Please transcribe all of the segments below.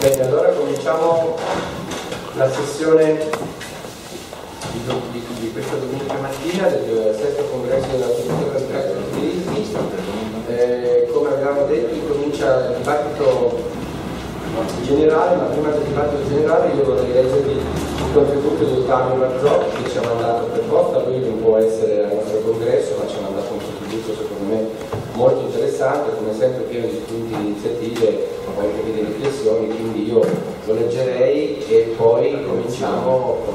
Bene, allora cominciamo la sessione di questa domenica mattina del sesto congresso della Commissione per i diritti. Come avevamo detto, comincia il dibattito generale, ma prima del dibattito generale io vorrei leggervi il contributo di Ottavio Marzocchi, che ci ha mandato per posta. Lui non può essere al nostro congresso, ma ci ha mandato un contributo secondo me molto interessante, come sempre pieno di spunti di iniziative, ma anche di riflessioni, quindi io lo leggerei e poi cominciamo con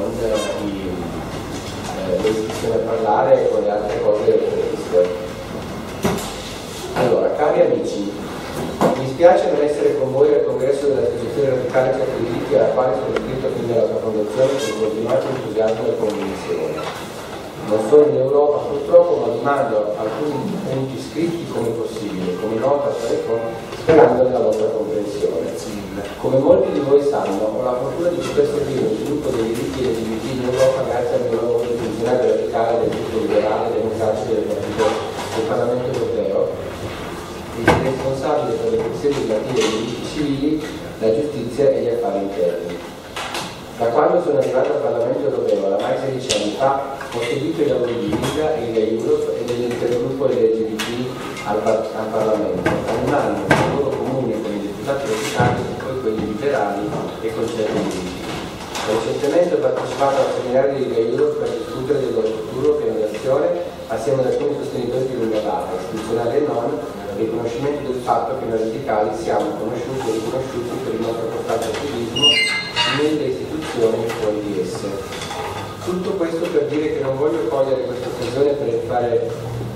le iscrizioni a parlare e con le altre cose previste. Allora, cari amici, mi spiace non essere con voi al congresso dell'Associazione Radicale per i diritti, alla quale sono iscritto fin dalla sua fondazione con continuato entusiasmo e convinzione. Non sono in Europa purtroppo, ma vi mando alcuni punti scritti come possibile, come nota a telefono, sperando nella vostra comprensione. Come molti di voi sanno, ho la fortuna di poter seguire lo sviluppo dei diritti LGBT in Europa grazie al mio lavoro di funzionario radicale del gruppo liberale democratico del Parlamento europeo e di responsabile per le questioni relative ai diritti civili, la giustizia e gli affari interni. Da quando sono arrivato al Parlamento europeo, oramai 16 anni fa, ho seguito i lavori di Liga e Lega Europe e dell'intergruppo LGBT al Parlamento, animando un lavoro comune con i deputati radicali e poi quelli liberali e con certi diritti. Recentemente ho partecipato al seminario di Lega Europe per discutere del loro futuro piano d'azione assieme ad alcuni sostenitori di lunga data, istituzionali e non, riconoscimento del fatto che noi radicali siamo conosciuti e riconosciuti per il nostro costante attivismo nelle istituzioni e fuori di esse. Tutto questo per dire che non voglio cogliere questa occasione per fare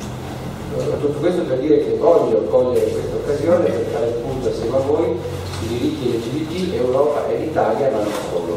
il punto assieme a voi sui diritti LGBT, Europa e l'Italia, ma non solo.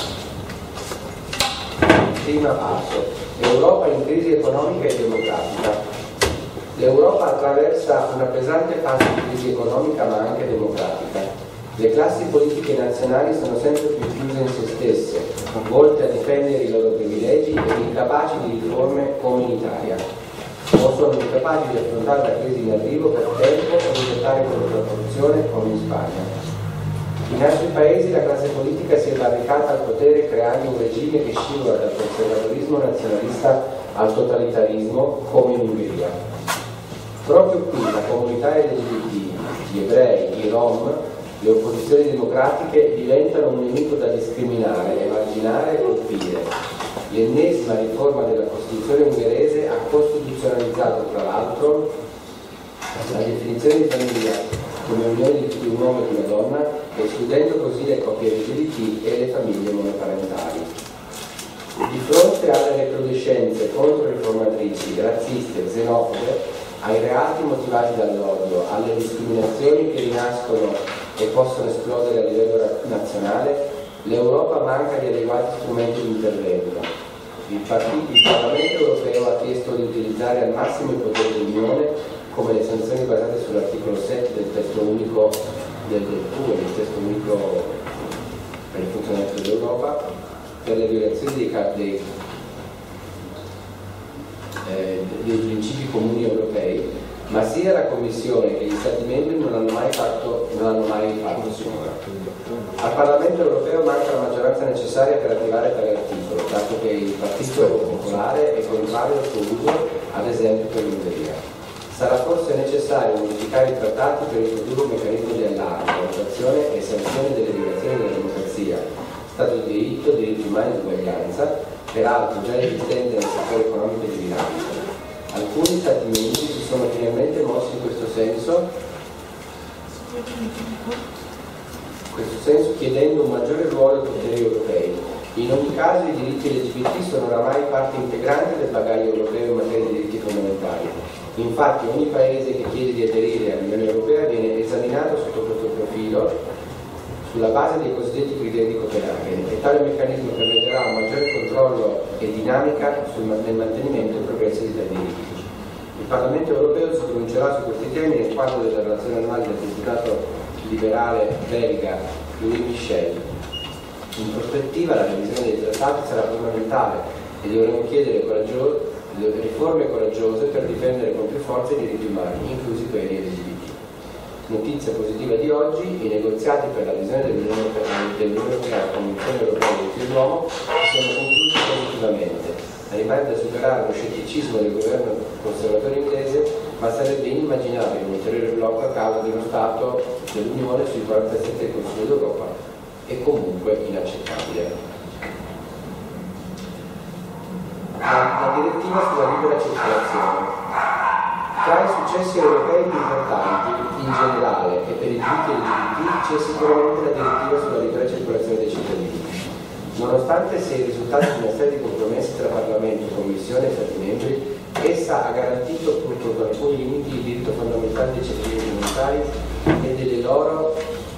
Prima passo. Europa in crisi economica e democratica. L'Europa attraversa una pesante fase di crisi economica ma anche democratica. Le classi politiche nazionali sono sempre più chiuse in se stesse, volte a difendere i loro privilegi e incapaci di riforme comunitarie. O sono incapaci di affrontare la crisi in arrivo per tempo o di lottare contro la corruzione come in Spagna. In altri paesi la classe politica si è barricata al potere creando un regime che scivola dal conservatorismo nazionalista al totalitarismo come in Ungheria. Proprio qui la comunità LGBT, gli ebrei, i rom, le opposizioni democratiche diventano un nemico da discriminare, emarginare e colpire. L'ennesima riforma della Costituzione ungherese ha costituzionalizzato tra l'altro la definizione di famiglia come unione di un uomo e di una donna, escludendo così le coppie LGBT e le famiglie monoparentali. Di fronte alle recrudescenze controriformatrici, razziste, xenofobe, ai reati motivati dall'odio, alle discriminazioni che rinascono e possono esplodere a livello nazionale, l'Europa manca di adeguati strumenti di intervento. Il Parlamento europeo ha chiesto di utilizzare al massimo il potere dell'Unione, come le sanzioni basate sull'articolo 7 del testo unico del TUE, il testo unico per il funzionamento dell'Europa, per le violazioni dei principi comuni europei, ma sia la Commissione che gli Stati membri non hanno mai fatto sinora. Al Parlamento europeo manca la maggioranza necessaria per attivare tale articolo, dato che il Partito Popolare è contrario al suo uso, ad esempio per l'Ungheria. Sarà forse necessario modificare i trattati per introdurre un meccanismo di allarme, valutazione e sanzione delle violazioni della democrazia, Stato di diritto, diritti umani e uguaglianza, peraltro già esistente nel settore economico e di bilancio. Alcuni Stati membri si sono finalmente mossi in questo senso chiedendo un maggiore ruolo ai poteri europei. In ogni caso i diritti LGBT sono oramai parte integrante del bagaglio europeo in materia di diritti fondamentali. Infatti ogni paese che chiede di aderire all'Unione Europea viene esaminato sotto questo profilo sulla base dei cosiddetti criteri di Copenaghen e tale meccanismo permetterà un maggiore controllo e dinamica nel mantenimento e progresso di tali diritti. Il Parlamento europeo si pronuncerà su questi temi nel quadro della relazione annuale del deputato liberale belga Louis Michel. In prospettiva la revisione dei trattati sarà fondamentale e dovremo chiedere riforme coraggiose per difendere con più forza i diritti umani, inclusi quelli LGBT. Notizia positiva di oggi: i negoziati per l'adesione dell'Unione Europea alla Convenzione Europea dei diritti dell'uomo sono conclusi positivamente. Rimane da superare lo scetticismo del governo conservatore inglese, ma sarebbe inimmaginabile un ulteriore blocco a causa dello Stato dell'Unione sui 47 del Consiglio d'Europa e comunque inaccettabile. La direttiva sulla libera circolazione. Tra i successi europei più importanti, in generale, e per i diritti LGBT, c'è sicuramente la direttiva sulla libera circolazione dei cittadini. Nonostante sia il risultato di una serie di compromessi tra Parlamento, Commissione e Stati membri, essa ha garantito, pur con alcuni limiti, il diritto fondamentale dei cittadini comunitari e delle loro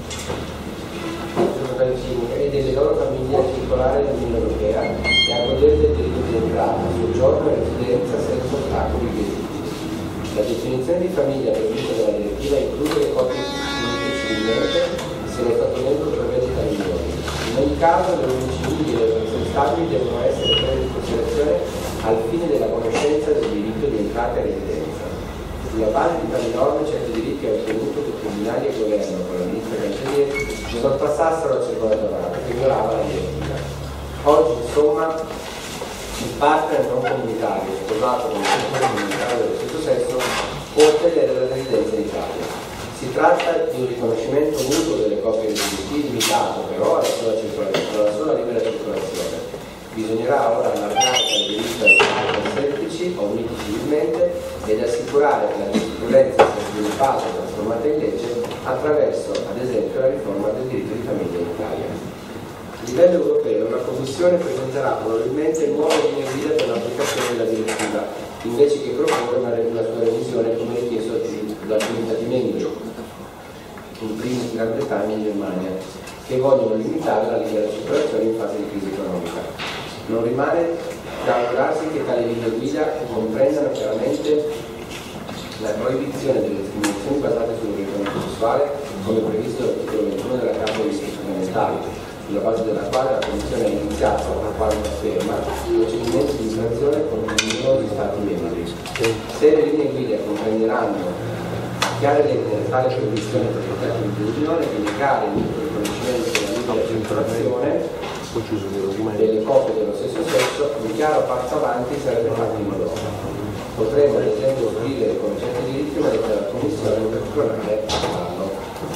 famiglie a circolare nell'Unione Europea e a godere del diritto di entrata, soggiorno e residenza senza ostacoli vietati. La definizione di famiglia prevista dalla direttiva include le coppie unite civilmente se lo Stato membro prevede tali unioni. In ogni caso le unioni civili e le persone stabili devono essere prese in considerazione al fine della conoscenza del diritto di entrata e residenza. Sulla base di tali norme certi diritti ha ottenuto che tribunali e governo con la ministra Cancellieri sorpassassero la circolazione che violava la direttiva. Oggi insomma il partner non comunitario sposato con un comunitario dello stesso sesso può ottenere la residenza in Italia. Si tratta di un riconoscimento mutuo delle coppie LGBT limitato però alla sola libera circolazione. Bisognerà ora allargare tale diritto ai semplici o uniti civilmente ed assicurare che la giurisprudenza sia sviluppata e trasformata in legge attraverso, ad esempio, la riforma del diritto di famiglia in Italia. A livello europeo la Commissione presenterà probabilmente nuove linee guida per l'applicazione della direttiva, invece che proporre una sua revisione come richiesto da alcuni Stati membri, in primis Gran Bretagna e Germania, che vogliono limitare la libera circolazione in fase di crisi economica. Non rimane da augurarsi che tali linee guida comprendano chiaramente la proibizione delle discriminazioni basate sull'orientamento sessuale, come previsto dall'articolo 21 della Carta dei diritti fondamentali, sulla base della quale la Commissione ha iniziato, a quanto afferma, procedimenti di infrazione con numerosi Stati membri. Se le linee guida comprenderanno chiare lettere tale proibizione per i Stati dell'Unione di negare il riconoscimento della libera circolazione delle coppie dello stesso sesso, un chiaro passo avanti sarebbe fatto in Europa. Potremmo ad esempio offrire con certi diritti una lettera della Commissione in particolare a farlo.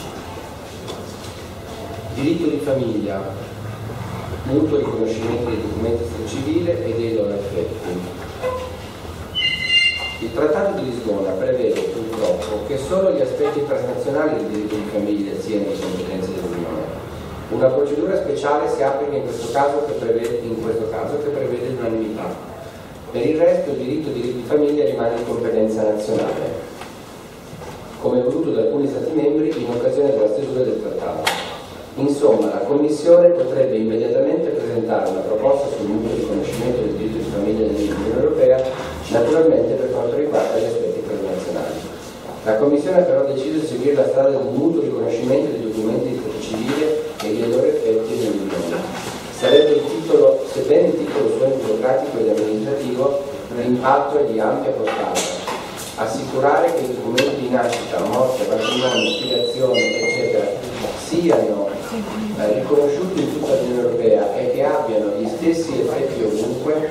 Diritto di famiglia, mutuo riconoscimento dei documenti civile e dei loro effetti. Il Trattato di Lisbona prevede purtroppo che solo gli aspetti transnazionali del diritto di famiglia siano di competenza dell'Unione. Una procedura speciale si applica in questo caso che prevede l'unanimità. Per il resto il diritto di famiglia rimane di competenza nazionale, come voluto da alcuni Stati membri in occasione della stesura del Trattato. Insomma, la Commissione potrebbe immediatamente presentare una proposta sul mutuo riconoscimento del diritto di famiglia dell'Unione Europea, naturalmente per quanto riguarda gli aspetti transnazionali. La Commissione ha però deciso di seguire la strada del mutuo riconoscimento dei documenti di stato civile e dei loro effetti nell'Unione. Sarebbe il titolo, sebbene il titolo suoni burocratico ed amministrativo, l'impatto è di ampia portata. Assicurare che i documenti di nascita, morte, patrimonio, filiazione, eccetera, siano riconosciuti in tutta l'Unione Europea e che abbiano gli stessi effetti ovunque.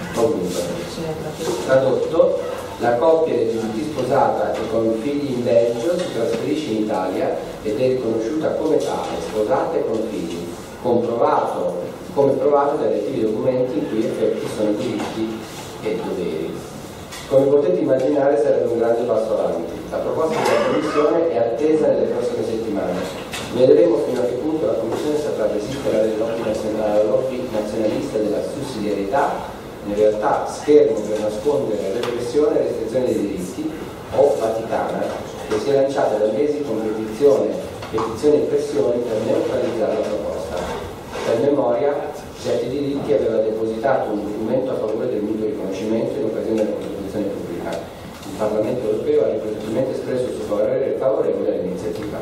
Tradotto, la coppia LGBT sposata e con figli in Belgio si trasferisce in Italia ed è riconosciuta come tale, sposata e con figli, come provato dai relativi documenti in cui effetti sono diritti e doveri. Come potete immaginare sarebbe un grande passo avanti. La proposta della Commissione è attesa nelle prossime settimane. Vedremo fino a che punto la Commissione saprà resistere alla lobby nazionalista della sussidiarietà, in realtà schermo per nascondere repressione e restrizione dei diritti, o vaticana, che si è lanciata da mesi con petizioni e pressioni per neutralizzare la proposta. Per memoria, certi diritti aveva depositato un documento a favore del mutuo riconoscimento in occasione della Costituzione pubblica. Il Parlamento europeo ha ripetutamente espresso il suo parere favorevole all'iniziativa.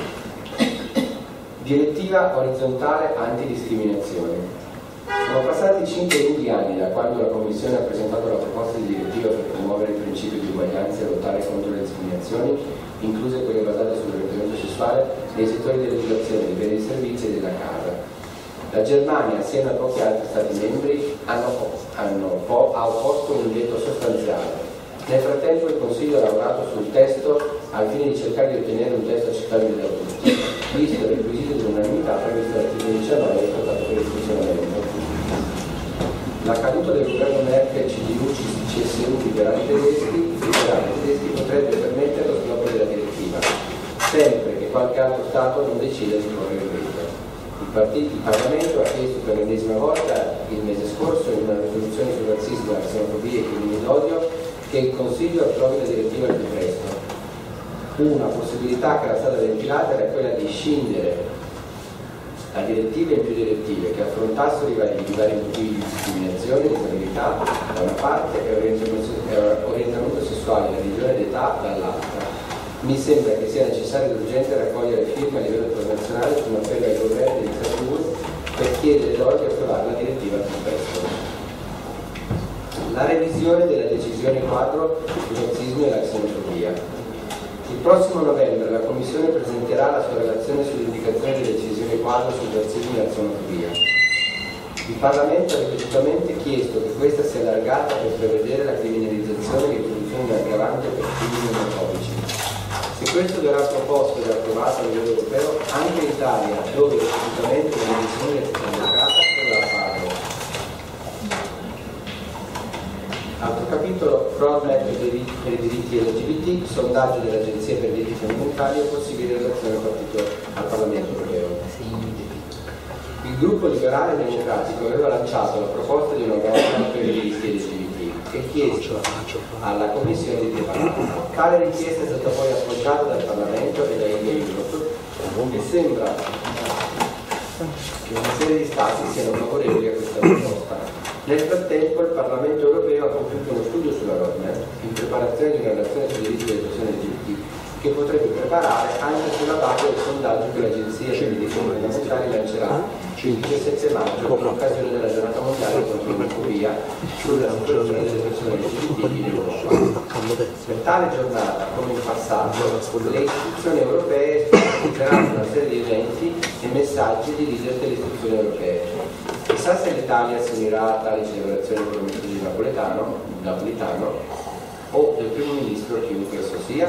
Direttiva orizzontale antidiscriminazione. Sono passati 5 lunghi anni da quando la Commissione ha presentato la proposta di direttiva per promuovere il principio di uguaglianza e lottare contro le discriminazioni, incluse quelle basate sull'orientamento sessuale nei settori dell'educazione, dei beni e servizi e della casa. La Germania, assieme a pochi altri Stati membri, ha opposto un veto sostanziale. Nel frattempo il Consiglio ha lavorato sul testo al fine di cercare di ottenere un testo accettabile da tutti, visto il requisito di unanimità previsto dall'articolo 19 del Trattato per il funzionamento. La caduta del governo Merkel, CDU, CSU, liberali tedeschi potrebbe permettere lo sblocco della direttiva, sempre che qualche altro Stato non decida di correre il rischio. Il Parlamento ha chiesto per l'ennesima volta il mese scorso in una risoluzione sul razzismo, la xenofobia e i crimini d'odio che il Consiglio approvi la direttiva al più presto. Una possibilità che era stata ventilata era quella di scindere la direttiva in più direttive che affrontassero i vari motivi di discriminazione, disabilità da una parte e orientamento sessuale, religione ed età dall'altra. Mi sembra che sia necessario ed urgente raccogliere firme a livello internazionale su un appello ai governi degli Stati Uniti per chiedere loro di approvare la direttiva al più presto. La revisione della decisione quadro sul razzismo e la xenofobia. Il prossimo novembre la Commissione presenterà la sua relazione sull'indicazione delle decisioni quadro sul razzismo e la xenofobia. Il Parlamento ha ripetutamente chiesto che questa sia allargata per prevedere la criminalizzazione di introduzione in aggravante per crimini omofobici. Se questo verrà proposto ed approvato a livello europeo, anche in Italia, dove ripetutamente la decisione è stata bloccata, dovrà farlo. Altro capitolo, roadmap per i diritti LGBT, sondaggio dell'Agenzia per i diritti fondamentali e possibile relazione al Parlamento europeo. Il gruppo liberale democratico aveva lanciato la proposta di una roadmap per i diritti LGBT e chiesto alla Commissione di prepararla. Tale richiesta è stata poi appoggiata dal Parlamento e dai Europe e sembra che una serie di Stati siano favorevoli a questa proposta. Nel frattempo il Parlamento europeo ha compiuto uno studio sulla roadmap in preparazione di una relazione sui diritti delle persone LGBT che potrebbe preparare anche sulla base del sondaggio che l'Agenzia per i diritti fondamentali lancerà il 17 maggio in occasione della giornata mondiale contro l'omofobia sulla situazione delle persone LGBT in Europa. Per tale giornata, come in passato, le istituzioni europee utilizzeranno una serie di eventi e messaggi di leader delle istituzioni europee. Chissà se l'Italia si unirà a tale celebrazione con il messaggio napolitano o del primo ministro, chiunque esso sia.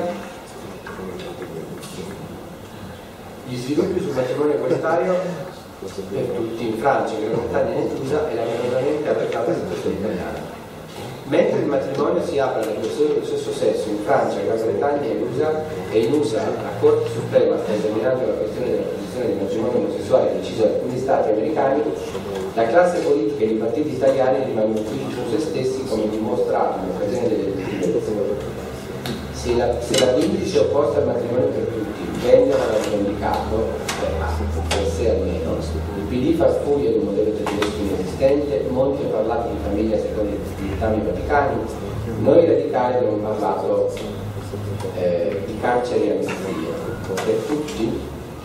Gli sviluppi sul matrimonio egualitario per tutti in Francia, in Gran Bretagna e in USA e la minimamente applicata situazione italiana. Mentre il matrimonio si apre alle persone dello stesso sesso in Francia, Gran Bretagna e in USA, la Corte Suprema sta esaminando la questione della posizione del matrimonio omosessuale decisa da alcuni Stati americani, la classe politica e i partiti italiani rimangono chiusi su se stessi, come dimostrato in occasione delle elezioni. Se la Quindi si è opposta al matrimonio per tutti, venne rivendicato, per sé almeno, il PD fa spuria di un modello tedesco inesistente, molti hanno parlato di famiglia secondo i dettami vaticani, noi radicali abbiamo parlato di carceri e amnistia. Per tutti?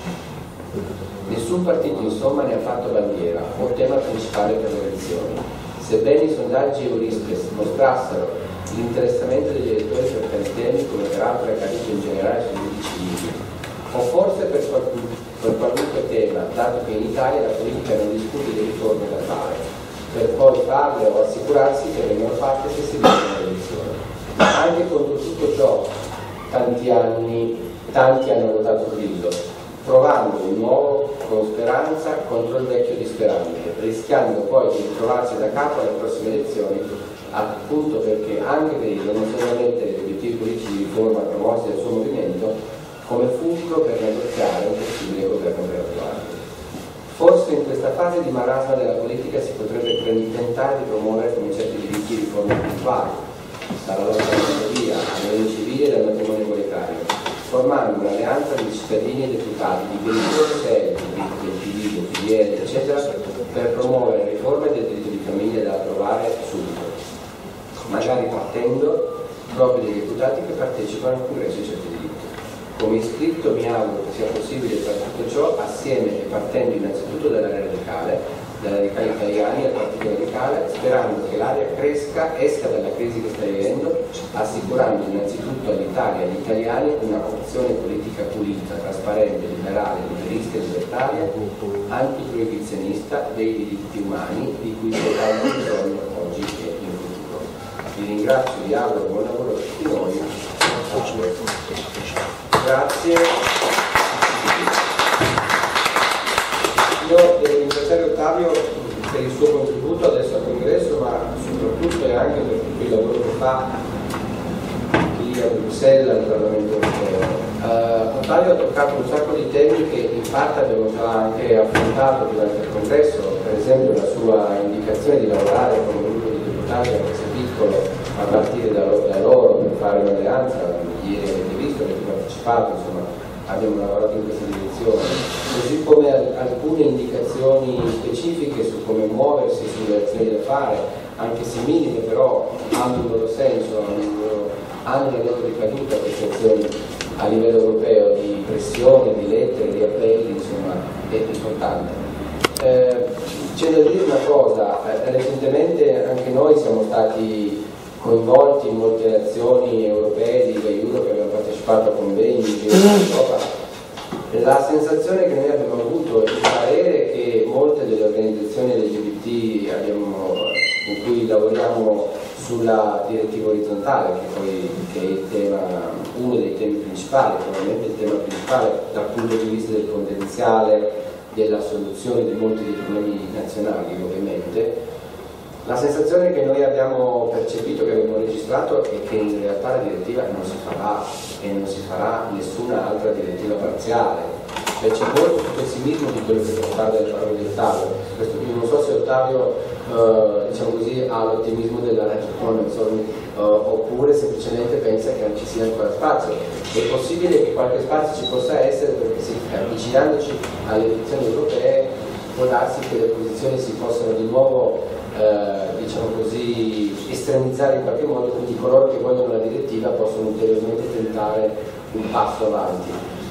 Nessun partito insomma ne ha fatto bandiera o tema principale per le elezioni. Sebbene i sondaggi Eurispes mostrassero l'interessamento degli elettori per tali temi, come peraltro è accaduto in generale sui diritti civili, o forse per qualunque tema, dato che in Italia la politica non discute di riforme da fare, per poi farle o assicurarsi che vengano fatte se si vincono le elezioni. Anche contro tutto ciò tanti hanno votato Grillo, provando di nuovo con speranza contro il vecchio disperante, rischiando poi di ritrovarsi da capo alle prossime elezioni, appunto perché anche Grillo non solamente gli obiettivi politici di riforma promossi dal suo movimento come fulcro per negoziare un possibile governo graduale. Forse in questa fase di marasma della politica si potrebbe tentare di promuovere come certi diritti di riforme puntuali, dalla lotta all'omofobia, all'unione civile e dal matrimonio egualitario, formando un'alleanza di cittadini e deputati di gruppi seri, del PD, del PDL, eccetera, per promuovere riforme del diritto di famiglia da approvare subito, magari partendo proprio dei deputati che partecipano al congresso di certi diritti. Come iscritto mi auguro che sia possibile fare tutto ciò assieme e partendo innanzitutto dall'area radicale, dai radicali italiani al Partito Radicale, sperando che l'area cresca, esca dalla crisi che sta vivendo, assicurando innanzitutto all'Italia e agli italiani una opzione politica pulita, trasparente, liberale, liberista e libertaria, antiproibizionista dei diritti umani di cui abbiamo bisogno oggi e in futuro. Vi ringrazio, vi auguro buon lavoro a tutti noi. Grazie. Io devo ringraziare Ottavio per il suo contributo adesso al congresso, ma soprattutto e anche per tutto il lavoro che fa qui a Bruxelles al Parlamento Europeo. Ottavio ha toccato un sacco di temi che in parte abbiamo già anche affrontato durante il congresso, per esempio la sua indicazione di lavorare con un gruppo di deputati anche se piccolo a partire da loro per fare un'alleanza. Ieri avete visto, avete partecipato, insomma abbiamo lavorato in questa direzione, così come alcune indicazioni specifiche su come muoversi sulle azioni da fare, anche se minime però hanno un loro senso, hanno la loro ricaduta queste azioni a livello europeo, di pressione, di lettere, di appelli, insomma, e sono tante. C'è da dire una cosa, recentemente anche noi siamo stati coinvolti in molte azioni europee di aiuto che abbiamo partecipato a convegni in giro in Europa. La sensazione che noi abbiamo avuto, il parere che molte delle organizzazioni LGBT con cui lavoriamo sulla direttiva orizzontale, che è il tema, uno dei temi principali, probabilmente il tema principale dal punto di vista del potenziale della soluzione di molti dei problemi nazionali ovviamente. La sensazione che noi abbiamo percepito, che abbiamo registrato, è che in realtà la direttiva non si farà e non si farà nessuna altra direttiva parziale. Cioè c'è molto più pessimismo di quello che può fare dalle parole di Ottavio. Io non so se Ottavio diciamo così, ha l'ottimismo della ragione, oppure semplicemente pensa che non ci sia ancora spazio. È possibile che qualche spazio ci possa essere, perché avvicinandoci alle elezioni europee può darsi che le posizioni si possano di nuovo diciamo così, estremizzare in qualche modo, quindi coloro che vogliono la direttiva possono ulteriormente tentare un passo avanti.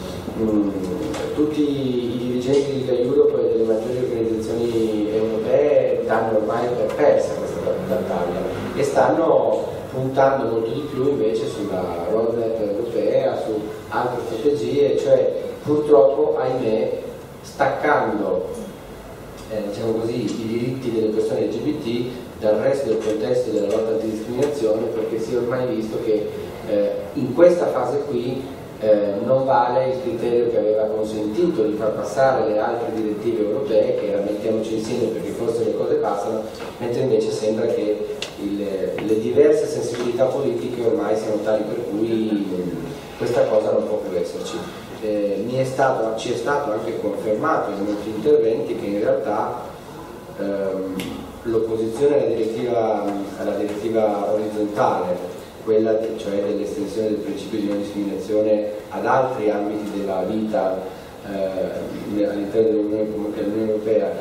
Tutti i dirigenti di Lega Europe e delle maggiori organizzazioni europee danno ormai per persa questa battaglia e stanno puntando molto di più invece sulla roadmap europea, su altre strategie, cioè purtroppo, ahimè, staccando diciamo così, i diritti delle persone LGBT dal resto del contesto della lotta antidiscriminazione, perché si è ormai visto che in questa fase qui non vale il criterio che aveva consentito di far passare le altre direttive europee, che era mettiamoci insieme perché forse le cose passano, mentre invece sembra che le diverse sensibilità politiche ormai siano tali per cui questa cosa non può più esserci. Ci è stato anche confermato in molti interventi che in realtà l'opposizione alla direttiva orizzontale, quella cioè dell'estensione del principio di non discriminazione ad altri ambiti della vita all'interno dell'Unione Europea,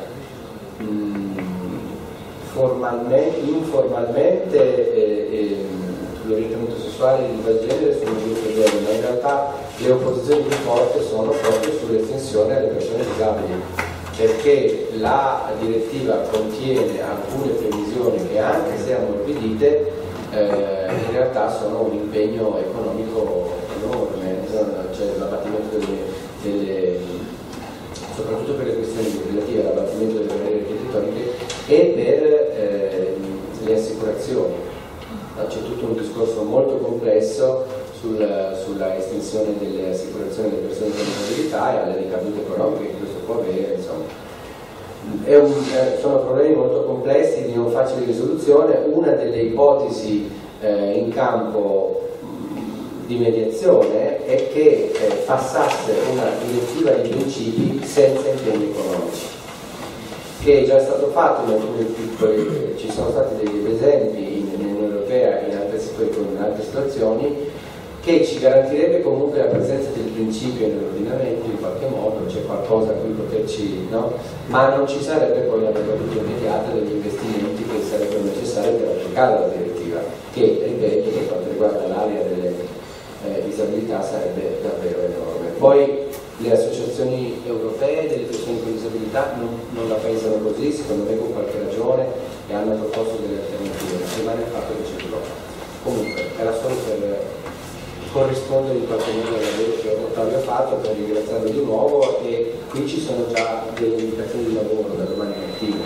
informalmente l'orientamento sessuale e l'identità di genere sono due problemi, ma in realtà le opposizioni più forti sono proprio sull'estensione alle persone disabili, perché la direttiva contiene alcune previsioni che, anche se ammorbidite, in realtà sono un impegno economico enorme, cioè l'abbattimento soprattutto per le questioni relative all'abbattimento delle barriere architettoniche e per le assicurazioni. C'è tutto un discorso molto complesso sulla estensione delle assicurazioni delle persone con disabilità e alle ricadute economiche che questo può avere, insomma. Sono problemi molto complessi di non facile risoluzione. Una delle ipotesi in campo di mediazione è che passasse una direttiva di principi senza impegni economici, che è già stato fatto in alcuni piccoli, ci sono stati degli esempi nell'Unione Europea in altre situazioni, che ci garantirebbe comunque la presenza del principio nell'ordinamento in qualche modo, c'è qualcosa a cui poterci, no? Ma non ci sarebbe poi la ricaduta immediata degli investimenti che sarebbero necessari per applicare la direttiva, che ripeto, per quanto riguarda l'area delle disabilità sarebbe davvero enorme. Poi le associazioni europee delle persone persone con disabilità non la pensano così, secondo me con qualche ragione, e hanno proposto delle alternative, rimane il fatto che c'è l'Europa. Comunque era solo per corrispondere in qualche modo al lavoro che Ottavio ha fatto, per ringraziarlo di nuovo, e qui ci sono già delle indicazioni di lavoro da domani mattina,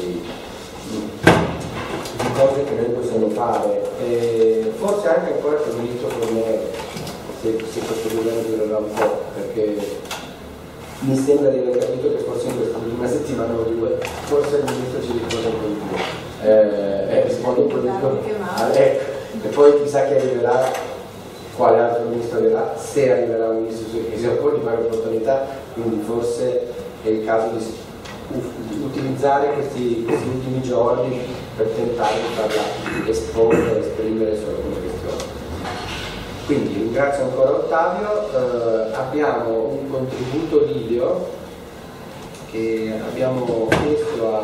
di cose che noi possiamo fare, e forse anche ancora per il ministro Fornero, se questo governo durerà un po', perché mi sembra di aver capito che forse in questa prima settimana o due forse il ministro ci risponde un po' di più, risponde un po' di più, e poi chissà che arriverà, quale altro ministro arriverà, se arriverà un ministro che si oppone di pari opportunità, quindi forse è il caso di utilizzare questi ultimi giorni per tentare di farla esporre, esprimere su alcune questioni. Quindi ringrazio ancora Ottavio, abbiamo un contributo video che abbiamo chiesto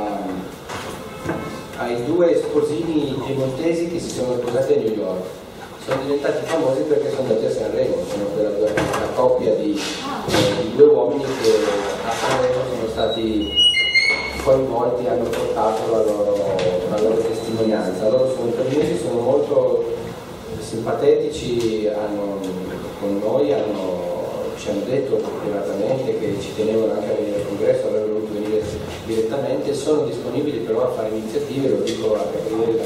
ai due sposini piemontesi che si sono sposati a New York. Sono diventati famosi perché sono andati a Sanremo, sono una coppia di due uomini che a Sanremo sono stati coinvolti, hanno portato la loro testimonianza. Loro sono italiani, sono molto simpatetici, con noi ci hanno detto privatamente che ci tenevano anche a venire al congresso, avrebbero voluto venire direttamente, sono disponibili però a fare iniziative, lo dico a Gabriele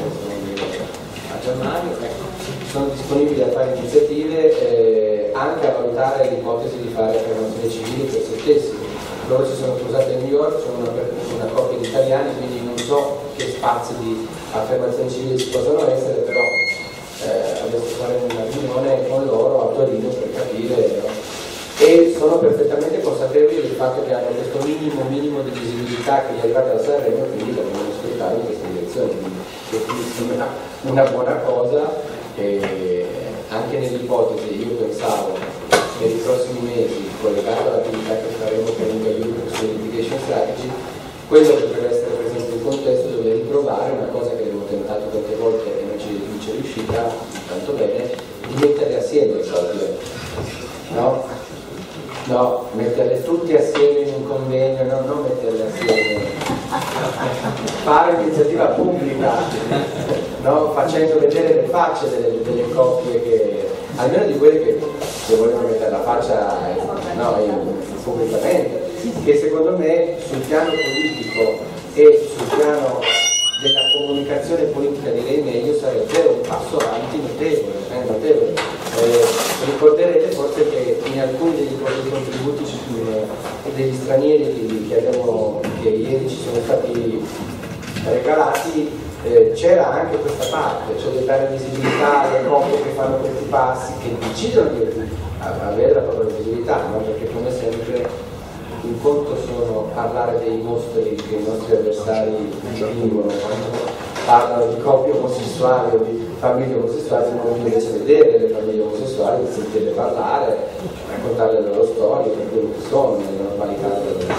a Gianmario, sono disponibili a fare iniziative, anche a valutare l'ipotesi di fare affermazioni civili per se stessi. Loro si sono sposati a New York, sono una coppia di italiani, quindi non so che spazi di affermazioni civili ci possono essere, però adesso faremo una riunione con loro a Torino per capire, no? E sono perfettamente consapevoli del fatto che hanno questo minimo di visibilità che gli è arrivata da Sanremo, quindi dobbiamo sfruttare in questa direzione, quindi sembra una buona cosa, e anche nell'ipotesi io pensavo per i prossimi mesi, collegato all'attività che faremo per l'interview su litigation strategy, quello che deve essere presente in contesto dove riprovare una cosa che abbiamo tentato tante volte e non ci è riuscita tanto bene, di metterle assieme proprio, no? No, metterle tutte assieme in un convegno, no, non metterle assieme, fare un'iniziativa pubblica, no? Facendo vedere le facce delle coppie che, almeno di quelle che se volete mettere la faccia pubblicamente, che secondo me sul piano politico e sul piano della comunicazione politica direi meglio sarebbe un passo avanti notevole. Ricorderete forse che in alcuni dei contributi degli stranieri che ieri ci sono stati regalati c'era anche questa parte, cioè di dare visibilità alle coppie che fanno questi passi, che decidono di avere la propria visibilità, no? Perché come sempre un conto sono parlare dei mostri che i nostri avversari dipingono quando parlano di coppie omosessuali o di famiglie omosessuali, non invece vedere le famiglie omosessuali, sentirle parlare, raccontare le loro storie per quello che sono, nella normalità della vita.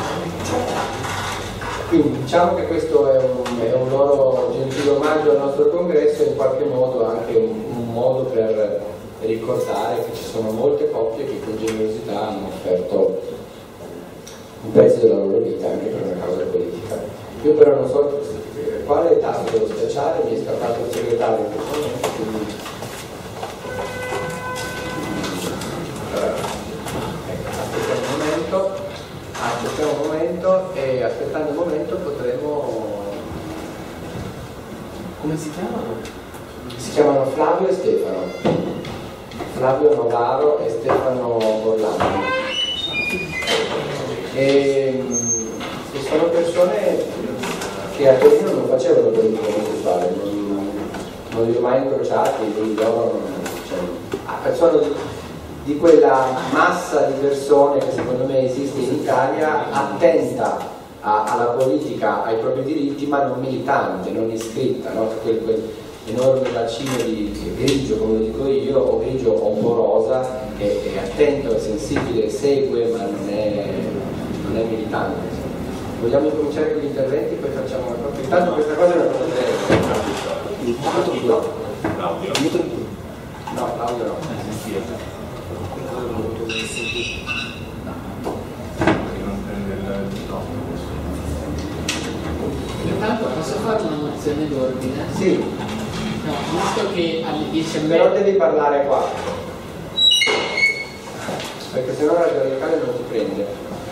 Quindi diciamo che questo è un loro gentile omaggio al nostro congresso e in qualche modo anche un modo per ricordare che ci sono molte coppie che con generosità hanno offerto un pezzo della loro vita anche per una causa politica. Io però non so quale tasto devo schiacciare, mi è scappato il segretario in questo momento, quindi aspettiamo un momento e aspettando un momento potremo... Come si chiamano? Si chiamano Flavio e Stefano. Flavio Novaro e Stefano Orlando. E sono persone che a Torino non facevano politica omosessuale, non li ho mai incrociati, quindi loro sono di quella massa di persone che secondo me esiste in Italia, attenta alla politica, ai propri diritti, ma non militante, non iscritta, no? Quel enorme bacino di grigio, come lo dico io, o grigio o un po' rosa, che è attento, è sensibile, segue, ma non è militante. Vogliamo incominciare con gli interventi, poi facciamo una cosa. Intanto questa cosa è una cosa breve. L'audio? No, l'audio no. intanto posso fare una mozione d'ordine? Sì. No, visto che alle 10:30... Però devi parlare qua. Perché sennò la radio locale non ti prende.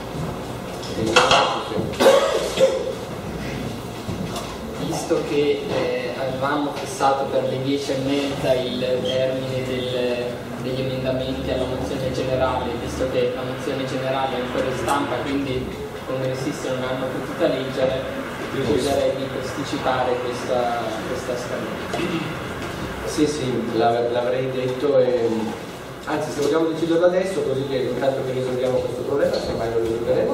Visto che avevamo fissato per le 10:30 il termine degli emendamenti alla mozione generale, visto che la mozione generale è ancora in stampa, quindi come congressisti non hanno potuto leggere, chiederei di posticipare questa scadenza. Sì, l'avrei detto, anzi se vogliamo deciderlo adesso, così che intanto che risolviamo questo problema, semmai lo risolveremo,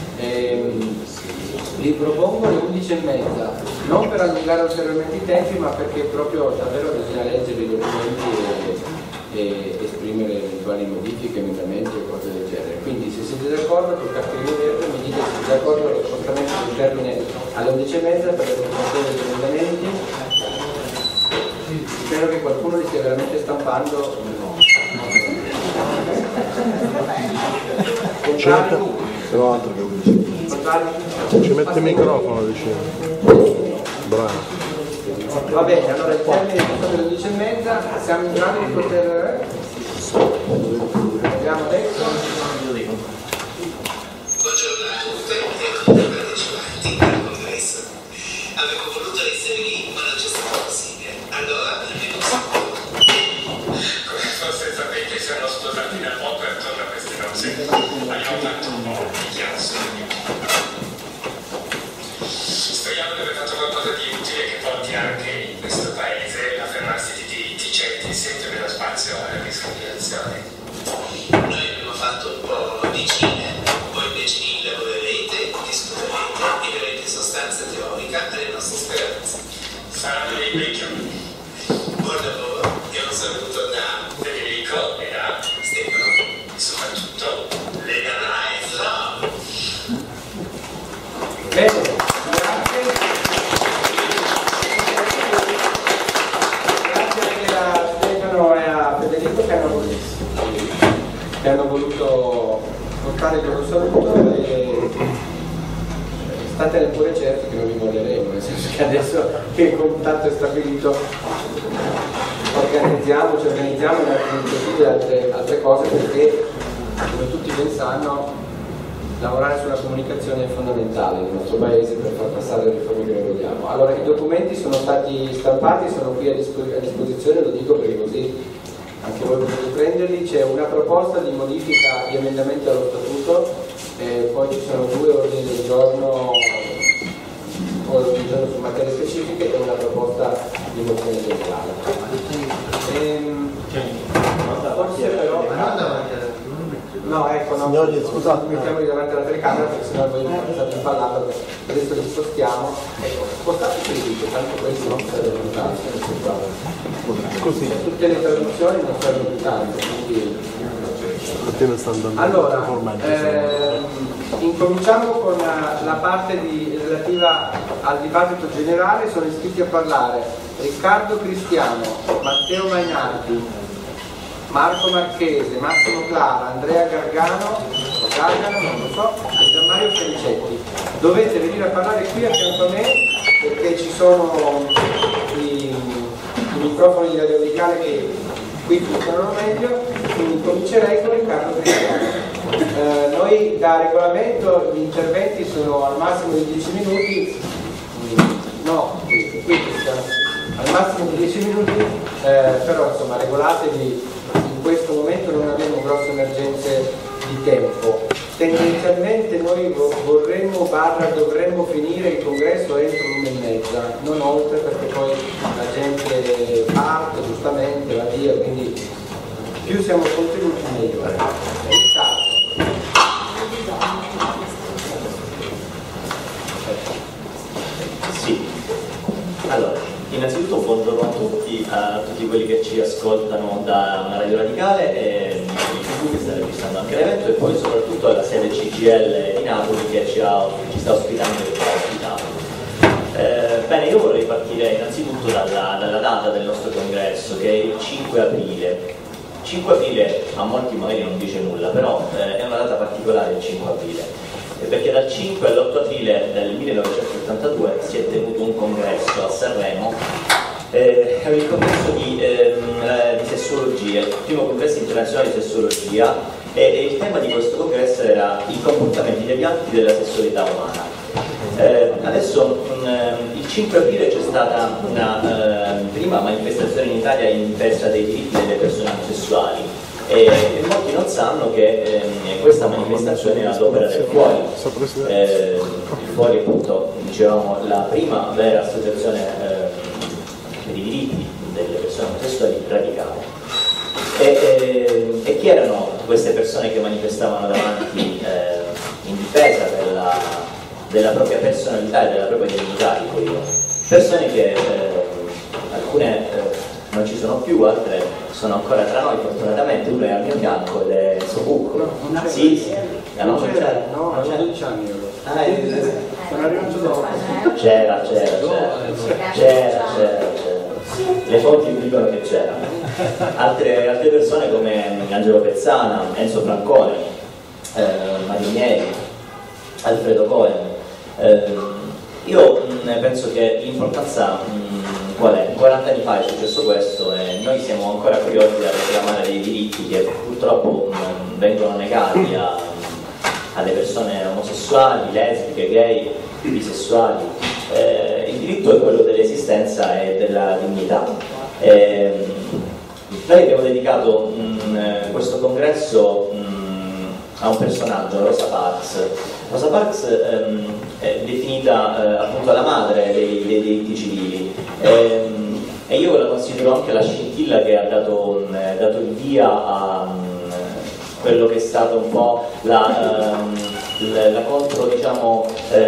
vi propongo le 11:30, non per allungare ulteriormente i tempi, ma perché proprio davvero bisogna leggere i documenti e esprimere eventuali modifiche, emendamenti o cose del genere. Quindi se siete d'accordo col cartellino verde mi dite se siete d'accordo che spostamento del termine alle 11:30 per la presentazione degli emendamenti. Spero che qualcuno li stia veramente stampando. Certo, però altro che 11. Ci mette il microfono vicino. Bravo. Va bene, allora il termine è stato alle 11:30, siamo in grado di poter... Vediamo adesso. Buongiorno a tutti e a tutti i partecipanti al congresso. Avevo voluto essere lì, ma non c'è stato possibile. Allora, almeno come forse sapete, sono sposati da poco e attorno a queste cose abbiamo fatto un po' di chiasso. Speriamo di aver fatto qualcosa di utile che porti anche in questo paese l'affermarsi di diritti certi senza meno spazio alla discriminazione. Noi abbiamo fatto un po' di cine, voi invece lavorerete, discuterete e darete sostanza teorica alle nostre speranze. Saranno dei bei giorni. Buon lavoro e un saluto da Federico e da Stefano e soprattutto Lega Life Love. Bene, grazie. Grazie anche a Stefano e a Federico che hanno voluto portare il loro saluto e statene pure certi che non vi molleremo, nel senso che adesso che il contatto è stabilito organizziamo e altre cose perché, come tutti ben sanno, lavorare sulla comunicazione è fondamentale nel nostro paese per far passare le riforme che noi vogliamo. Allora, i documenti sono stati stampati, sono qui a disposizione, lo dico perché così anche voi potete prenderli. C'è una proposta di modifica di emendamenti allo statuto, poi ci sono 2 ordini del giorno su materie specifiche e una proposta di mozione generale. Forse però... No, ecco, no. Signori, scusate. Mettiamoli davanti alla telecamera perché sennò voi state parlando, adesso li spostiamo. Ecco, spostate qui, tanto questo non serve più tanto. Così. Tutte le traduzioni non servono più tanto, quindi... Allora, incominciamo con la parte relativa al dibattito generale. Sono iscritti a parlare Riccardo Cristiano, Matteo Mainardi, Marco Marchese, Massimo Clara, Andrea Gargano, non lo so, e Gianmario Felicetti. Dovete venire a parlare qui a fianco a me perché ci sono i microfoni di Radio Radicale che qui funzionano meglio, quindi comincerei con Riccardo Cristiano. Noi da regolamento gli interventi sono al massimo di 10 minuti, no, qui Cristiano, al massimo di 10 minuti, però insomma regolatevi. In questo momento non abbiamo grosse emergenze di tempo. Tendenzialmente noi dovremmo finire il congresso entro l'1:30, non oltre, perché poi la gente parte giustamente, va via, quindi più siamo contenuti meglio. Sì, allora. Innanzitutto buongiorno a tutti quelli che ci ascoltano da una radio radicale e YouTube che sta registrando anche l'evento, e poi soprattutto alla sede CGIL di Napoli che ci sta ospitando e ci ha ospitato. Bene, io vorrei partire innanzitutto dalla data del nostro congresso, che è il 5 aprile. 5 aprile a molti magari non dice nulla, però è una data particolare il 5 aprile. perché dal 5 all'8 aprile del 1982 si è tenuto un congresso a Sanremo, il congresso di sessologia, il primo congresso internazionale di sessologia, e il tema di questo congresso era i comportamenti devianti della sessualità umana. Adesso il 5 aprile c'è stata una prima manifestazione in Italia in difesa dei diritti delle persone omosessuali, e molti non sanno che questa manifestazione è all'opera del Fuori. Il Fuori, appunto, dicevamo, la prima vera associazione per i diritti delle persone omosessuali radicale. E chi erano queste persone che manifestavano davanti in difesa della propria personalità e della propria dignità, dico io? Persone che alcune non ci sono più, altre sono ancora tra noi fortunatamente, una è al mio fianco ed è Sobucco. Sì, non c'era, no, c'è 12 anni io. Sono arrivato dopo. C'era. Le fonti mi dicono che c'era. Altre persone come Angelo Pezzana, Enzo Francone, Marinieri, Alfredo Cohen. Io penso che l'importanza qual è? 40 anni fa è successo questo e noi siamo ancora curiosi a reclamare dei diritti che purtroppo vengono negati alle persone omosessuali, lesbiche, gay, bisessuali. Il diritto è quello dell'esistenza e della dignità. Noi abbiamo dedicato questo congresso a un personaggio, Rosa Parks. Rosa Parks è definita appunto la madre dei diritti civili, e io la considero anche la scintilla che ha dato il via a quello che è stato un po' la contro, diciamo,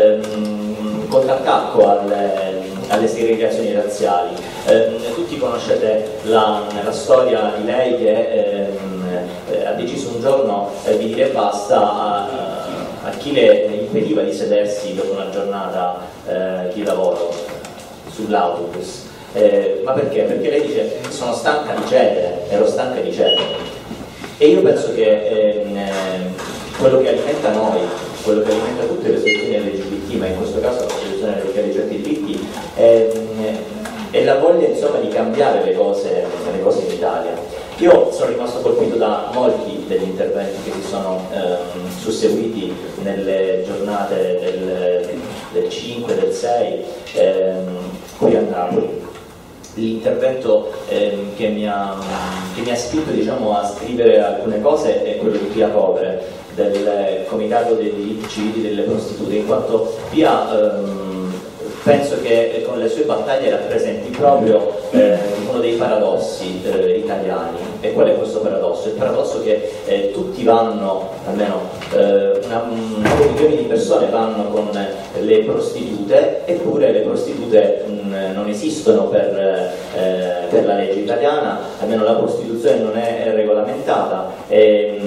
contrattacco alle segregazioni razziali. Tutti conoscete la storia di lei che ha deciso un giorno di dire basta a chi le impediva di sedersi dopo una giornata di lavoro sull'autobus. Ma perché? Perché lei dice: sono stanca di cedere, ero stanca di cedere. E io penso che quello che alimenta noi, quello che alimenta tutte le soluzioni LGBT, ma in questo caso la soluzione di certi diritti, è la voglia, insomma, di cambiare le cose in Italia. Io sono rimasto colpito da molti degli interventi che si sono susseguiti nelle giornate del 5, del 6, qui a Napoli. L'intervento che mi ha spinto, diciamo, a scrivere alcune cose è quello di Pia Copre, del Comitato dei diritti civili delle prostitute, in quanto Pia penso che con le sue battaglie rappresenti proprio uno dei paradossi italiani. E qual è questo paradosso? Il paradosso che tutti vanno, almeno milioni di persone vanno con le prostitute, eppure le prostitute non esistono per la legge italiana, almeno la prostituzione non è regolamentata, è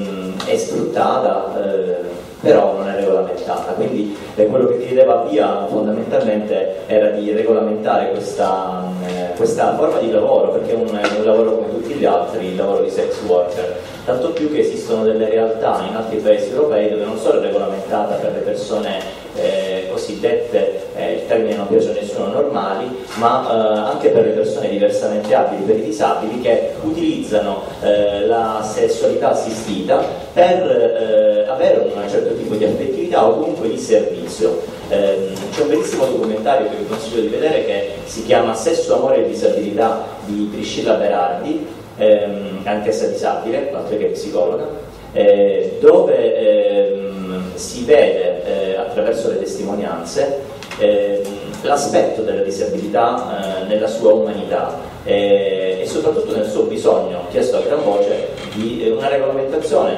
sfruttata, però non è regolamentata. Quindi quello che chiedeva Pia fondamentalmente era di regolamentare questa forma di lavoro, perché è un lavoro come tutti gli altri, il lavoro di sex worker, tanto più che esistono delle realtà in altri paesi europei dove non solo è regolamentata per le persone cosiddette, il termine non piace a nessuno, normali, ma anche per le persone diversamente abili, per i disabili, che utilizzano la sessualità assistita per avere un certo tipo di affettività o comunque di servizio. C'è un bellissimo documentario che vi consiglio di vedere che si chiama Sesso, amore e disabilità di Priscilla Berardi, anch'essa disabile, oltre che psicologa, dove si vede attraverso le testimonianze l'aspetto della disabilità nella sua umanità e soprattutto nel suo bisogno, chiesto a gran voce, di una regolamentazione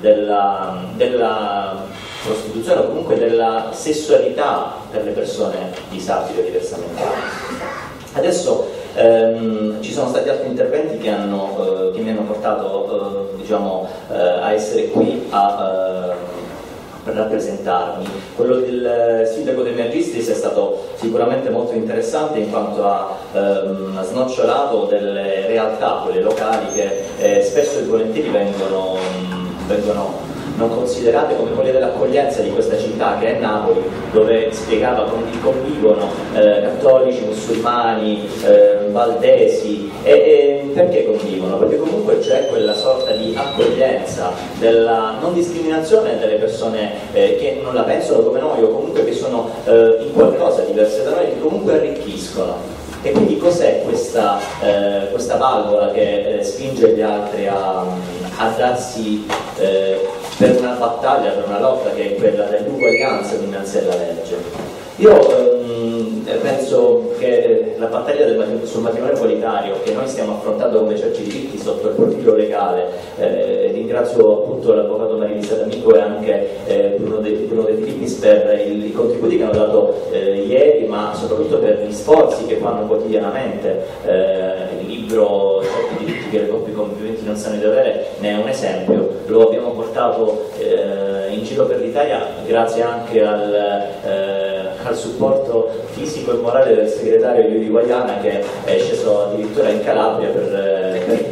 della prostituzione o comunque della sessualità per le persone disabili o diversamente abili. Adesso ci sono stati altri interventi che mi hanno portato diciamo, a essere qui per rappresentarmi. Quello del sindaco De Magistris è stato sicuramente molto interessante, in quanto ha snocciolato delle realtà, quelle locali, che spesso e volentieri vengono non considerate, come quelle dell'accoglienza di questa città che è Napoli, dove spiegava come convivono cattolici, musulmani, valdesi, e perché convivono? Perché comunque c'è quella sorta di accoglienza, della non discriminazione delle persone che non la pensano come noi o comunque che sono in qualcosa diverse da noi, che comunque arricchiscono. E quindi cos'è questa valvola che spinge gli altri a darsi per una battaglia, per una lotta che è quella dell'uguaglianza dinanzi alla legge? Io penso che la battaglia sul matrimonio egualitario che noi stiamo affrontando come Cerci Diritti sotto il profilo legale, ringrazio appunto l'avvocato Marilisa D'Amico e anche Bruno De Filippis per i contributi che hanno dato ieri, ma soprattutto per gli sforzi che fanno quotidianamente. Il libro Certi Diritti che le coppie conviventi non sanno di avere ne è un esempio, lo abbiamo portato in giro per l'Italia grazie anche al supporto fisico e morale del segretario Iuri Guaiana, che è sceso addirittura in Calabria per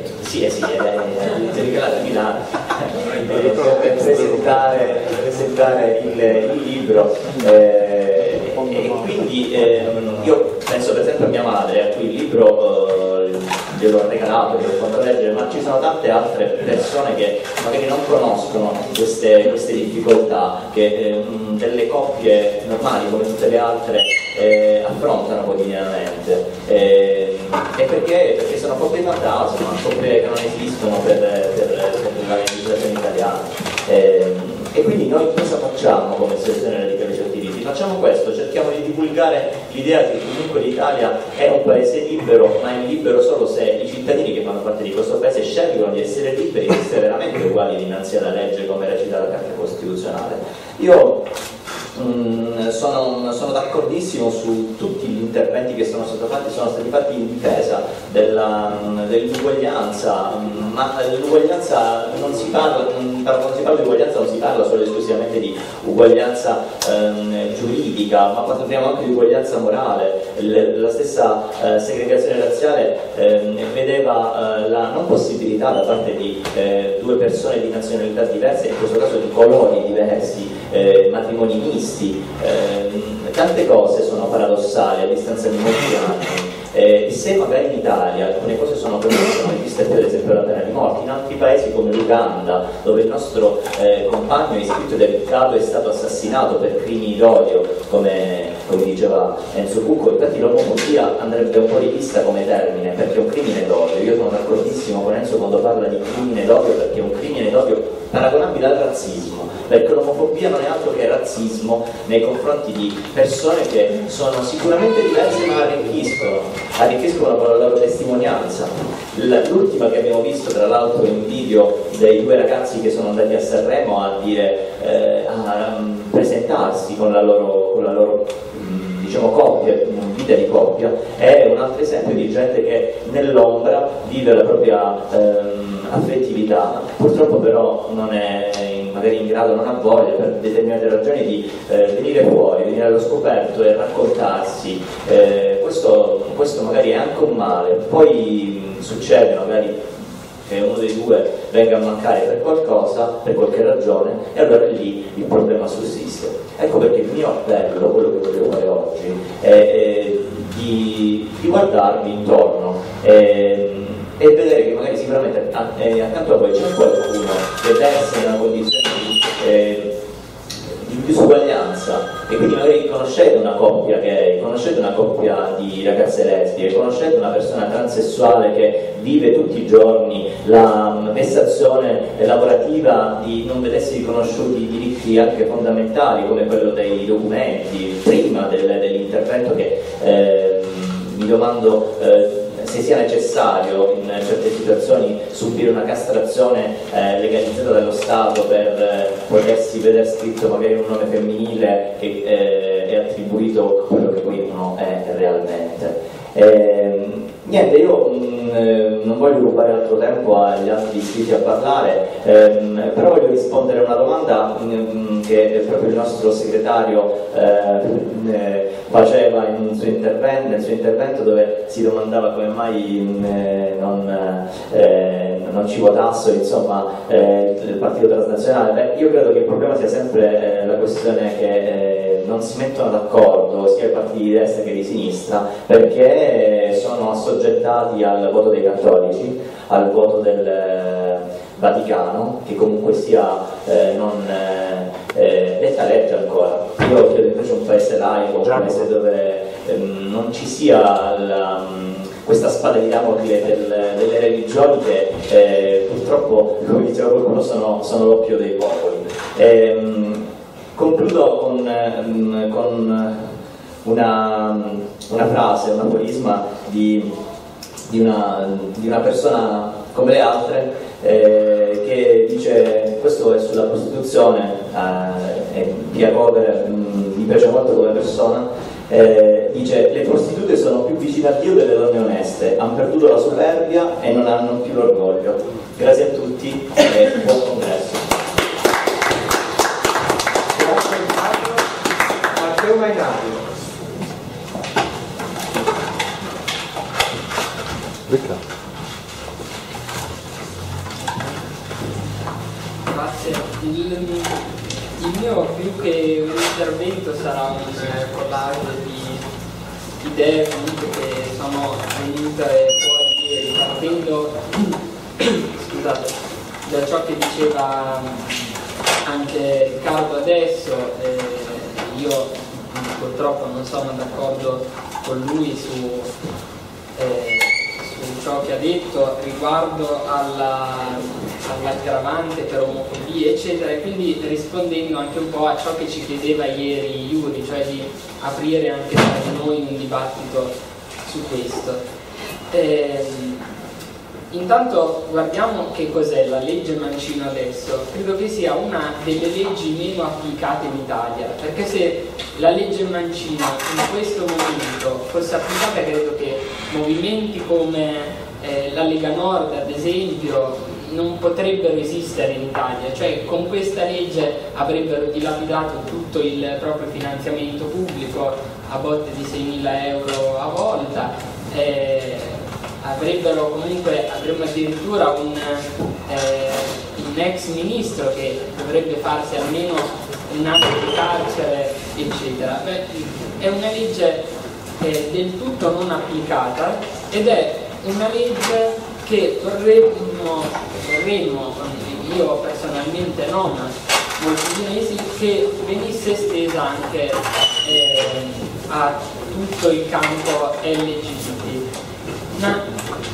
Milano per presentare il libro, e quindi io penso per esempio a mia madre, a cui il libro gliel'ho regalato, che lo fatto leggere, ma ci sono tante altre persone che magari non conoscono queste difficoltà che delle coppie normali come tutte le altre affrontano quotidianamente, e perché sono coppie fantasma, coppie che non esistono per la legislazione italiana. E quindi noi cosa facciamo come Associazione Radicale Certi Diritti? Facciamo questo, cerchiamo di divulgare l'idea che comunque l'Italia è un paese libero, ma è libero solo se i cittadini che fanno parte di questo paese scelgono di essere liberi, di essere veramente uguali dinanzi alla legge, come recita la Carta Costituzionale. Io sono d'accordissimo su tutti gli interventi che sono stati fatti in difesa dell'uguaglianza, ma l'uguaglianza non si parla, quando si parla di uguaglianza non si parla solo esclusivamente di uguaglianza giuridica, ma parliamo anche di uguaglianza morale. La stessa segregazione razziale vedeva la non possibilità da parte di due persone di nazionalità diverse, in questo caso di colori diversi, matrimoni misti, tante cose sono paradossali a distanza di molti anni. Se magari in Italia alcune cose sono viste, per esempio la pena di morte, in altri paesi come l'Uganda, dove il nostro compagno iscritto ed educato è stato assassinato per crimini d'odio, come diceva Enzo Cucco, infatti l'omofobia andrebbe un po' rivista come termine, perché è un crimine d'odio. Io sono d'accordissimo con Enzo quando parla di crimine d'odio, perché è un crimine d'odio paragonabile al razzismo, perché l'omofobia non è altro che razzismo nei confronti di persone che sono sicuramente diverse ma arricchiscono con la loro testimonianza. L'ultima che abbiamo visto tra l'altro in un video dei due ragazzi che sono andati a Sanremo a presentarsi con la loro diciamo coppia, vita di coppia, è un altro esempio di gente che nell'ombra vive la propria affettività, purtroppo però non è magari in grado, non ha voglia per determinate ragioni di venire fuori, venire allo scoperto e raccontarsi. Questo magari è anche un male. Poi succede magari che uno dei due venga a mancare per qualcosa, per qualche ragione, e allora lì il problema sussiste. Ecco perché il mio appello, quello che voglio fare oggi, è di guardarvi intorno e vedere che magari sicuramente accanto a voi c'è qualcuno che versa in una condizione di disuguaglianza, e quindi magari conoscete una coppia gay, conoscete una coppia di ragazze lesbiche, conoscete una persona transessuale che vive tutti i giorni la vessazione lavorativa di non vedersi riconosciuti diritti anche fondamentali come quello dei documenti, prima dell'intervento che mi domando se sia necessario in certe situazioni subire una castrazione legalizzata dallo Stato per potersi vedere scritto magari un nome femminile che è attribuito a quello che poi uno è realmente. Niente, io non voglio rubare altro tempo agli altri iscritti a parlare, però voglio rispondere a una domanda che proprio il nostro segretario faceva nel suo intervento, dove si domandava come mai non non ci votassero, insomma, il partito transnazionale. Io credo che il problema sia sempre la questione che non si mettono d'accordo sia i partiti di destra che di sinistra, perché sono assoggettati al voto dei cattolici, al voto del Vaticano, che comunque sia non detta legge ancora. Io credo invece un paese laico, un paese dove non ci sia questa spada di Damoclè delle religioni che purtroppo, come diceva qualcuno, sono l'oppio dei popoli. Concludo con una frase, un aforisma di una persona come le altre, che dice, questo è sulla prostituzione, Pia Cover mi piace molto come persona, dice: le prostitute sono più vicine a Dio delle donne oneste, hanno perduto la superbia e non hanno più l'orgoglio. Grazie a tutti e buon congresso. Grazie Matteo Mainardi. Grazie. Il mio più che un intervento sarà un collage di idee comunque che sono venute fuori ieri, partendo scusate, da ciò che diceva anche Riccardo adesso. Io purtroppo non sono d'accordo con lui su ciò che ha detto riguardo all'aggravante per omofobia eccetera, e quindi rispondendo anche un po' a ciò che ci chiedeva ieri Yuri, cioè di aprire anche tra noi un dibattito su questo. Intanto guardiamo che cos'è la legge Mancino adesso. Credo che sia una delle leggi meno applicate in Italia, perché se la legge Mancino in questo momento fosse applicata, credo che movimenti come la Lega Nord ad esempio non potrebbero esistere in Italia, cioè con questa legge avrebbero dilapidato tutto il proprio finanziamento pubblico a botte di 6.000 euro a volta, avremmo addirittura un ex ministro che dovrebbe farsi almeno un anno di carcere eccetera. È una legge del tutto non applicata ed è una legge che vorremmo, io personalmente no, ma molti cinesi, che venisse estesa anche a tutto il campo LGBT. Ma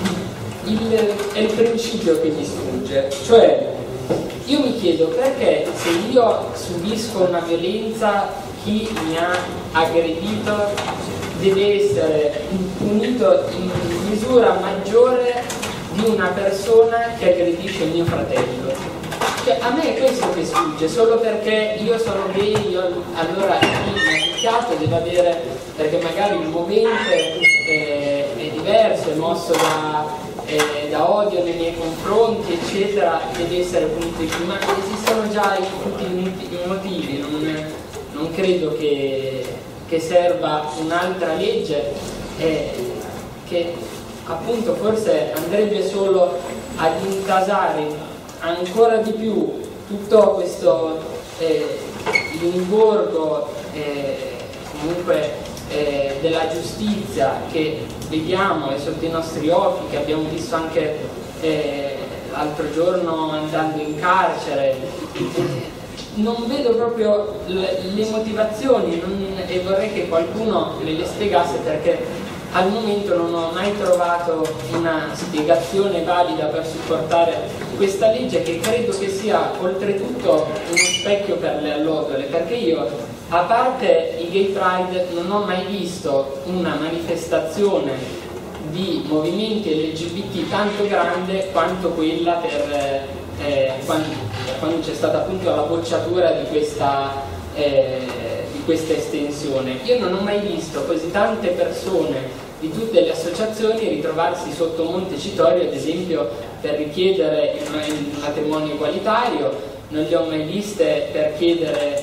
è il principio che mi sfugge, cioè io mi chiedo perché se io subisco una violenza, chi mi ha aggredito deve essere punito in misura maggiore di una persona che aggredisce mio fratello. Cioè, a me è questo che sfugge, solo perché io sono gay, allora chi mi ha picchiato deve avere, perché magari il movente è diverso, è mosso da odio nei miei confronti, eccetera, deve essere punito di più, ma esistono già tutti i motivi, non credo che serva un'altra legge che appunto forse andrebbe solo ad intasare ancora di più tutto questo l'ingorgo comunque della giustizia che vediamo, è sotto i nostri occhi, che abbiamo visto anche l'altro giorno andando in carcere. Non vedo proprio le motivazioni e vorrei che qualcuno me le spiegasse, perché al momento non ho mai trovato una spiegazione valida per supportare questa legge, che credo che sia oltretutto uno specchio per le allodole, perché io, a parte i Gay Pride, non ho mai visto una manifestazione di movimenti LGBT tanto grande quanto quella per quando c'è stata appunto la bocciatura di questa estensione. Io non ho mai visto così tante persone di tutte le associazioni ritrovarsi sotto Montecitorio, ad esempio, per richiedere il matrimonio egualitario, non le ho mai viste per chiedere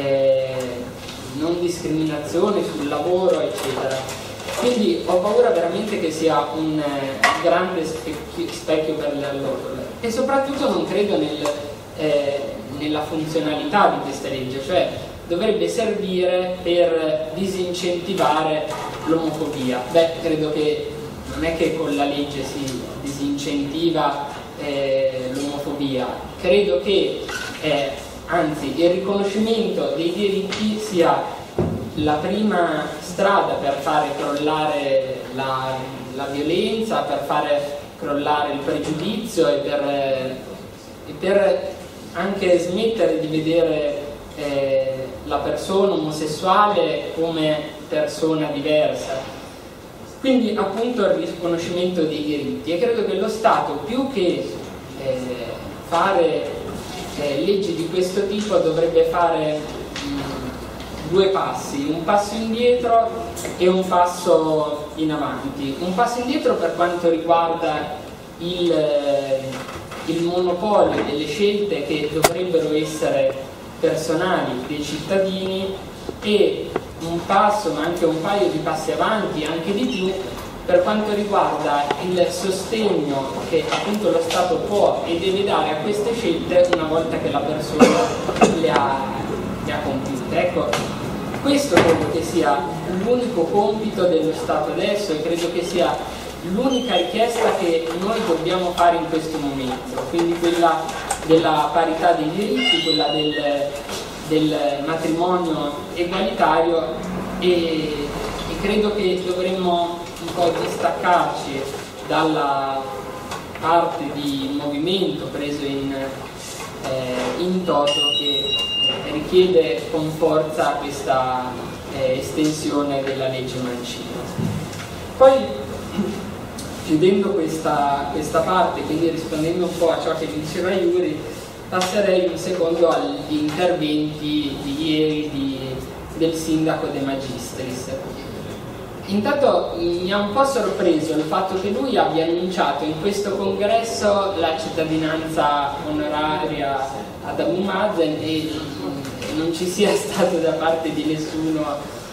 non discriminazione sul lavoro, eccetera. Quindi ho paura veramente che sia un grande specchio per loro, e soprattutto non credo nella funzionalità di questa legge, cioè dovrebbe servire per disincentivare l'omofobia. Beh, credo che non è che con la legge si disincentiva l'omofobia, credo che anzi il riconoscimento dei diritti sia la prima strada per fare crollare la violenza, per fare crollare il pregiudizio e per anche smettere di vedere la persona omosessuale come persona diversa. Quindi appunto il riconoscimento dei diritti, e credo che lo Stato, più che fare leggi di questo tipo, dovrebbe fare due passi, un passo indietro e un passo in avanti. Un passo indietro per quanto riguarda il monopolio delle scelte che dovrebbero essere personali dei cittadini, e un passo, ma anche un paio di passi avanti, anche di più, per quanto riguarda il sostegno che appunto lo Stato può e deve dare a queste scelte una volta che la persona le ha compiute. Ecco, questo credo che sia l'unico compito dello Stato adesso, e credo che sia l'unica richiesta che noi dobbiamo fare in questo momento, quindi quella della parità dei diritti, quella del matrimonio egualitario, e credo che dovremmo un po' distaccarci dalla parte di movimento preso in toto che richiede con forza questa estensione della legge Mancino. Poi, chiudendo questa parte, quindi rispondendo un po' a ciò che diceva Yuri, passerei un secondo agli interventi di ieri del sindaco De Magistris. Intanto mi ha un po' sorpreso il fatto che lui abbia annunciato in questo congresso la cittadinanza onoraria ad Abu Mazen e non ci sia stato da parte di nessuno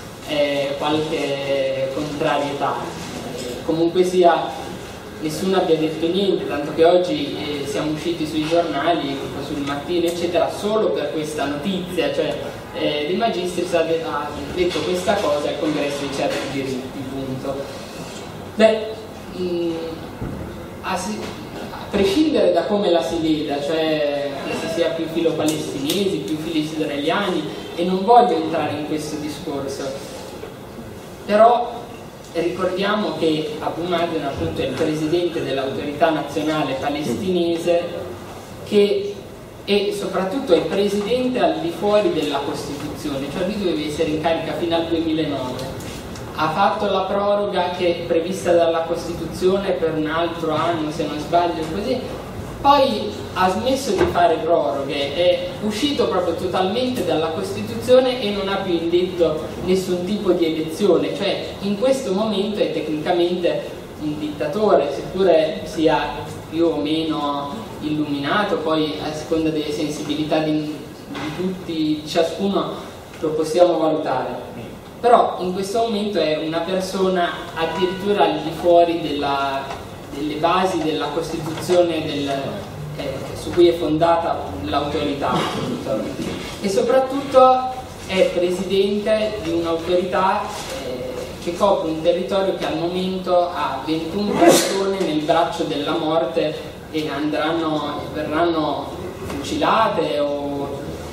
qualche contrarietà. Comunque sia, nessuno abbia detto niente, tanto che oggi siamo usciti sui giornali, sul Mattino eccetera, solo per questa notizia, cioè De Magistris ha detto questa cosa al congresso di certi diritti, punto. Beh, a prescindere da come la si veda, cioè che si sia più filo palestinesi, più filo israeliani, e non voglio entrare in questo discorso, però ricordiamo che Abu Mazen appunto è il presidente dell'autorità nazionale palestinese, che e soprattutto è presidente al di fuori della Costituzione, cioè lui doveva essere in carica fino al 2009, ha fatto la proroga che è prevista dalla Costituzione per un altro anno se non sbaglio, così poi ha smesso di fare proroghe, è uscito proprio totalmente dalla Costituzione e non ha più indetto nessun tipo di elezione, cioè in questo momento è tecnicamente un dittatore, seppure sia più o meno illuminato, poi a seconda delle sensibilità di tutti, di ciascuno lo possiamo valutare, però in questo momento è una persona addirittura al di fuori delle basi della Costituzione su cui è fondata l'autorità, e soprattutto è presidente di un'autorità che copre un territorio che al momento ha 21 persone nel braccio della morte e verranno fucilate o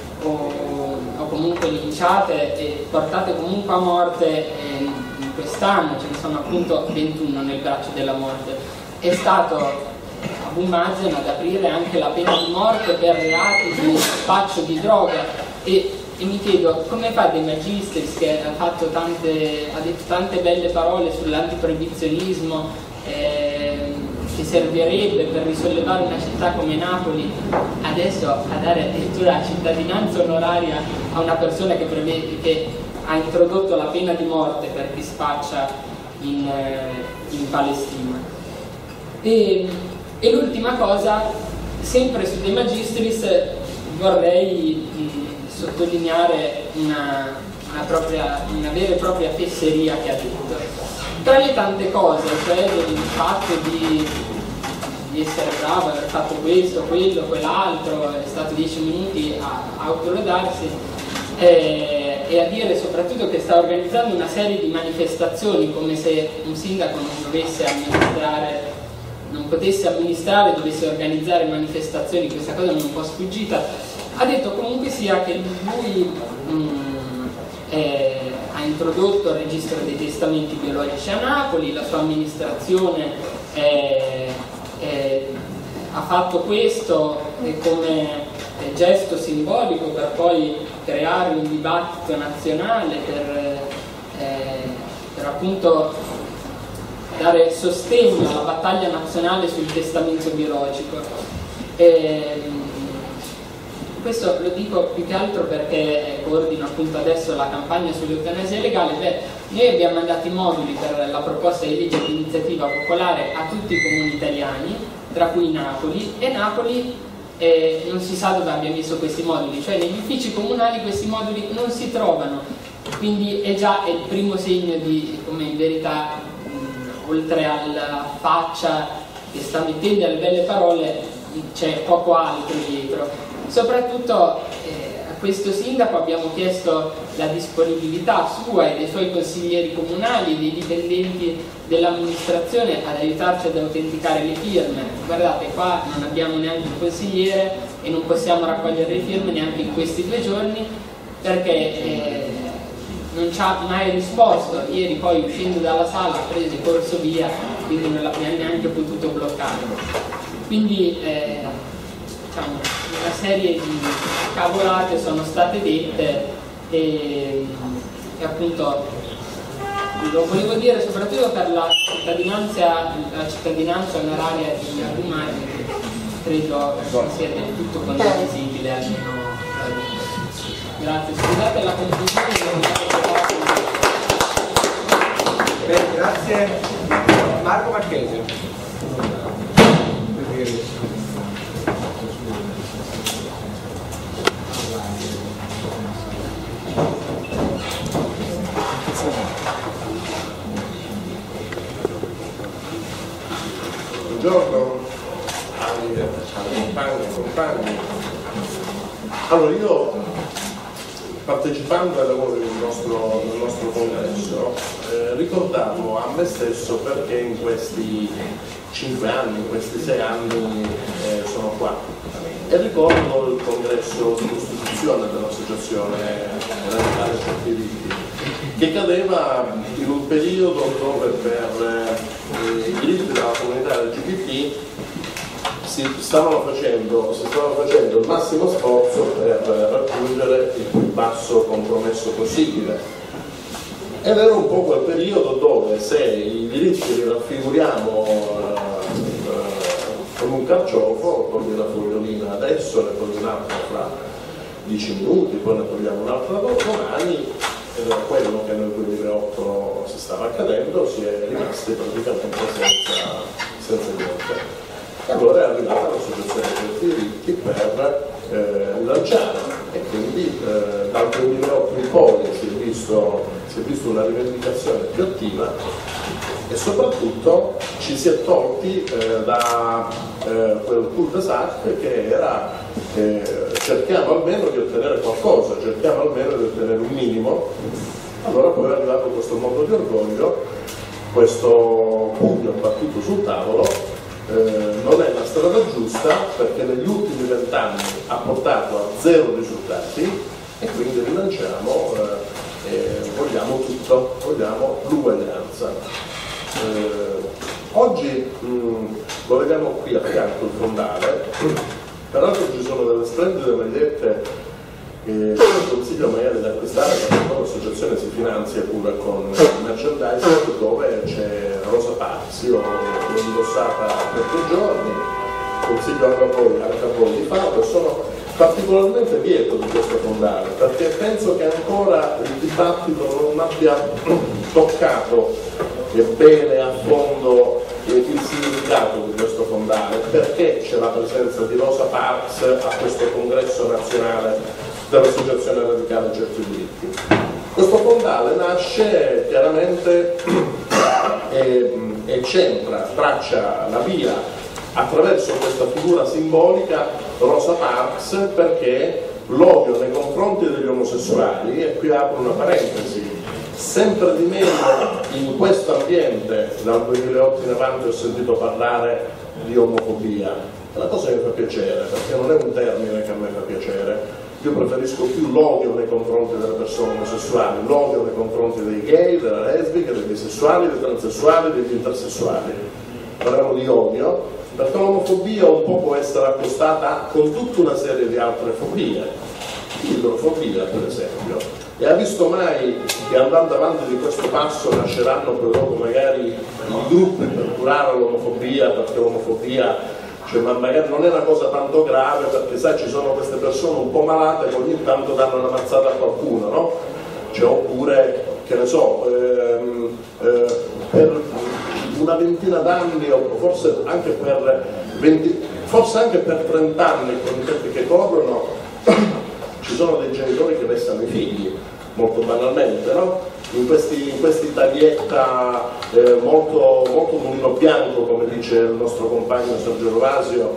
comunque linciate e portate comunque a morte in quest'anno, ce ne sono appunto 21 nel braccio della morte. È stato Abu Mazen ad aprire anche la pena di morte per reati di spaccio di droga, e mi chiedo come fa De Magistris, che ha detto tante belle parole sull'antiproibizionismo che servirebbe per risollevare una città come Napoli, adesso a dare addirittura la cittadinanza onoraria a una persona che ha introdotto la pena di morte per chi spaccia in Palestina. E l'ultima cosa, sempre su De Magistris, vorrei sottolineare una vera e propria fesseria che ha detto. tra le tante cose, cioè del fatto di essere bravo, aver fatto questo, quello, quell'altro, è stato 10 minuti a autolodarsi, e a dire soprattutto che sta organizzando una serie di manifestazioni, come se un sindaco non potesse amministrare, dovesse organizzare manifestazioni. Questa cosa non è un po' sfuggita. Ha detto comunque sia che lui ha introdotto il registro dei testamenti biologici a Napoli, la sua amministrazione ha fatto questo come gesto simbolico per poi creare un dibattito nazionale per appunto dare sostegno alla battaglia nazionale sul testamento biologico. Questo lo dico più che altro perché coordino appunto adesso la campagna sull'eutanasia legale. Noi abbiamo mandato i moduli per la proposta di legge di iniziativa popolare a tutti i comuni italiani, tra cui Napoli, e Napoli non si sa dove abbia messo questi moduli, cioè negli uffici comunali questi moduli non si trovano, quindi è già il primo segno di come in verità oltre alla faccia che sta mettendo alle belle parole c'è poco altro dietro. Soprattutto a questo sindaco abbiamo chiesto la disponibilità sua e dei suoi consiglieri comunali e dei dipendenti dell'amministrazione ad aiutarci ad autenticare le firme. Guardate, qua non abbiamo neanche un consigliere e non possiamo raccogliere le firme neanche in questi 2 giorni perché non ci ha mai risposto. Ieri poi uscendo dalla sala ha preso il corso via, quindi non l'abbiamo neanche potuto bloccare. Quindi diciamo, una serie di cavolate sono state dette e appunto lo volevo dire soprattutto per la cittadinanza onoraria di Argumari, che credo sia del tutto condivisibile almeno. Grazie, scusate la confusione. Bene, grazie. Marco Marchese. Buongiorno alle compagne e compagni. Allora, io partecipando ai lavori del nostro congresso ricordavo a me stesso perché in questi 5 anni, in questi 6 anni sono qua, e ricordo il congresso di costituzione dell'associazione radicale certi diritti, che cadeva in un periodo dove per i diritti della comunità LGBT si stava facendo il massimo sforzo per raggiungere il più basso compromesso possibile. Ed era un po' quel periodo dove se i diritti li raffiguriamo con un carciofo, togli la fogliolina adesso, ne togli un'altra fra 10 minuti, poi ne togliamo un'altra domani, ed era quello che nel 2008 si stava accadendo, si è rimasti praticamente senza niente. E allora è arrivata l'associazione dei diritti per lanciare, e quindi dal 2008 in poi si è visto una rivendicazione più attiva e soprattutto ci si è tolti da quel cul-de-sac che era cerchiamo almeno di ottenere qualcosa, cerchiamo almeno di ottenere un minimo. Allora poi è arrivato questo mondo di orgoglio, questo pugno battuto sul tavolo. Non è la strada giusta perché negli ultimi 20 anni ha portato a 0 risultati e quindi rilanciamo, vogliamo tutto, vogliamo l'uguaglianza. Oggi lo vediamo qui a fianco il fondale, peraltro ci sono delle splendide magliette che il consiglio magari da acquistare perché poi l'associazione si finanzia pure con il merchandising, dove c'è Rosa Parks. Io l'ho indossata per 3 giorni, consiglio anche a voi di farlo, e sono particolarmente lieto di questo fondale perché penso che ancora il dibattito non abbia toccato bene a fondo il significato di questo fondale, perché c'è la presenza di Rosa Parks a questo congresso nazionale dell'Associazione Radicale Certi Diritti. Questo fondale nasce chiaramente e traccia la via attraverso questa figura simbolica Rosa Parks, perché l'odio nei confronti degli omosessuali, e qui apro una parentesi, sempre di meno in questo ambiente dal 2008 in avanti ho sentito parlare di omofobia. È una cosa che mi fa piacere, perché non è un termine che a me fa piacere. Io preferisco più l'odio nei confronti delle persone omosessuali, l'odio nei confronti dei gay, delle lesbiche, dei bisessuali, dei transessuali, degli intersessuali. Parliamo di odio, perché l'omofobia un po' può essere accostata con tutta una serie di altre fobie. L'idrofobia, per esempio. E ha visto mai che andando avanti di questo passo nasceranno poi dopo magari i gruppi per curare l'omofobia, perché l'omofobia ma magari non è una cosa tanto grave, perché sai, ci sono queste persone un po' malate che ogni tanto danno una mazzata a qualcuno, no? Cioè, oppure, che ne so, per una ventina d'anni, o forse anche per 30 anni, con i tempi che corrono, ci sono dei genitori che vessano i figli, molto banalmente, no? In questi taglietta molto mulino bianco, come dice il nostro compagno Sergio Rovasio,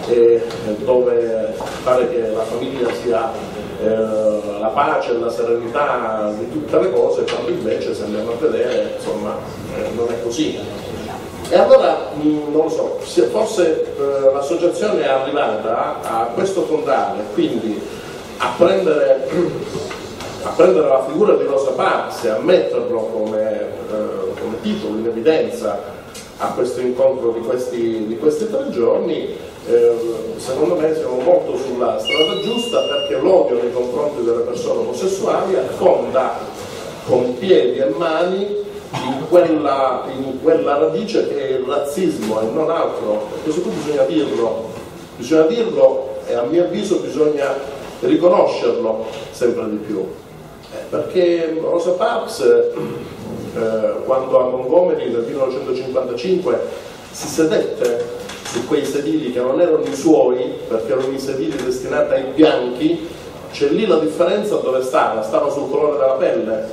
dove pare che la famiglia sia la pace e la serenità di tutte le cose, quando invece, se andiamo a vedere, insomma, non è così. E allora, non lo so, forse l'associazione è arrivata a questo fondale, quindi a prendere la figura di Rosa Parks e a metterlo come titolo in evidenza a questo incontro di questi 3 giorni, secondo me siamo molto sulla strada giusta, perché l'odio nei confronti delle persone omosessuali affonda con piedi e mani in quella radice che è il razzismo e non altro. Questo qui bisogna dirlo e a mio avviso bisogna riconoscerlo sempre di più. Perché Rosa Parks, quando a Montgomery nel 1955 si sedette su quei sedili che non erano i suoi, perché erano i sedili destinati ai bianchi, c'è lì la differenza dove stava sul colore della pelle,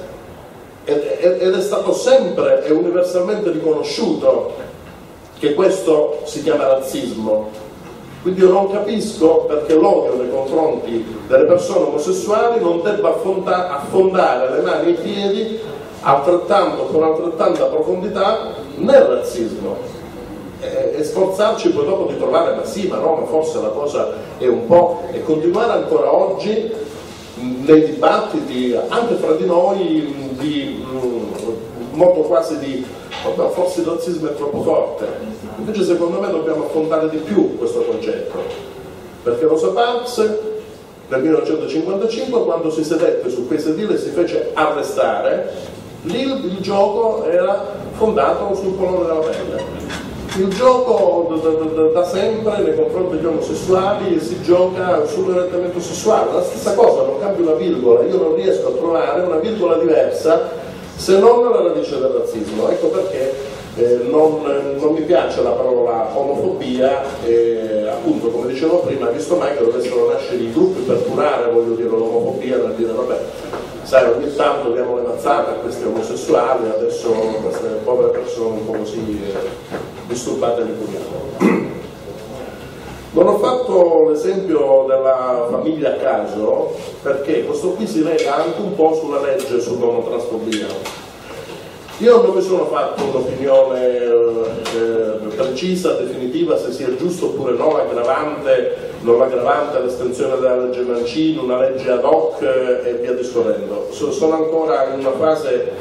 ed è stato sempre e universalmente riconosciuto che questo si chiama razzismo. Quindi io non capisco perché l'odio nei confronti delle persone omosessuali non debba affondare le mani e i piedi con altrettanta profondità nel razzismo e sforzarci poi dopo di trovare, ma forse la cosa è un po', e continuare ancora oggi nei dibattiti anche fra di noi di modo quasi di forse il razzismo è troppo forte. Invece secondo me dobbiamo affrontare di più questo concetto, perché Rosa Parks nel 1955, quando si sedette su quei sedili e si fece arrestare, lì il gioco era fondato sul colore della pelle. Il gioco da sempre nei confronti degli omosessuali si gioca sull'orientamento sessuale, la stessa cosa, non cambia una virgola. Io non riesco a trovare una virgola diversa se non la radice del razzismo. Ecco perché non mi piace la parola omofobia, appunto, come dicevo prima, visto mai che dovessero nascere i gruppi per curare, voglio dire, l'omofobia, per dire vabbè, sai, ogni tanto diamo le mazzate a questi omosessuali, adesso queste povere persone un po' così disturbate li curiamo. Non ho fatto l'esempio della famiglia a caso, perché questo qui si lega anche un po' sulla legge sull'omotransfobia. Io non mi sono fatto un'opinione precisa, definitiva, se sia giusto oppure no non l'aggravante, l'estensione della legge Mancini, una legge ad hoc e via discorrendo. Sono ancora in una fase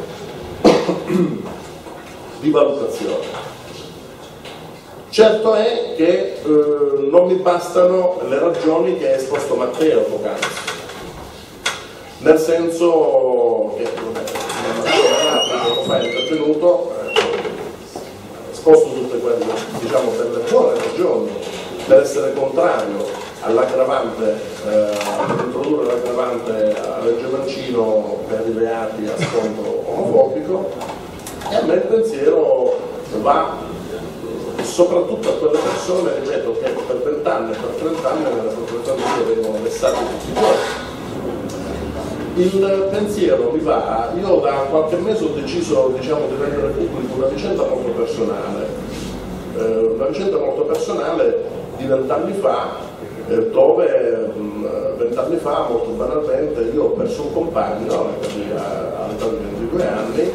di valutazione. Certo è che non mi bastano le ragioni che ha esposto Matteo poc'anzi, nel senso che poco fa è intervenuto, esposto tutte quelle, diciamo, per le buone ragioni per essere contrario all'aggravante, per introdurre l'aggravante alla legge Mancino per i reati a sfondo omofobico, e a me il pensiero va soprattutto a quelle persone, ripeto, che per 20 anni e per 30 anni nelle proprietà vengono vessate tutti i giorni. il pensiero mi va, io da qualche mese ho deciso, diciamo, di rendere pubblico una vicenda molto personale di 20 anni fa, dove 20 anni fa, molto banalmente, io ho perso un compagno all'età di 22 anni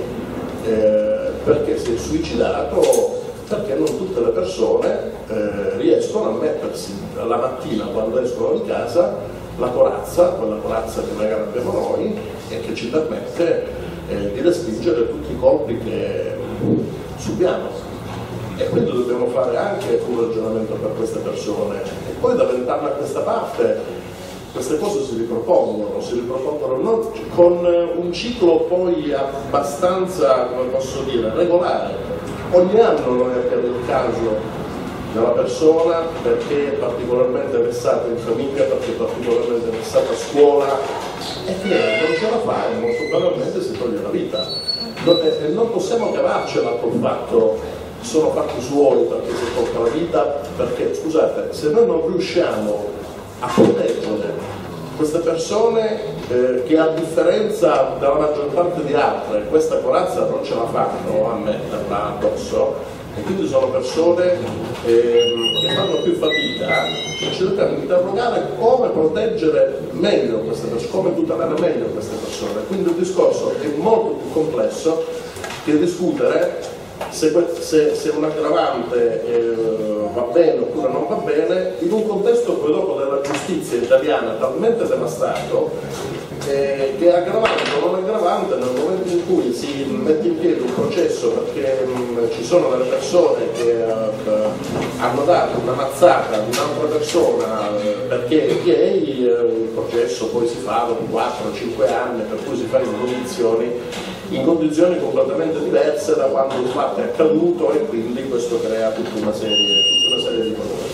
perché si è suicidato, perché non tutte le persone riescono a mettersi la mattina quando escono di casa la corazza, quella corazza che magari abbiamo noi e che ci permette di respingere tutti i colpi che subiamo. E quindi dobbiamo fare anche un ragionamento per queste persone. E poi da 20 anni a questa parte queste cose si ripropongono non con un ciclo poi abbastanza, come posso dire, regolare. Ogni anno noi abbiamo il caso della persona perché è particolarmente vessata in famiglia, perché è particolarmente vessata a scuola e che non ce la fa e molto banalmente si toglie la vita. E non possiamo cavarcela col fatto sono fatti suoi perché si tolta la vita, perché scusate, se noi non riusciamo a proteggere queste persone che a differenza della maggior parte di altre questa corazza non ce la fanno a metterla addosso, e quindi sono persone che fanno più fatica, ci dobbiamo interrogare come proteggere meglio queste persone, come tutelare meglio queste persone. Quindi il discorso è molto più complesso che discutere se un aggravante va bene oppure non va bene, in un contesto poi dopo della giustizia italiana talmente devastato che aggravante o non aggravante, nel momento in cui si mette in piedi un processo perché ci sono delle persone che hanno dato una mazzata ad un'altra persona perché è gay, il processo poi si fa dopo 4-5 anni, per cui si fa in condizioni completamente diverse da quando il fatto è accaduto, e quindi questo crea tutta una serie di problemi.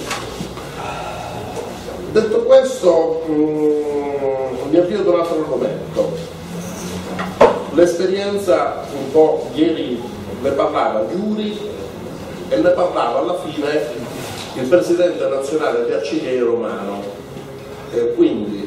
Detto questo, mi avvio ad un altro argomento. L'esperienza un po' ieri ne parlava Giuri e ne parlava alla fine il presidente nazionale di Arcigay Romano. Quindi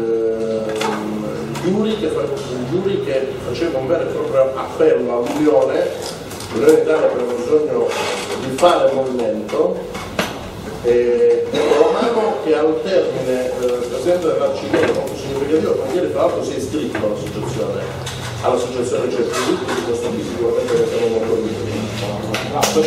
Giuri che faceva un vero e proprio appello all'Unione. L'Unione Italia aveva bisogno di fare movimento, e Romano che al termine presidente dell'Arcigay molto significativo, ma ieri tra l'altro si è iscritto all'associazione Certi di questo tipo, sicuramente ne siamo molto orgogliosi.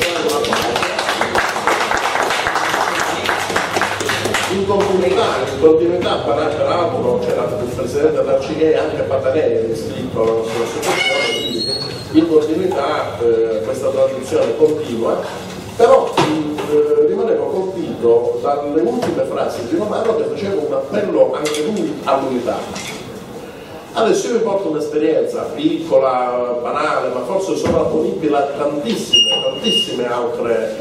In continuità peraltro c'era il presidente dell'Arcigay anche Patanelli è iscritto alla nostra associazione, quindi in continuità questa tradizione continua, però rimanevo colpito dalle ultime frasi di Romano che faceva un appello anche lui all'unità. Adesso io vi porto un'esperienza piccola, banale, ma forse sovrapponibile a tantissime altre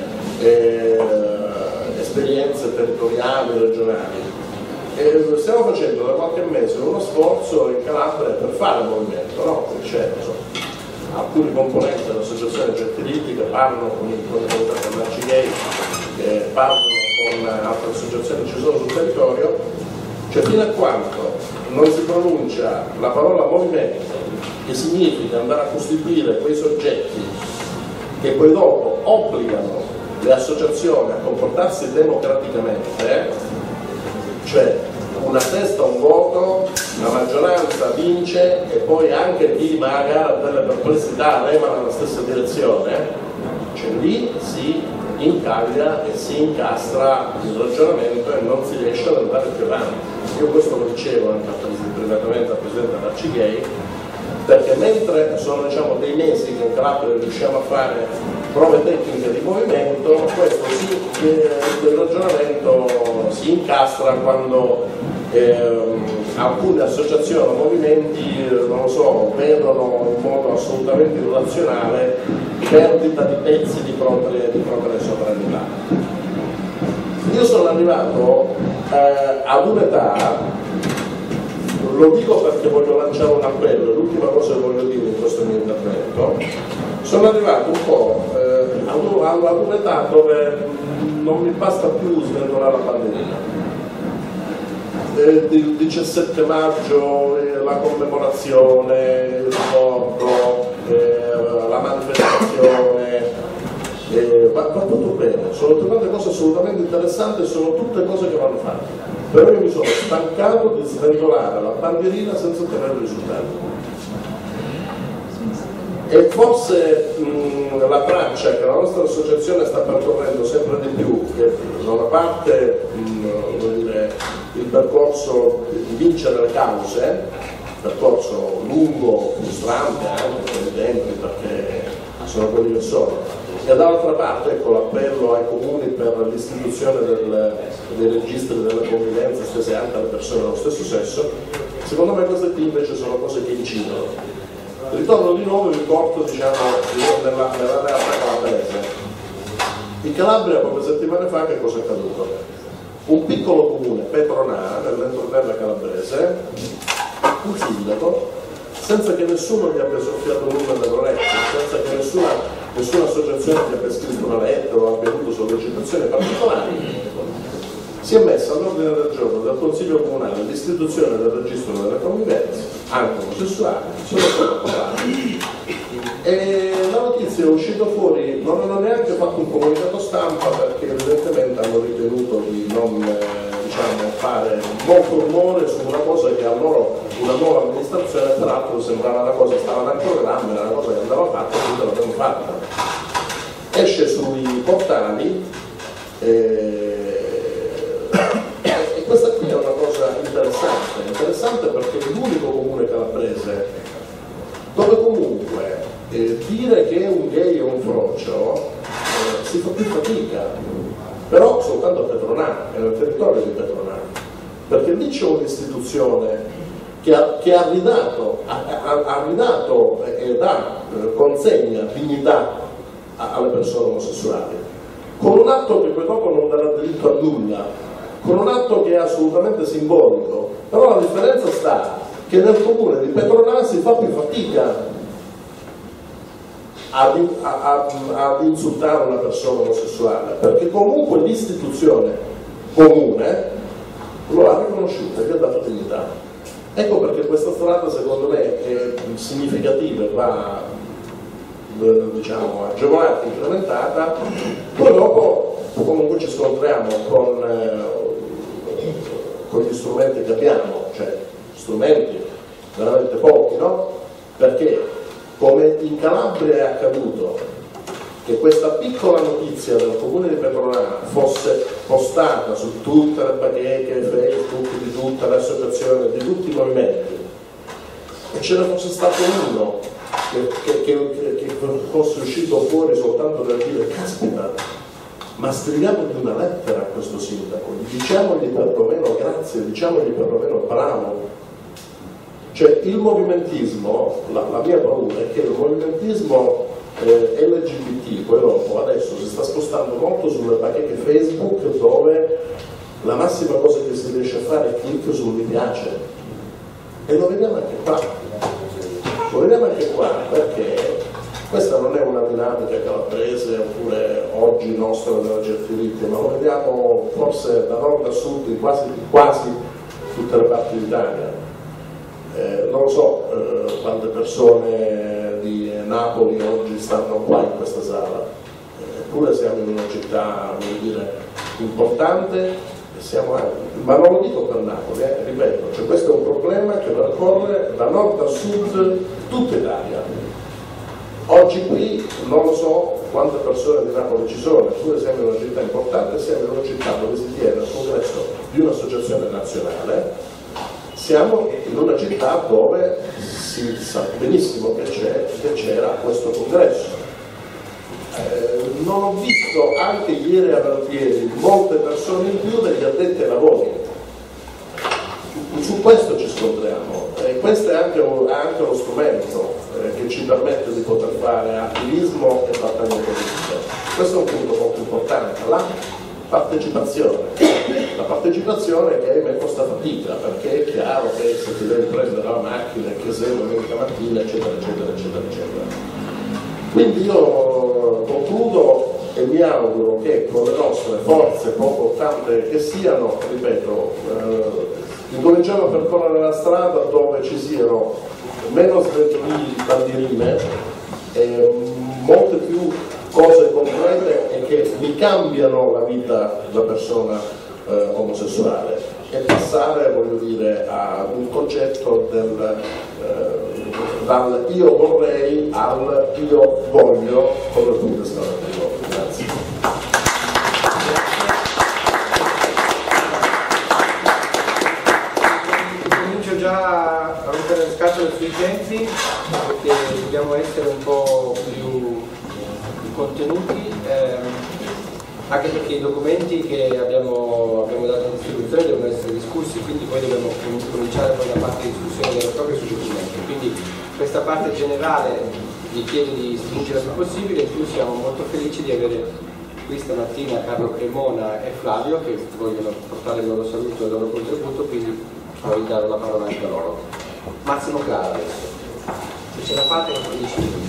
esperienze territoriali, regionali. Stiamo facendo da qualche mese uno sforzo in Calabria per fare movimento, no? C'è alcuni componenti dell'associazione Certi che parlano con il comitato dell'Arcigay, che parlano con altre associazioni che ci sono sul territorio, cioè fino a quando non si pronuncia la parola movimento, che significa andare a costituire quei soggetti che poi dopo obbligano le associazioni a comportarsi democraticamente, cioè una testa, un voto, la maggioranza vince e poi anche chi magari ha delle perplessità rema nella stessa direzione, cioè lì si incaglia e si incastra il ragionamento e non si riesce ad andare più avanti. Io questo lo dicevo anche privatamente al presidente dell'Arcigay, perché mentre sono dei mesi che in Calabria riusciamo a fare prove tecniche di movimento, il ragionamento si incastra quando alcune associazioni o movimenti, non lo so, vedono in modo assolutamente irrazionale perdita di pezzi di proprie sovranità. Io sono arrivato ad un'età, lo dico perché voglio lanciare un appello, l'ultima cosa che voglio dire in questo mio intervento, sono arrivato un po' ad un'età dove non mi basta più sventolare la bandierina. il 17 maggio la commemorazione, il ricordo, la manifestazione, va tutto bene, sono tutte cose assolutamente interessanti, sono tutte cose che vanno fatte, però io mi sono stancato di sventolare la bandierina senza ottenere risultati. E forse la traccia che la nostra associazione sta percorrendo sempre di più, che da una parte il percorso di vincere le cause, percorso lungo, frustrante anche per i tempi, perché sono quelli che sono, e dall'altra parte ecco l'appello ai comuni per l'istituzione dei registri delle convivenze stesse anche alle persone dello stesso sesso. Secondo me queste qui invece sono cose che incidono. Ritorno di nuovo e vi porto nella realtà calabrese. In Calabria poche settimane fa che cosa è accaduto? Un piccolo comune, Petronà, nell'entroterra calabrese, un sindaco, senza che nessuno gli abbia soffiato nulla nell'orecchio, senza che nessuna associazione gli abbia scritto una lettera o abbia avuto sollecitazioni particolari, si è messa all'ordine del giorno del Consiglio Comunale l'istituzione del registro delle convivenze, anche omosessuali, sono state approvate. E la notizia è uscita fuori, non hanno neanche fatto un comunicato stampa perché evidentemente hanno ritenuto di non fare molto rumore su una cosa che a loro, una nuova amministrazione, peraltro sembrava una cosa, stava nel programma, era una cosa che andava fatta e quindi l'abbiamo fatta. Esce sui portali e questa qui è una cosa interessante perché è l'unico comune calabrese dove comunque dire che un gay è un frocio si fa più fatica, però soltanto a Petronà, è nel territorio di Petronà, perché lì c'è un'istituzione che ha ridato e consegna dignità alle persone omosessuali, con un atto che poi dopo non darà diritto a nulla, con un atto che è assolutamente simbolico, però la differenza sta che nel comune di Petronà si fa più fatica ad insultare una persona omosessuale, perché comunque l'istituzione comune lo ha riconosciuto e gli ha dato dignità. Ecco perché questa strada secondo me è significativa, va agevolata, incrementata. Poi dopo comunque ci scontriamo con gli strumenti che abbiamo, cioè strumenti veramente pochi, no? Perché come in Calabria è accaduto che questa piccola notizia del comune di Petronà fosse postata su tutte le bacheche, Facebook, di tutte le associazioni, di tutti i movimenti, e ce ne fosse stato uno che fosse uscito fuori soltanto per dire caspita, ma scriviamogli una lettera a questo sindaco, diciamogli perlomeno grazie, diciamogli perlomeno bravo. Cioè il movimentismo, la mia paura è che il movimentismo LGBT poi dopo adesso si sta spostando molto sulle bacheche Facebook, dove la massima cosa che si riesce a fare è clic sul mi piace, e lo vediamo anche qua, perché questa non è una dinamica calabrese oppure oggi nostra della Gelfiritti, ma lo vediamo forse da nord a sud in quasi tutte le parti d'Italia. Non lo so quante persone di Napoli oggi stanno qua in questa sala, eppure siamo in una città, voglio dire, importante, ma non lo dico per Napoli, ripeto, cioè questo è un problema che percorre da nord a sud tutta Italia. Oggi qui non lo so quante persone di Napoli ci sono, eppure siamo in una città importante, siamo in una città dove si tiene il congresso di un'associazione nazionale. Siamo in una città dove si sa benissimo che c'era questo congresso. Non ho visto anche ieri a Valpieri molte persone in più degli addetti ai lavori. Su questo ci scontriamo, e questo è anche lo strumento che ci permette di poter fare attivismo e battaglia politica. Questo è un punto molto importante, la partecipazione che ahimè costa fatica, perché è chiaro che se ti devi prendere la macchina e che sei domenica mattina eccetera. Quindi io concludo e mi auguro che con le nostre forze, poco tante che siano, ripeto, incominciamo a percorrere la strada dove ci siano meno bandierine e molte più cose concrete e che mi cambiano la vita da persona omosessuale, e passare, voglio dire, a un concetto dal io vorrei al io voglio come punto esclamativo. Grazie. Comincio già a rompere le scatole sui tempi, perché dobbiamo essere un po' più contenuti, anche perché i documenti che abbiamo dato in distribuzione devono essere discussi, quindi poi dobbiamo cominciare con la parte di discussione vera e propria sui documenti. Quindi questa parte generale vi chiedo di stringere il più possibile, in più siamo molto felici di avere qui stamattina Carlo Cremona e Flavio che vogliono portare il loro saluto e il loro contributo, quindi poi dare la parola anche a loro. Massimo Clara adesso, se ce la fate in 15 minuti.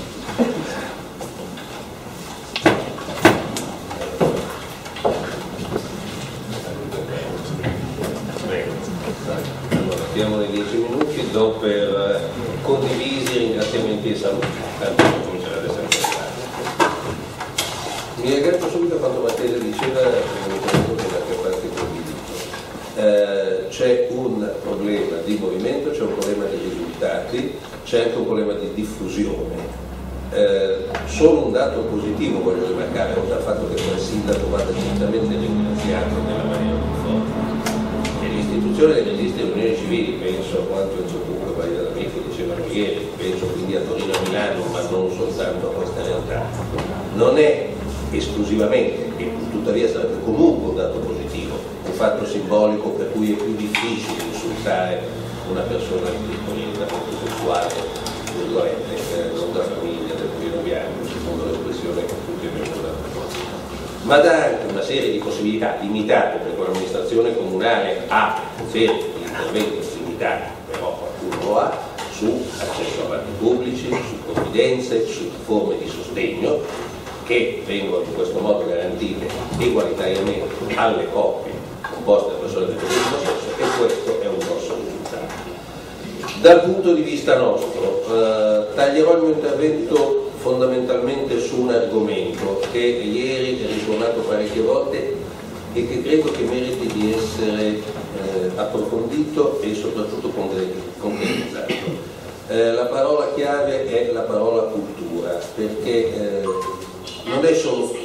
Allora, abbiamo nei 10 minuti, do per condivisi ringraziamenti e saluti. Tanto comincerà ad essere importante. Mi aggancio subito a quanto Matteo diceva, che da che parte condivido. C'è un problema di movimento, c'è un problema di risultati, c'è anche un problema di diffusione. Solo un dato positivo voglio rimarcare, oltre al fatto che il sindaco vada certamente ringraziato nella maniera più forte. L'istituzione delle liste delle unioni civili, penso a quanto il sottogruppo Valle dell'Amico dicevano ieri, penso quindi a Torino e a Milano, ma non soltanto a questa realtà, non è esclusivamente, e tuttavia sarebbe comunque un dato positivo, un fatto simbolico per cui è più difficile insultare una persona di disponibilità sessuale, non da famiglia, del primo bianco, secondo l'espressione che tutti abbiamo dato. Ma dà anche una serie di possibilità limitate, perché l'amministrazione comunale ha poteri di intervento limitati, però qualcuno lo ha, su accesso a bandi pubblici, su provvidenze, su forme di sostegno che vengono in questo modo garantite egualitariamente alle coppie composte da persone del medesimo sesso, e questo è un grosso risultato. Dal punto di vista nostro, taglierò il mio intervento fondamentalmente su un argomento che ieri è risuonato parecchie volte e che credo che meriti di essere approfondito e soprattutto concretizzato. La parola chiave è la parola cultura, perché non è solo...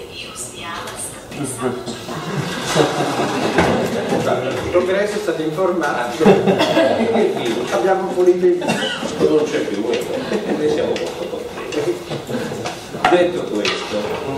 Il congresso è stato informato, abbiamo pulito il video. Non c'è più, noi siamo molto contenti. Detto questo,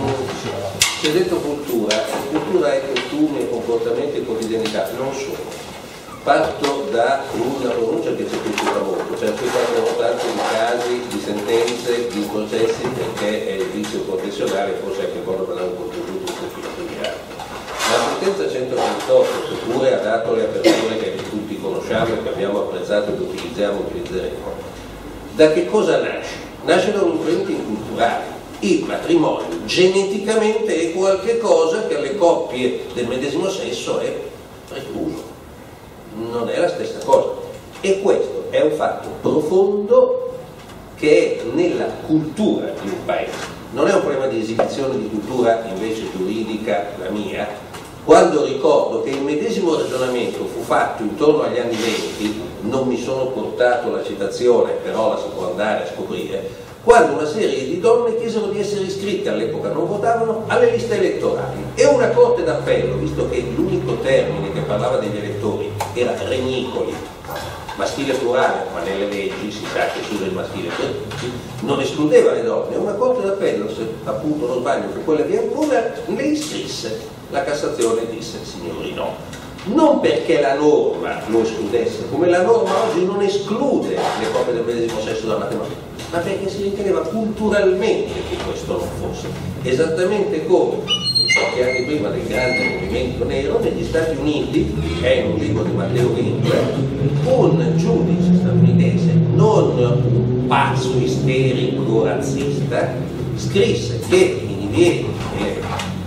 si è detto cultura è costume, comportamenti e quotidianità, non solo. Parto da una pronuncia che ci è piaciuta molto, cioè qui parliamo tanto di casi, di sentenze, di processi, perché è il vizio professionale, forse anche quando per un contributo specifico. La sentenza 138, che pure ha dato le aperture che tutti conosciamo e che abbiamo apprezzato e che utilizzeremo, da che cosa nasce? Nasce da un imprinting culturale. Il matrimonio geneticamente è qualche cosa che alle coppie del medesimo sesso è precluso, non è la stessa cosa, e questo è un fatto profondo che è nella cultura di un paese, non è un problema di esibizione di cultura invece giuridica la mia. Quando ricordo che il medesimo ragionamento fu fatto intorno agli anni 20, non mi sono portato la citazione, però la si può andare a scoprire, quando una serie di donne chiesero di essere iscritte, all'epoca non votavano, alle liste elettorali, e una corte d'appello, visto che l'unico termine che parlava degli elettori era regnicoli, maschile plurale, ma nelle leggi si sa che si usa il maschile per tutti, non escludeva le donne, una corte d'appello, se appunto non sbaglio, che quella di Ancona le iscrisse. La Cassazione disse signori no, non perché la norma lo escludesse, come la norma oggi non esclude le coppie del medesimo sesso dal matrimonio, ma perché si riteneva culturalmente che questo non fosse, esattamente come pochi anni prima del grande movimento nero negli Stati Uniti, è in un libro di Matteo Winkler, un giudice statunitense, non un pazzo isterico razzista, scrisse che i divieti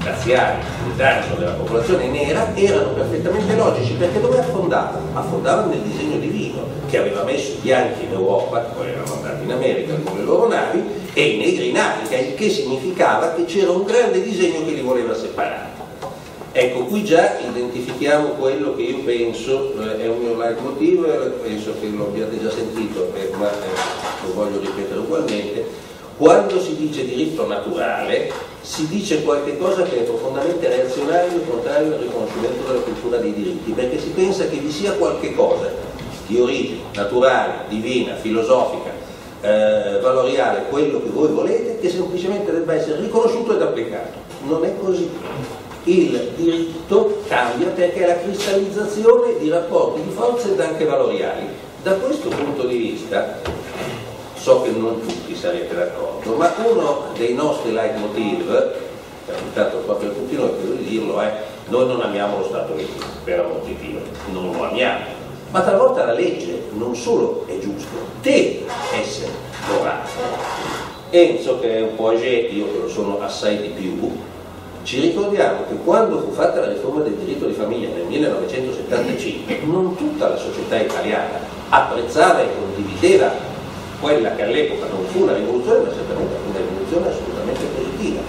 razziali, britannici o della popolazione nera erano perfettamente logici, perché dove affondavano? Affondavano nel disegno divino che aveva messo i bianchi in Europa, poi erano andati in America con le loro navi, e i negri in Africa, il che significava che c'era un grande disegno che li voleva separare. Ecco, qui già identifichiamo quello che io penso è un mio leitmotiv, penso che lo abbiate già sentito, ma lo voglio ripetere ugualmente. Quando si dice diritto naturale, si dice qualche cosa che è profondamente reazionario e contrario al riconoscimento della cultura dei diritti, perché si pensa che vi sia qualche cosa di origine naturale, divina, filosofica, valoriale, quello che voi volete, che semplicemente debba essere riconosciuto ed applicato. Non è così. Il diritto cambia perché è la cristallizzazione di rapporti di forza ed anche valoriali. Da questo punto di vista, so che non tutti sarete d'accordo, ma uno dei nostri leitmotiv, che è invitato proprio a tutti noi per dirlo, è: noi non amiamo lo Stato lecito, per amor di Dio, non lo amiamo, ma talvolta la legge non solo è giusta, deve essere morale. Enzo, che è un po' âgé, io che lo sono assai di più, ci ricordiamo che quando fu fatta la riforma del diritto di famiglia nel 1975, non tutta la società italiana apprezzava e condivideva quella che all'epoca non fu una rivoluzione, ma certamente una rivoluzione assolutamente positiva.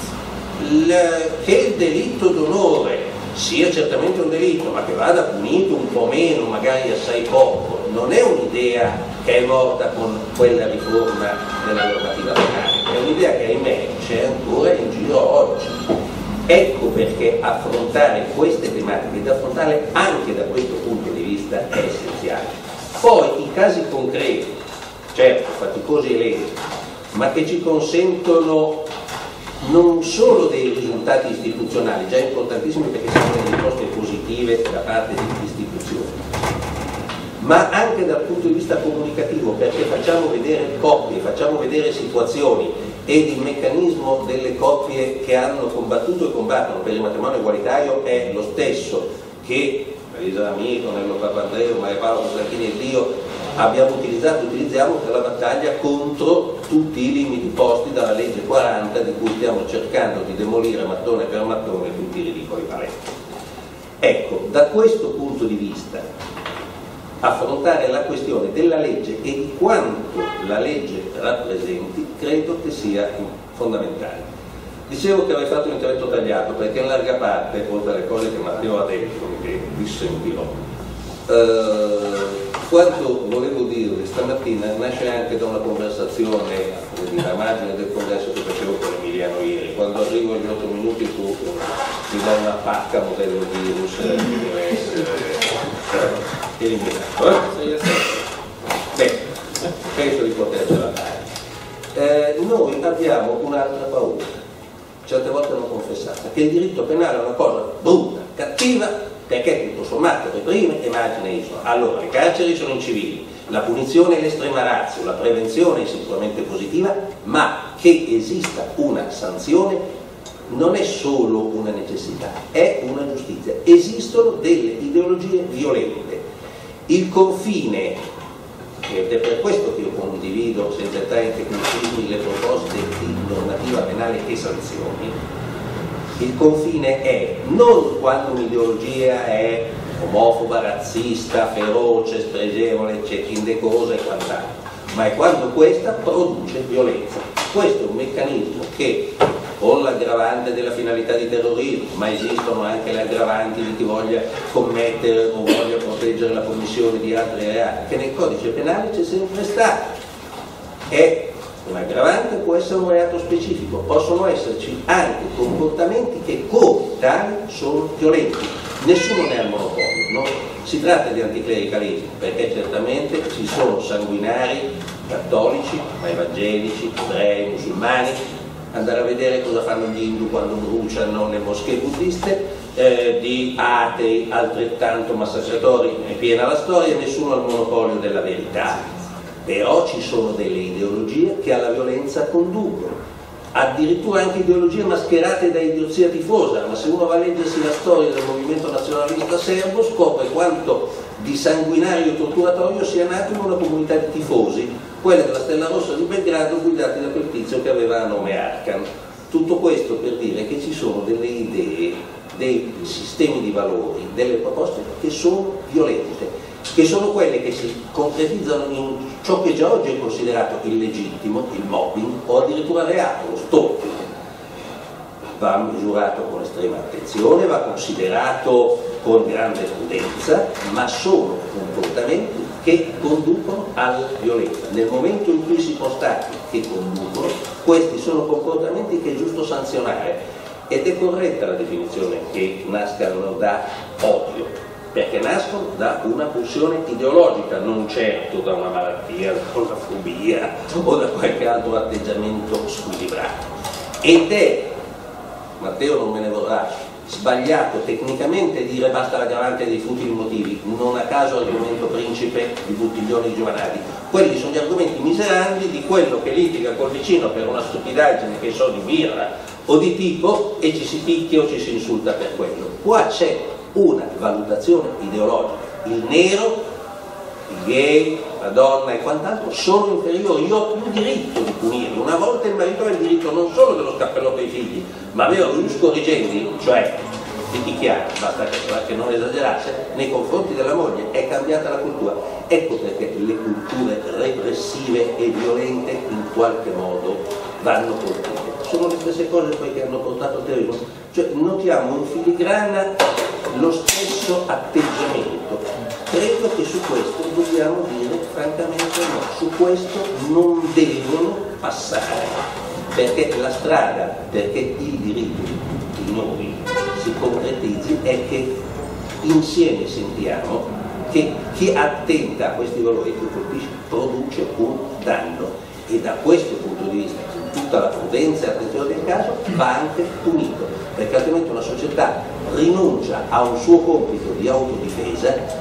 Che il delitto d'onore sia certamente un delitto, ma che vada punito un po' meno, magari assai poco, non è un'idea che è morta con quella riforma della normativa penale, è un'idea che ahimè c'è ancora in giro oggi. Ecco perché affrontare queste tematiche ed affrontarle anche da questo punto di vista è essenziale. Poi i casi concreti, certo faticosi e lenti, ma che ci consentono non solo dei risultati istituzionali, già importantissimi perché sono delle risposte positive da parte delle istituzioni, ma anche dal punto di vista comunicativo, perché facciamo vedere coppie, facciamo vedere situazioni, ed il meccanismo delle coppie che hanno combattuto e combattono per il matrimonio egualitario è lo stesso che Elisa D'Amico, Nello Papandreou, Maria Paola Costantini e io abbiamo utilizzato e utilizziamo per la battaglia contro tutti i limiti posti dalla legge 40, di cui stiamo cercando di demolire mattone per mattone tutti i ridicoli paletti. Ecco, da questo punto di vista affrontare la questione della legge e di quanto la legge rappresenti credo che sia fondamentale. Dicevo che avrei fatto un intervento tagliato perché in larga parte, oltre alle cose che Matteo ha detto, che dissentirò, quanto volevo dirvi stamattina nasce anche da una conversazione a margine del congresso che facevo con Emiliano ieri. Quando arrivo agli 8 minuti tu mi dai una pacca modello virus che deve essere eliminato. Beh, penso di potercela fare. Noi abbiamo un'altra paura, certe volte non confessata, che il diritto penale è una cosa brutta, cattiva, perché tutto sommato reprime e margina isola. Allora, le carceri sono incivili, la punizione è l'estrema ratio, la prevenzione è sicuramente positiva, ma che esista una sanzione non è solo una necessità, è una giustizia. Esistono delle ideologie violente. Il confine, ed è per questo che io condivido senza entrare in tecnicismi le proposte di normativa penale e sanzioni, il confine è non quando un'ideologia è omofoba, razzista, feroce, spregevole, indecorosa e quant'altro, ma è quando questa produce violenza. Questo è un meccanismo che, con l'aggravante della finalità di terrorismo, ma esistono anche le aggravanti di chi voglia commettere o voglia proteggere la commissione di altri reati, che nel codice penale c'è sempre stato. È un aggravante, può essere un reato specifico, possono esserci anche comportamenti che come tali sono violenti. Nessuno ne ha il monopolio, no? Si tratta di anticlericalismo, perché certamente ci sono sanguinari cattolici, ma evangelici, ebrei, musulmani. Andare a vedere cosa fanno gli hindu quando bruciano le moschee buddiste, di atei altrettanto massacratori, è piena la storia, nessuno ha il monopolio della verità. Però ci sono delle ideologie che alla violenza conducono, addirittura anche ideologie mascherate da idiozia tifosa, ma se uno va a leggersi la storia del movimento nazionalista serbo scopre quanto di sanguinario e torturatorio sia nato in una comunità di tifosi, quella della Stella Rossa di Belgrado, guidati da quel tizio che aveva nome Arkan. Tutto questo per dire che ci sono delle idee, dei sistemi di valori, delle proposte che sono violente, che sono quelle che si concretizzano in ciò che già oggi è considerato illegittimo, il mobbing, o addirittura reato, lo stalking. Va misurato con estrema attenzione, va considerato con grande prudenza, ma sono comportamenti che conducono alla violenza. Nel momento in cui si constati che conducono, questi sono comportamenti che è giusto sanzionare, ed è corretta la definizione che nascano da odio, perché nascono da una pulsione ideologica, non certo da una malattia, da una fobia o da qualche altro atteggiamento squilibrato. Ed è, Matteo non me ne vorrà, sbagliato tecnicamente dire basta l'aggravante dei futili motivi, non a caso argomento principe di Buttiglione e Giovanardi. Quelli sono gli argomenti miserabili di quello che litiga col vicino per una stupidaggine, che so, di birra o di tipo, e ci si picchia o ci si insulta per quello. Qua c'è una valutazione ideologica. Il nero, il gay, la donna e quant'altro sono inferiori. Io ho più diritto di punirli. Una volta il marito aveva il diritto non solo dello scappellotto ai figli, ma aveva lo ius corrigendi, cioè di picchiare, basta che non esagerasse, nei confronti della moglie. È cambiata la cultura. Ecco perché le culture repressive e violente in qualche modo vanno colpite. Sono le stesse cose poi che hanno portato al terrorismo. Cioè notiamo in filigrana lo stesso atteggiamento. Credo che su questo dobbiamo dire francamente no, su questo non devono passare, perché la strada perché il diritto di tutti noi si concretizzi è che insieme sentiamo che chi attenta a questi valori che colpisce produce un danno, e da questo punto di vista tutta la prudenza e attenzione del caso va anche punito, perché altrimenti una società rinuncia a un suo compito di autodifesa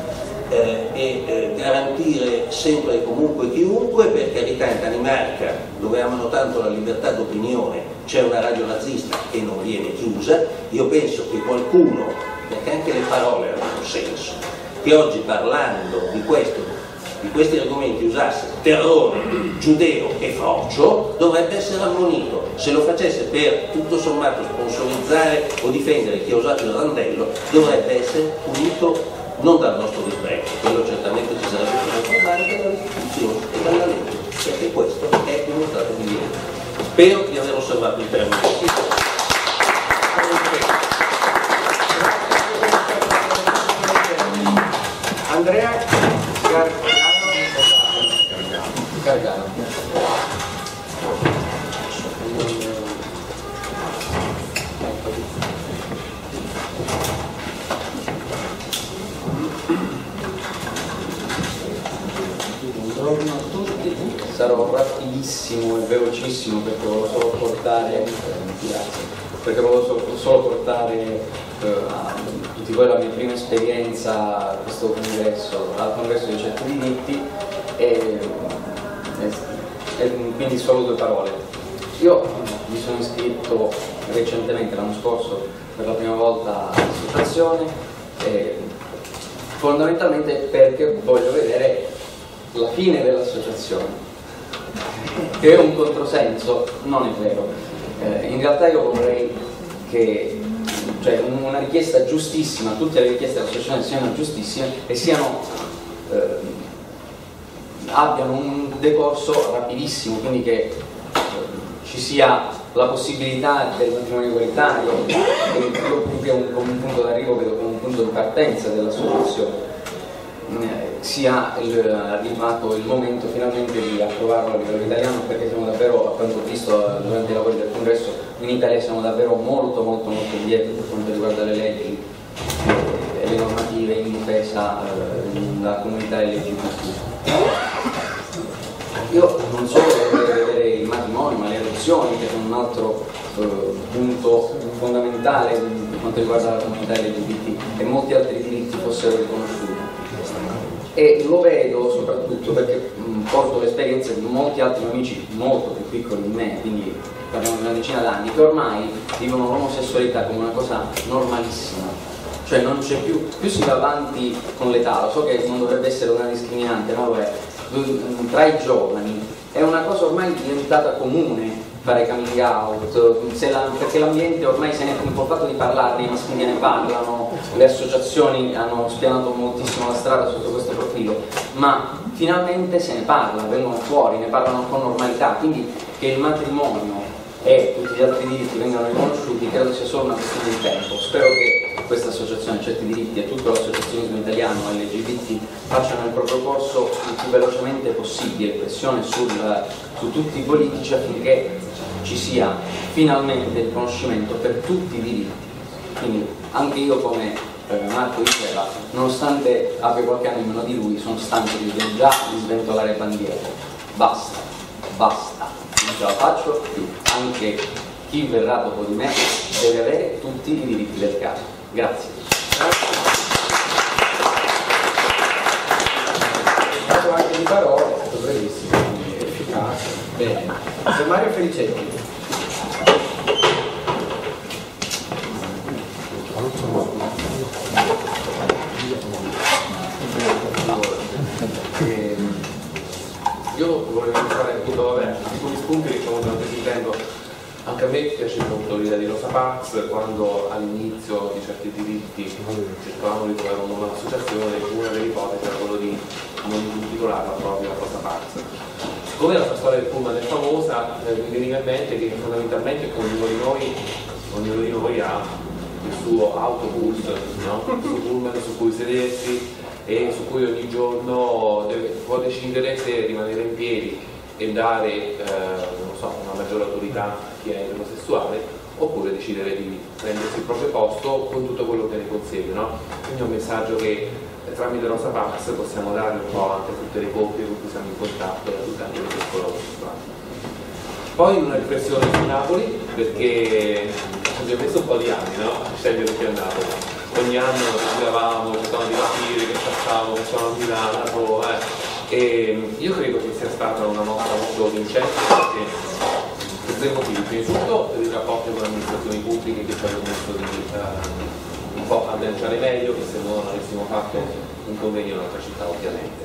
e garantire sempre e comunque chiunque. Per carità, in Danimarca, dove amano tanto la libertà d'opinione, c'è una radio nazista che non viene chiusa. Io penso che qualcuno, perché anche le parole hanno senso, che oggi parlando di questi argomenti usasse terrore, giudeo e frocio, dovrebbe essere ammonito. Se lo facesse per tutto sommato sponsorizzare o difendere chi ha usato il randello, dovrebbe essere punito non dal nostro disprezzo, quello certamente ci sarebbe stato, ma anche dalle istituzioni e dalla legge, perché questo è uno stato di diritto. Spero di aver osservato il termine. Andrea Gargano. Buongiorno a tutti, sarò rapidissimo e velocissimo perché volevo solo portare, a tutti voi la mia prima esperienza a questo congresso, al congresso dei certi diritti, e quindi solo due parole. Io mi sono iscritto recentemente, l'anno scorso, per la prima volta all'associazione, fondamentalmente perché voglio vedere la fine dell'associazione, che è un controsenso. Non è vero. In realtà io vorrei che, cioè, una richiesta giustissima, tutte le richieste dell'associazione siano giustissime e abbiano un decorso rapidissimo, quindi che ci sia la possibilità del matrimonio egualitario, che io più che come un punto d'arrivo vedo come un punto di partenza dell'associazione, sia arrivato il momento finalmente di approvarlo a livello italiano, perché siamo davvero, a quanto ho visto durante i lavori del congresso, in Italia siamo davvero molto indietro per quanto riguarda le leggi e le normative in difesa della comunità LGBT. Io non solo vorrei vedere il matrimonio, ma le adozioni, che sono un altro punto fondamentale per quanto riguarda la comunità LGBT, e molti altri diritti fossero riconosciuti. E lo vedo soprattutto perché porto l'esperienza di molti altri amici molto più piccoli di me, quindi parliamo di una decina d'anni, che ormai vivono l'omosessualità come una cosa normalissima, cioè non c'è più si va avanti con l'età. Lo so che non dovrebbe essere una discriminante, ma lo è, tra i giovani è una cosa ormai diventata comune, fare coming out, perché l'ambiente ormai se ne è un po' fatto di parlarne, i mass media ne parlano, le associazioni hanno spianato moltissimo la strada sotto questo profilo, ma finalmente se ne parla, vengono fuori, ne parlano con normalità, quindi che il matrimonio e tutti gli altri diritti vengano riconosciuti credo sia solo una questione di tempo. Spero che questa associazione Certi Diritti e tutto l'associazionismo italiano LGBT facciano il proprio corso il più velocemente possibile, pressione su tutti i politici affinché ci sia finalmente il riconoscimento per tutti i diritti. Quindi anche io, come Marco diceva, nonostante abbia qualche anno in meno di lui, sono stanco di sventolare bandiere. Basta, non ce la faccio più. Anche chi verrà dopo di me deve avere tutti i diritti del caso. Grazie. Dato anche di parole, è stato brevissimo, quindi efficace. Bene. Se Mario Felicetti. Io volevo fare appunto alcuni spunti che stiamo sentendo. Anche a me piace molto l'idea di Rosa Parks. Quando all'inizio di Certi Diritti cercavamo di trovare una nuova associazione, una delle ipotesi era quello di non intitolarla proprio Rosa Parks. Siccome la sua storia del pullman è famosa, mi veniva in mente che fondamentalmente ognuno di noi ha il suo autobus, no? Il suo pullman su cui sedersi e su cui ogni giorno può decidere se rimanere in piedi e dare una maggiore autorità a chi è eterosessuale, oppure decidere di prendersi il proprio posto con tutto quello che ne consegue, no? Quindi è un messaggio che tramite Rosa Parks possiamo dare un po' anche a tutte le coppie con cui siamo in contatto e a tutte anche le persone omosessuali. Poi una riflessione su Napoli, perché abbiamo messo un po' di anni, no? A scegliere qui a Napoli. Ogni anno giravamo, cercavamo di capire che facciamo a Milano, e io credo che sia stata una mossa molto vincente per due motivi. Prima di tutto per il rapporto con le amministrazioni pubbliche che ci hanno permesso di un po' agganciare meglio, che se non avessimo fatto un convegno in un'altra città ovviamente.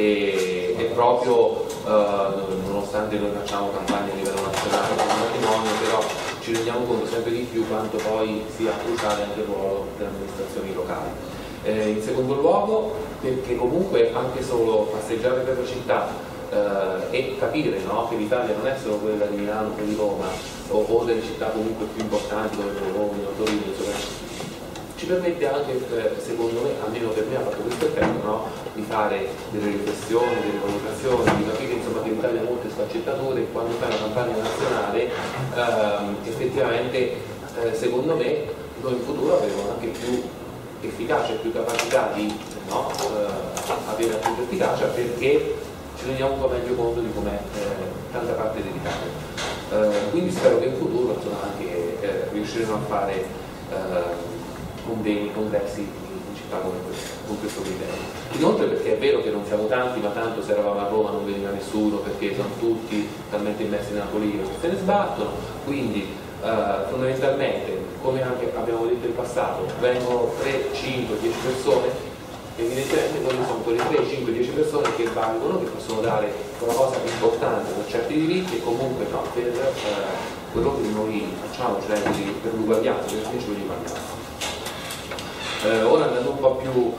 E proprio nonostante noi facciamo campagne a livello nazionale sul matrimonio, però ci rendiamo conto sempre di più quanto poi sia cruciale anche il ruolo delle amministrazioni locali. In secondo luogo perché comunque anche solo passeggiare per la città e capire, no, che l'Italia non è solo quella di Milano o di Roma o delle città comunque più importanti come Bologna o Torino, ci permette anche, secondo me, almeno per me ha fatto questo effetto, no? Di fare delle riflessioni, delle valutazioni, di capire insomma, che l'Italia ha molte sfaccettature e quando fai una campagna nazionale effettivamente secondo me noi in futuro avremo anche più efficacia e più capacità di avere appunto efficacia, perché ci rendiamo un po' meglio conto di com'è tanta parte dell'Italia. Quindi spero che in futuro insomma, anche riusciremo a fare convegni, congressi in città con questo criterio. Inoltre perché è vero che non siamo tanti, ma tanto se eravamo a Roma non veniva nessuno, perché sono tutti talmente immersi nella politica che se ne sbattono, quindi fondamentalmente, come anche abbiamo detto in passato, vengono 3, 5, 10 persone, evidentemente noi sono quelle 3, 5, 10 persone che valgono, che possono dare una cosa più importante per certi diritti e comunque no, per quello che noi facciamo, cioè per l'uguaglianza, per il principio di uguaglianza. Ora andando un po' più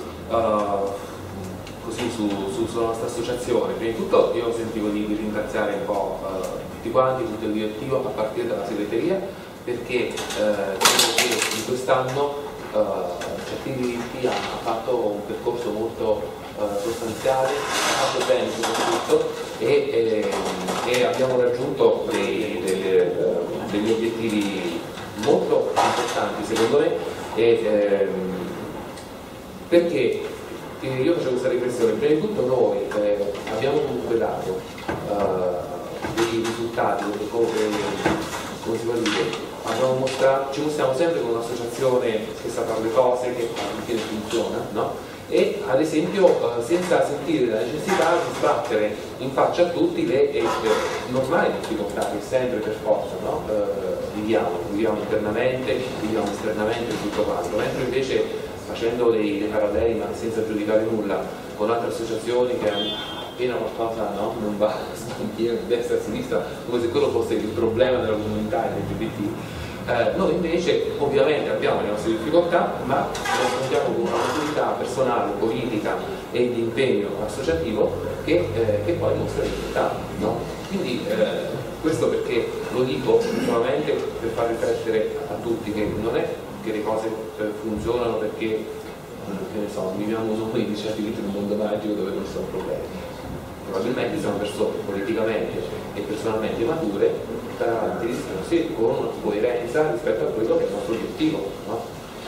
così sulla nostra associazione, prima di tutto io sentivo di ringraziare un po' tutti quanti, tutto il direttivo a partire dalla segreteria, perché credo che in quest'anno Certi Diritti ha fatto un percorso molto sostanziale, ha fatto bene soprattutto e abbiamo raggiunto degli obiettivi molto importanti secondo me. Perché io facevo questa riflessione, prima di tutto noi abbiamo comunque dato dei risultati, come si può dire, ci mostriamo sempre con un'associazione che sa fare le cose, che alla fine funziona, no? E ad esempio senza sentire la necessità di sbattere in faccia a tutti le normali difficoltà che sempre per forza, no? viviamo internamente, viviamo esternamente e tutto quanto, mentre invece facendo dei paralleli ma senza giudicare nulla con altre associazioni che appena qualcosa no, non va a destra e a sinistra, come se quello fosse il problema della comunità LGBT. Noi invece ovviamente abbiamo le nostre difficoltà, ma le affrontiamo con una maturità personale, politica e di impegno associativo che poi mostra l'unità. No? Quindi questo perché lo dico solamente per far riflettere a tutti che non è che le cose funzionano perché che ne so, viviamo noi di certi vite in un mondo magico dove non ci sono problemi. Probabilmente siamo persone politicamente e personalmente mature davanti sì, con una coerenza rispetto a quello che è il nostro obiettivo. No?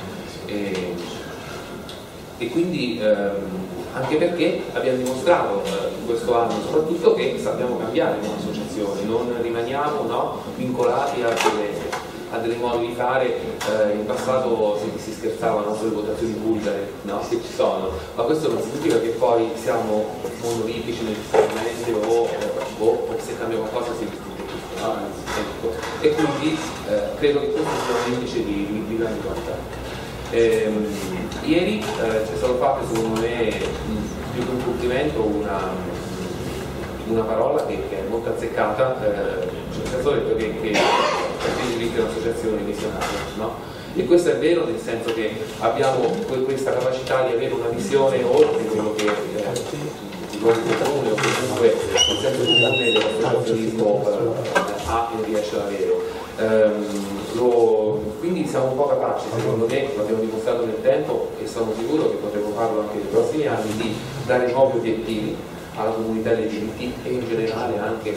E quindi anche perché abbiamo dimostrato in questo anno soprattutto che sappiamo cambiare come associazione, non rimaniamo vincolati a delle modi di fare. In passato si scherzava sulle votazioni bulgare, che ci sono, ma questo non significa che poi siamo monolitici necessariamente o se cambia qualcosa si discute tutto, no? E quindi credo che questo sia un indice di grande qualità. Ieri c'è stato fatto secondo me più che un complimento una parola che è molto azzeccata. C'è stato detto che è un'associazione missionaria, no? E questo è vero nel senso che abbiamo questa capacità di avere una visione oltre quello che il luogo comune o comunque il senso comune dell'associazionismo ha e riesce ad avere. Quindi siamo un po' capaci, secondo me, l'abbiamo dimostrato nel tempo e sono sicuro che potremo farlo anche nei prossimi anni, di dare nuovi obiettivi alla comunità LGBT e in generale anche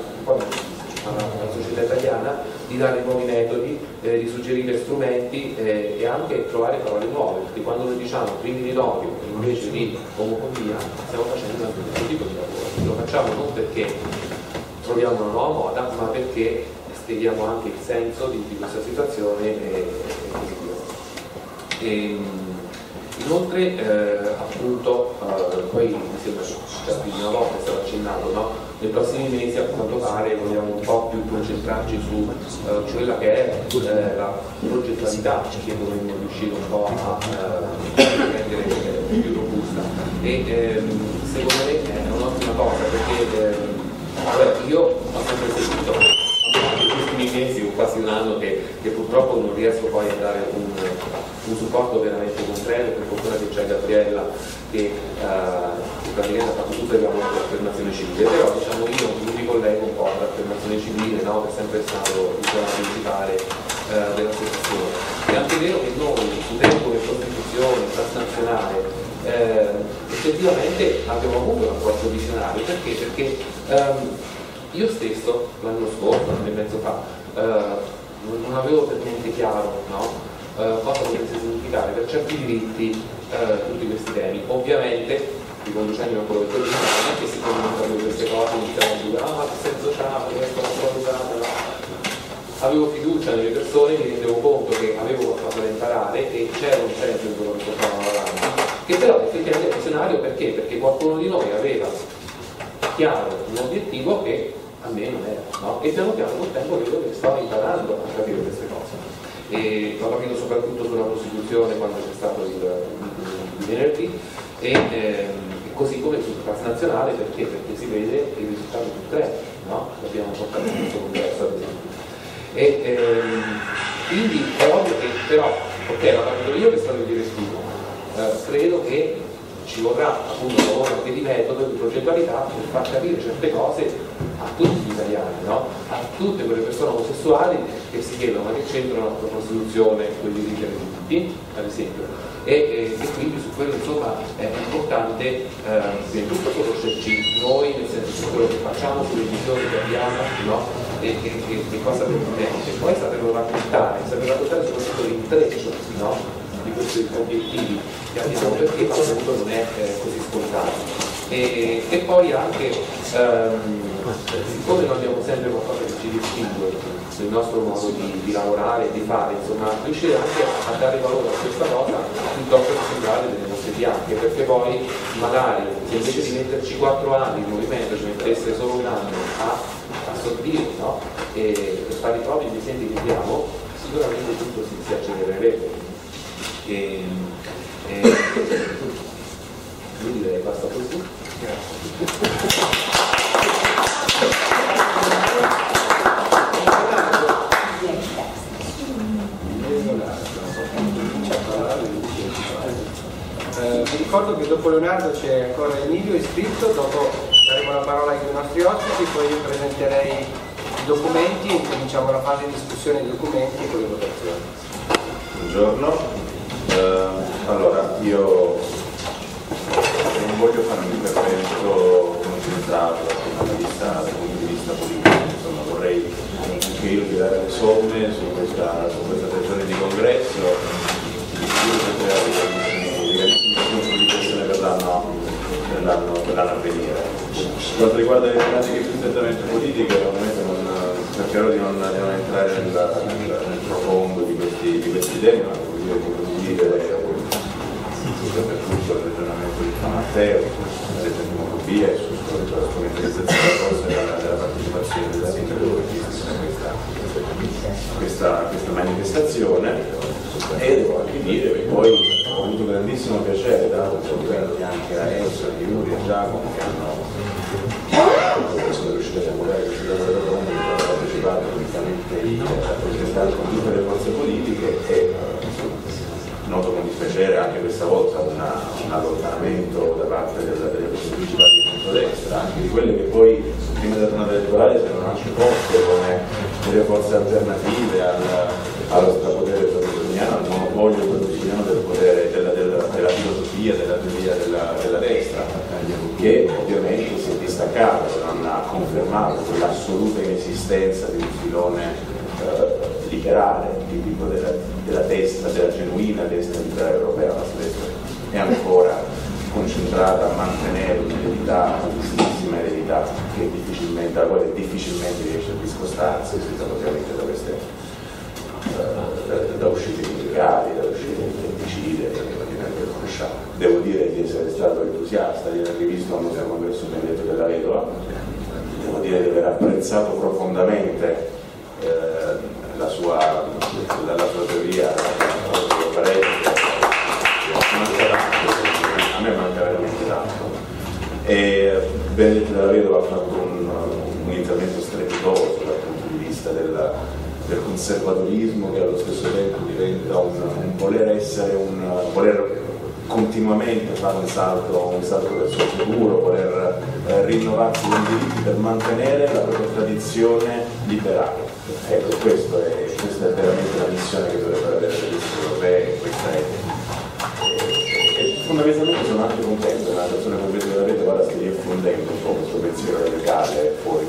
alla società italiana, di dare nuovi metodi, di suggerire strumenti e anche trovare parole nuove, perché quando noi diciamo crimini d'odio invece di omofobia stiamo facendo anche questo tipo di lavoro. Lo facciamo non perché troviamo una nuova moda, ma perché spieghiamo anche il senso di questa situazione e così via. Inoltre appunto poi mi sembra già più di una volta è stato accennato, no? Nei prossimi mesi a quanto pare vogliamo un po' più concentrarci su quella che è la progettualità che dovremmo riuscire un po' a rendere più robusta e secondo me è un'ottima cosa perché io ho sempre sentito negli ultimi mesi o quasi un anno che purtroppo non riesco poi a dare un supporto veramente concreto. Per fortuna che c'è Gabriella che praticamente ha fatto tutte le lavoro dell'affermazione civile, però diciamo io mi ricollego un po' all'affermazione civile, no? Che è sempre stato il tema principale dell'associazione. È anche vero che noi su temi come prostituzione transnazionale effettivamente abbiamo avuto un approccio visionario perché io stesso l'anno scorso, un anno e mezzo fa, non avevo per niente chiaro, no? Cosa potesse significare per certi diritti tutti questi temi. Ovviamente riconducendomi a quello che tu dici, non è che si comunicano queste cose, iniziamo a dire ma che senso c'ha, questa è una cosa usata. Avevo fiducia nelle persone, mi rendevo conto che avevo qualcosa da imparare e c'era un senso in quello che portavano avanti, che però effettivamente è visionario perché qualcuno di noi aveva chiaro un obiettivo che a me non era, no? E piano piano col tempo vedo che sto imparando a capire queste cose. E l'ho capito soprattutto sulla prostituzione quando c'è stato il venerdì e così come sul transnazionale perché si vede il risultato concreto, no? L'abbiamo portato in questo congresso ad esempio. Quindi è ovvio che però, ok, l'ho capito io che sono il direttivo, credo che ci vorrà appunto un lavoro anche di metodo, di progettualità per far capire certe cose a tutti gli italiani, no? A tutte quelle persone omosessuali che si chiedono ma che c'entrano la prostituzione con i diritti LGBT, ad esempio. E quindi su quello insomma è importante prima di tutto conoscerci noi, nel senso su quello che facciamo, sulle visioni che abbiamo, no? E cosa sappiamo bene. E poi saperlo raccontare soprattutto l'intreccio, no? Di questi obiettivi che abbiamo perché appunto non è così scontato. E poi anche siccome noi abbiamo sempre qualcosa che ci distingue nel nostro modo di lavorare e di fare, insomma, riuscire anche a dare valore a questa cosa piuttosto che sembrare delle nostre bianche, perché poi magari se invece di metterci 4 anni il movimento ci mettesse solo un anno a sortire, no? E per fare i propri disegni che abbiamo, sicuramente tutto si accelererebbe. Quindi direi basta così. Vi ricordo che dopo Leonardo c'è ancora Emilio iscritto, dopo daremo la parola ai nostri ospiti, poi io presenterei i documenti e cominciamo la fase di discussione dei documenti e con le votazioni. Buongiorno. Allora, io non voglio fare un intervento concentrato dal punto di vista politico, insomma vorrei anche io tirare le somme su questa 3 giorni di congresso, di persone per l'anno a venire. Per quanto riguarda le tematiche più strettamente politiche, ovviamente cercherò di non entrare nel profondo di questi temi, ma voglio condividere per tutto il ragionamento di San Matteo, la legge di omofobia e sulla strumentalizzazione della partecipazione della sindaco a questa manifestazione. E devo anche dire che poi ho avuto grandissimo piacere, dato che anche a Enzo, a Yuri e Giacomo che sono riusciti a formulare questi lavori che hanno partecipato unicamente a rappresentare con tutte le forze politiche e noto con dispiacere anche questa volta un allontanamento da parte delle principali di centrodestra, anche di quelle che poi prima della tornata elettorale si erano anche poste come delle forze alternative allo strapotere berlusconiano, al monopolio berlusconiano del potere, della filosofia, della teoria della destra, che ovviamente si è distaccato, non ha confermato quell'assoluta inesistenza di un filone liberale, tipico della destra, della genuina destra liberale europea. La destra è ancora concentrata a mantenere un'eredità, una tristissima eredità dalla quale difficilmente riesce a discostarsi, ovviamente da uscite illegali, da uscite infanticide che conosciamo. Devo dire di essere stato entusiasta di aver rivisto al nostro congresso Benedetto della Vedova, devo dire di aver apprezzato profondamente la sua teoria, la sua parete. A me manca veramente tanto. E Benedetto della Vedova ha fatto un intervento strepitoso dal punto di vista del conservatorismo, che allo stesso tempo diventa un voler continuamente fare un salto verso il futuro, voler rinnovarsi con diritti per mantenere la propria tradizione liberale. Ecco, questa è veramente la missione che dovrebbero avere le liste europee, e fondamentalmente sono anche contento che una persona come Benedetto della Vedova vada a stia diffondendo un po' questo pensiero radicale fuori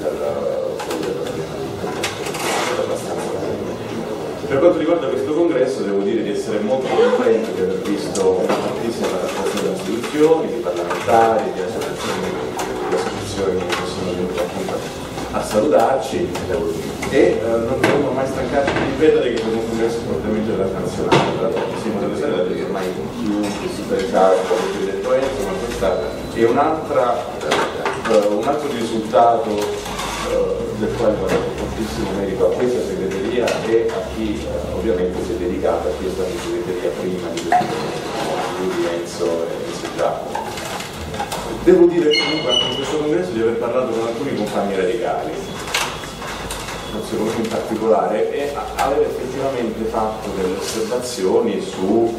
Per quanto riguarda questo congresso devo dire di essere molto contento di aver visto una tantissima rappresentazione di istituzioni, di parlamentari, di associazioni che sono venute appunto a salutarci e non dobbiamo mai stancarci di ripetere che questo è un congresso fortemente internazionale, siamo delle sede che ormai chiunque si pensa come vi detto Enzo, ma questa è un altro risultato del quale va dato moltissimo merito a questa segreteria e a chi ovviamente si è dedicato a questa segreteria prima di Enzo e Giacomo. Devo dire comunque anche in questo congresso di aver parlato con alcuni compagni radicali, forse con uno in particolare, e aver effettivamente fatto delle osservazioni su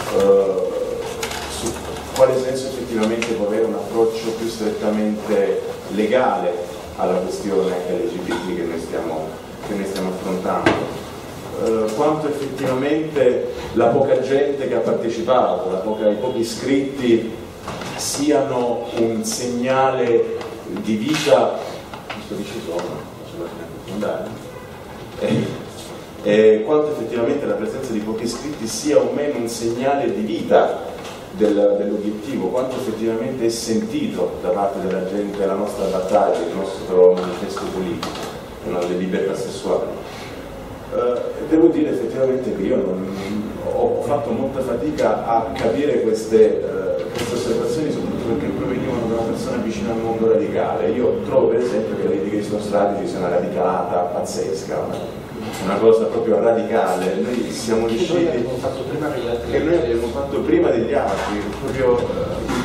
quale senso effettivamente può avere un approccio più strettamente legale alla questione LGBT che noi stiamo affrontando, quanto effettivamente la poca gente che ha partecipato, i pochi iscritti siano un segnale di vita, quanto effettivamente la presenza di pochi iscritti sia o meno un segnale di vita dell'obiettivo, quanto effettivamente è sentito da parte della gente la nostra battaglia, il nostro manifesto politico, le libertà sessuali. Devo dire effettivamente che io ho fatto molta fatica a capire queste osservazioni, soprattutto perché provenivano da una persona vicina al mondo radicale. Io trovo per esempio che Lady Grace Strategy sia una radicata pazzesca, una cosa proprio radicale. Noi siamo riusciti, che noi abbiamo fatto prima degli altri, proprio in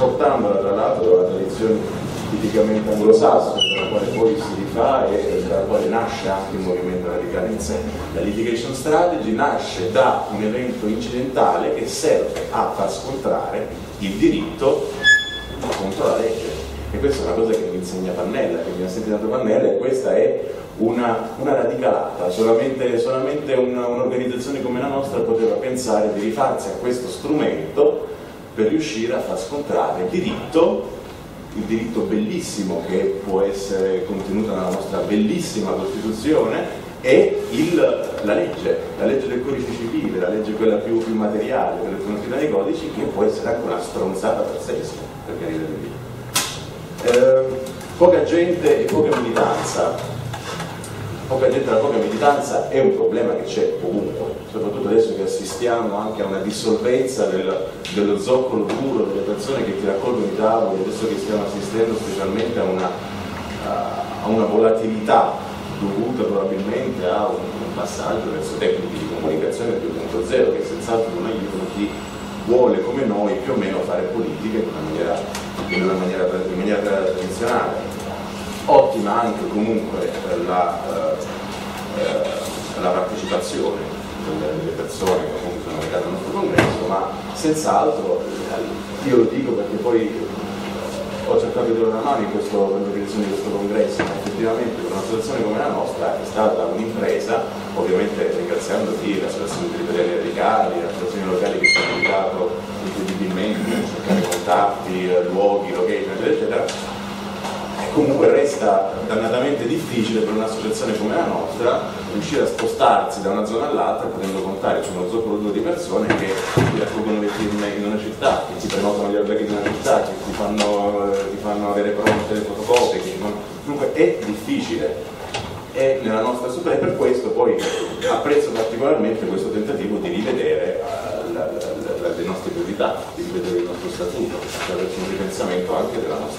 portandola tra l'altro da una tradizione tipicamente anglosassone, dalla quale poi si rifà e dalla quale nasce anche il movimento radicale in sé. La litigation strategy nasce da un evento incidentale che serve a far scontrare il diritto contro la legge. E questa è una cosa che mi insegna Pannella, che mi ha insegnato Pannella, e questa è una radicalata. Solamente un'organizzazione come la nostra poteva pensare di rifarsi a questo strumento per riuscire a far scontrare il diritto bellissimo che può essere contenuto nella nostra bellissima Costituzione, e la legge del codice civile, la legge quella più materiale, quella più conosciuta nei codici, che può essere anche una stronzata pazzesca, per carità di Dio. Poca gente e poca militanza. Poca gente e poca militanza è un problema che c'è ovunque, soprattutto adesso che assistiamo anche a una dissolvenza dello zoccolo duro delle persone che ti raccolgono i tavoli, adesso che stiamo assistendo specialmente a una volatilità dovuta probabilmente a un passaggio verso tecniche di comunicazione 2.0 che senz'altro non aiutano chi vuole come noi più o meno fare politica in una maniera tradizionale. Ottima anche comunque la partecipazione delle persone che appunto sono legate al nostro congresso, ma senz'altro, io lo dico perché poi ho cercato di dare una mano per l'organizzazione di questo congresso, ma effettivamente per una situazione come la nostra è stata un'impresa, ovviamente ringraziando l'associazione degli italiani radicali, le associazioni locali che ci hanno aiutato incredibilmente a cercare contatti, luoghi, location, eccetera. Comunque resta dannatamente difficile per un'associazione come la nostra riuscire a spostarsi da una zona all'altra potendo contare su uno zoccolo duro di persone che ti raccolgono le firme in una città, che ti prenotano gli alberghi di una città, che ti fanno avere pronte le fotocopie, comunque è difficile. E nella nostra struttura, e per questo poi apprezzo particolarmente questo tentativo di rivedere le nostre priorità, di rivedere il nostro statuto, attraverso un ripensamento anche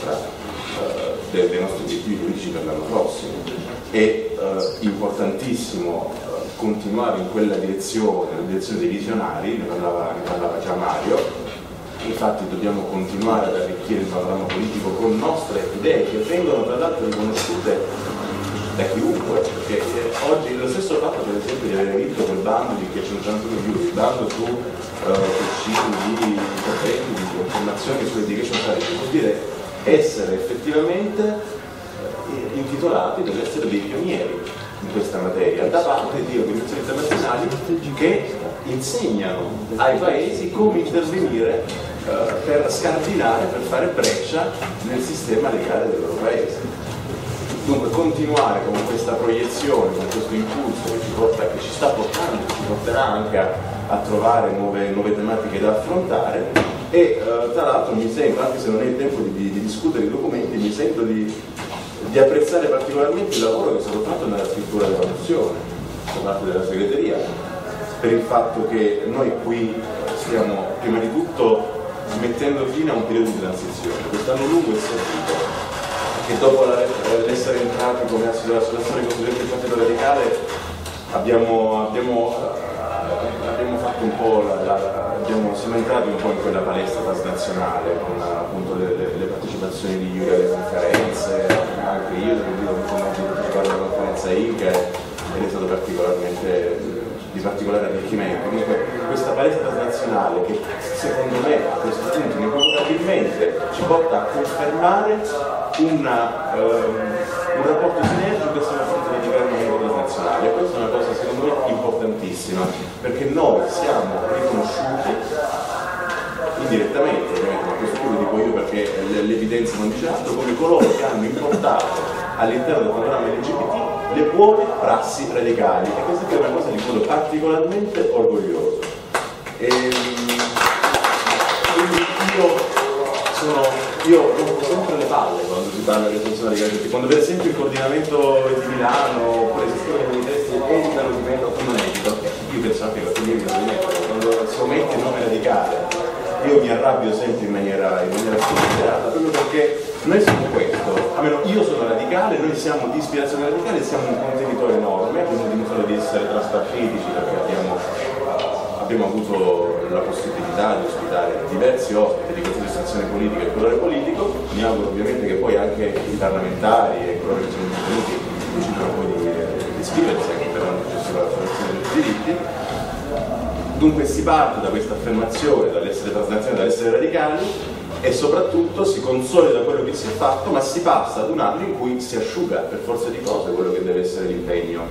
dei nostri obiettivi politici per l'anno prossimo. È importantissimo continuare in quella direzione, la direzione dei visionari, ne parlava già Mario. Infatti dobbiamo continuare ad arricchire il panorama politico con nostre idee che vengono tra l'altro riconosciute da chiunque, perché oggi lo stesso fatto per esempio di aver vinto quel bando di che 181 più, il bando su quel ciclo di interventi, di informazioni sull'education strategy, vuol dire essere effettivamente intitolati per essere dei pionieri in questa materia da parte di organizzazioni internazionali che insegnano ai paesi come intervenire per scardinare, per fare breccia nel sistema legale del loro paese. Dunque continuare con questa proiezione, con questo impulso che ci sta portando, che ci porterà anche a trovare nuove tematiche da affrontare. E tra l'altro mi sembra, anche se non è il tempo di discutere i documenti, mi sento di apprezzare particolarmente il lavoro che è stato fatto nella scrittura della mozione da parte della segreteria, per il fatto che noi qui stiamo prima di tutto mettendo fine a un periodo di transizione. Quest'anno lungo è servito, che dopo l'essere entrati come associazione costituente del Partito Radicale abbiamo fatto un po' siamo entrati un po' in quella palestra transnazionale con appunto le partecipazioni di Iuri alle conferenze, anche io ho partecipato alla conferenza INCA ed è stato di particolare arricchimento. Comunque questa palestra transnazionale che secondo me a questo punto inequivocabilmente ci porta a confermare un rapporto sinergico che stiamo facendo di livello transnazionale. Questa è una cosa secondo me importantissima, perché noi siamo riconosciuti indirettamente, ovviamente, ma questo lo dico io perché l'evidenza non dice altro, come coloro che hanno importato all'interno del programma LGBT le buone prassi radicali, e questa è una cosa di cui sono particolarmente orgoglioso. Io rompo sempre le palle quando si parla di funzione radicale, quando per esempio il coordinamento di Milano oppure il sistema dei testi editano di meno o non edito, io penso anche che editano di meno, quando si omette il nome radicale io mi arrabbio sempre in maniera sconsiderata, proprio perché noi siamo questo, almeno io sono radicale, noi siamo di ispirazione radicale, siamo un contenitore enorme, abbiamo dimostrato di essere traspartitici perché abbiamo abbiamo avuto la possibilità di ospitare diversi ospiti di questa istituzione politica e colore politico. Mi auguro ovviamente che poi anche i parlamentari e coloro che sono intervenuti decidono poi di iscriversi anche per l'anno successivo alla formazione dei diritti. Dunque si parte da questa affermazione, dall'essere transnazionali, dall'essere radicali, e soprattutto si consolida quello che si è fatto, ma si passa ad un anno in cui si asciuga per forza di cose quello che deve essere l'impegno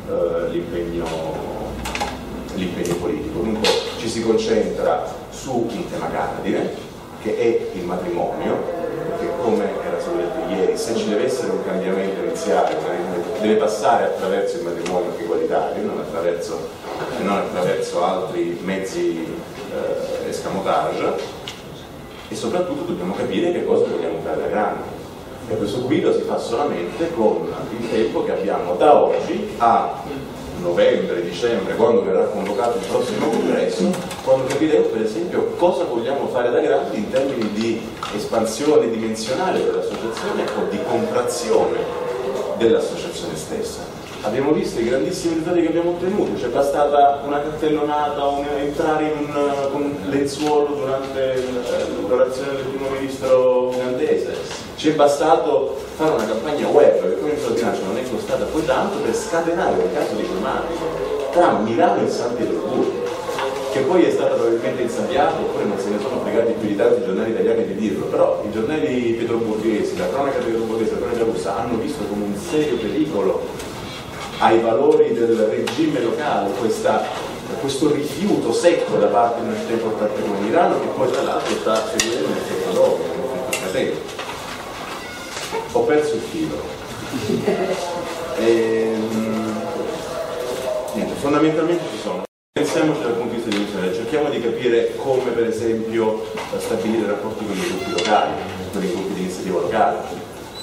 politico. Dunque ci si concentra su un tema cardine, che è il matrimonio, che come era stato detto ieri, se ci deve essere un cambiamento iniziale, deve passare attraverso il matrimonio egualitario, non attraverso altri mezzi escamotage, e soprattutto dobbiamo capire che cosa vogliamo fare da grandi. E questo qui lo si fa solamente con il tempo che abbiamo da oggi a novembre, dicembre, quando verrà convocato il prossimo congresso, quando capiremo per esempio cosa vogliamo fare da grandi in termini di espansione dimensionale dell'associazione o di contrazione dell'associazione stessa. Abbiamo visto i grandissimi risultati che abbiamo ottenuto, c'è bastata una cartellonata, entrare con un lenzuolo durante l'orazione del primo ministro ugandese, ci è bastato fare una campagna web che come ministro di bilancio non è costata poi tanto per scatenare un caso diplomatico tra Milano e San Pietroburgo, che poi è stato probabilmente insabbiato, oppure non se ne sono fregati più di tanti giornali italiani di dirlo, però i giornali pietroburghesi, la cronaca pietroburghese, la cronaca russa hanno visto come un serio pericolo ai valori del regime locale questo rifiuto secco da parte di una città importante come Milano, che poi tra l'altro sta seguendo un effetto dopo, un effetto catena. Ho perso il filo. Niente, fondamentalmente ci sono. Pensiamoci dal punto di vista dimensionale, cerchiamo di capire come per esempio stabilire rapporti con i gruppi locali, con i gruppi di iniziativa locale.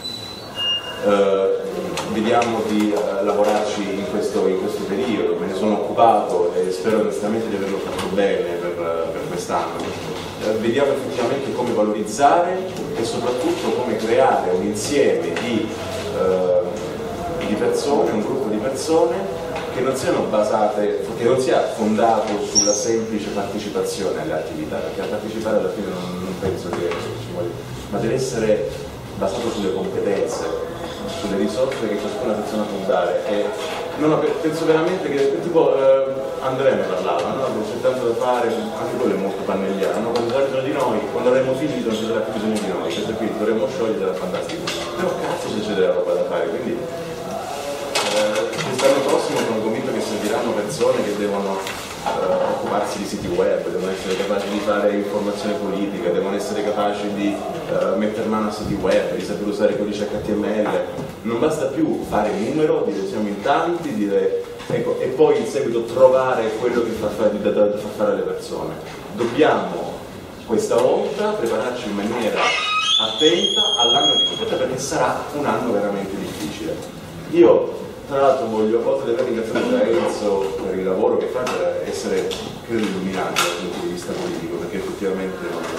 Vediamo di lavorarci in questo periodo, me ne sono occupato e spero onestamente di averlo fatto bene per quest'anno. Vediamo effettivamente come valorizzare e soprattutto come creare un insieme di persone, un gruppo di persone che non siano basate, che non sia fondato sulla semplice partecipazione alle attività, perché a partecipare alla fine non penso che ci voglia, ma deve essere basato sulle competenze, sulle risorse che ciascuna persona può dare. E penso veramente che tipo Andrea ne parlava, no? C'è tanto da fare, anche quello è molto pannelliano, no? Quando sarà bisogno di noi, quando avremo figli non ci sarà più bisogno di noi, questo qui dovremo sciogliere, sarà fantastico, però cazzo se c'è della roba da fare, quindi quest'anno prossimo sono convinto che serviranno persone che devono occuparsi di siti web, devono essere capaci di fare informazione politica, devono essere capaci di mettere mano a siti web, di saper usare codice HTML. Non basta più fare numero, dire siamo in tanti, dire, ecco, e poi in seguito trovare quello che fa fare alle persone. Dobbiamo questa volta prepararci in maniera attenta all'anno che aspetta, perché sarà un anno veramente difficile. Io tra l'altro voglio, oltre ad aver ringraziato da Enzo per il lavoro che fa, per essere, credo, illuminante dal punto di vista politico, perché effettivamente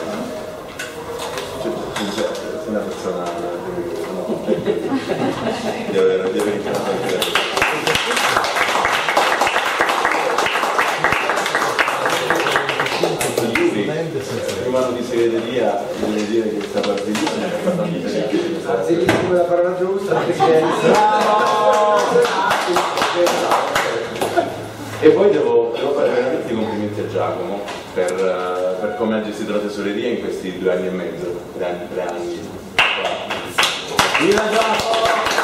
è una persona di aver imparato anche da te. Prima di segreteria devo dire che questa partita è stata anziché la parola giusta, e poi devo fare veramente i complimenti a Giacomo per come ha gestito la tesoreria in questi 2 anni e mezzo, 3 anni. Viva Giacomo!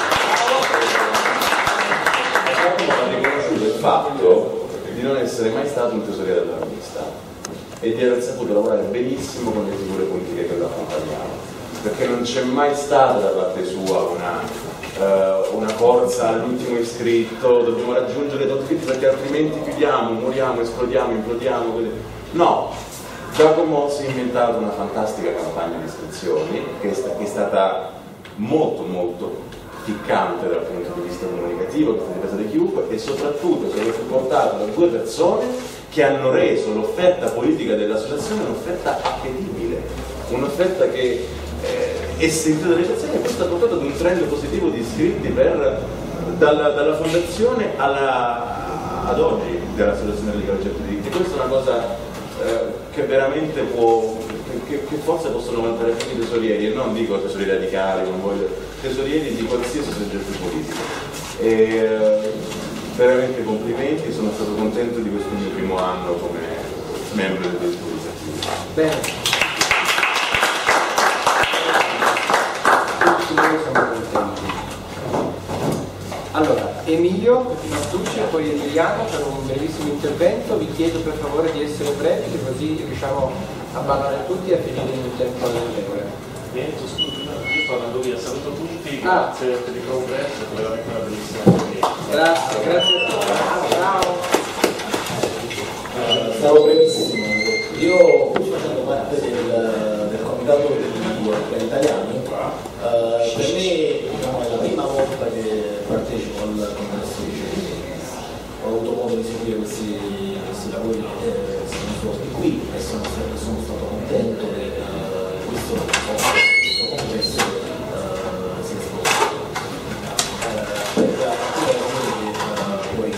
Giacomo ha riconosciuto il fatto di non essere mai stato un tesoriere della rivista e di aver saputo lavorare benissimo con le figure politiche che lo accompagnavano, perché non c'è mai stata da parte sua una forza all'ultimo iscritto, dobbiamo raggiungere tutti iscritti perché altrimenti chiudiamo, moriamo, esplodiamo, implodiamo. No, Giacomo si è inventato una fantastica campagna di iscrizioni che è stata molto molto ficcante dal punto di vista comunicativo, che è stata difesa da chiunque, e soprattutto è stato supportato da 2 persone che hanno reso l'offerta politica dell'associazione un'offerta appetibile, un'offerta che è sentita dalle persone, e questo ha portato ad un trend positivo di iscritti dalla fondazione ad oggi della situazione legale a certi diritti. Questa è una cosa che veramente può, che forse possono vantare anche i tesorieri, e non dico tesorieri radicali, non voglio, tesorieri di qualsiasi soggetto politico. E veramente complimenti, sono stato contento di questo mio primo anno come membro del diritto organizzativo. Bene. Tutti noi siamo contenti. Allora, Emilio Martucci e poi Emiliano per un bellissimo intervento. Vi chiedo per favore di essere brevi, così riusciamo a parlare tutti e a finire in un tempo ragionevole. Niente, io sto andando via, saluto tutti, grazie per il congresso, è veramente una bellissima esperienza. Grazie, grazie a tutti. Ciao. Sarò brevissimo. Io pur facendo parte del comitato degli italiani, per me diciamo, è la prima volta che partecipo al congresso di Cesare. Ho avuto modo di seguire questi lavori che sono svolti qui e sono stato contento che questo congresso sia svolto. Per alcune ragioni che poi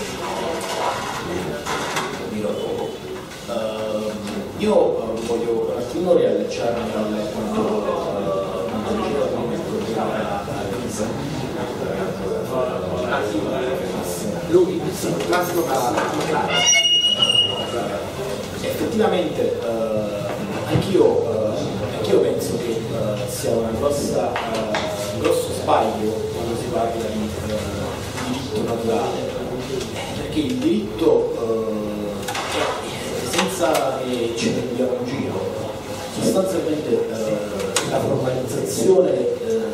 dirò dopo. Io voglio un attimo riallacciarmi a quanto diceva prima il collega Elisa. Lui, Massimo Claro. Effettivamente anch'io penso che sia un grosso sbaglio quando si parla di diritto naturale, perché il diritto senza che ci prendiamo in giro, sostanzialmente la formalizzazione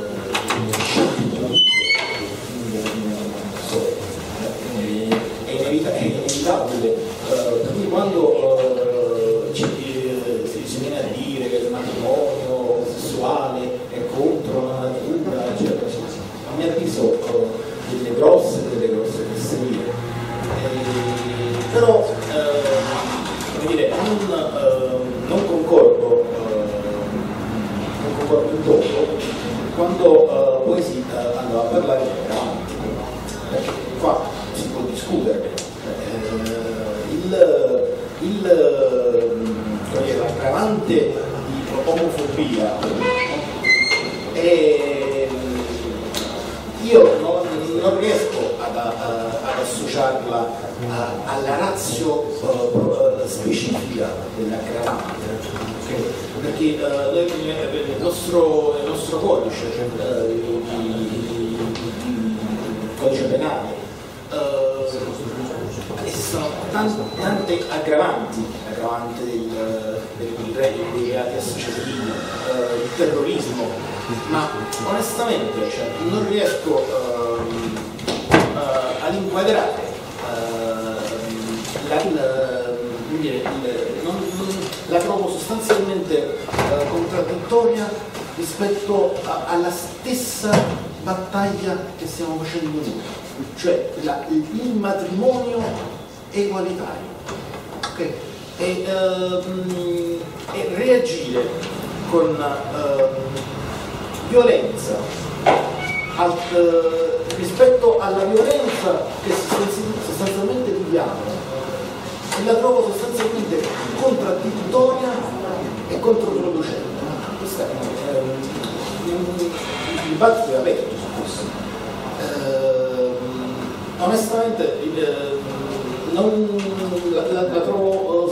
è inevitabile, quindi quando si viene a dire che il matrimonio sessuale è contro la natura, eccetera, a mio avviso delle grosse fesserie, però come dire, non concordo in toto quando poi si andava a parlare di aggravanti, perché qua si può discutere l'aggravante di omofobia io non riesco ad associarla alla ratio specifica dell'aggravante, perché il nostro codice, il codice penale, esistono tante aggravanti dei reati associativi, il terrorismo, ma onestamente non riesco ad inquadrare la trovo sostanzialmente contraddittoria rispetto alla stessa battaglia che stiamo facendo noi, cioè il matrimonio egualitario, okay? E reagire con violenza rispetto alla violenza che sostanzialmente viviamo, e la trovo sostanzialmente contraddittoria e controproducente. Questo è un dibattito aperto su questo. Onestamente la trovo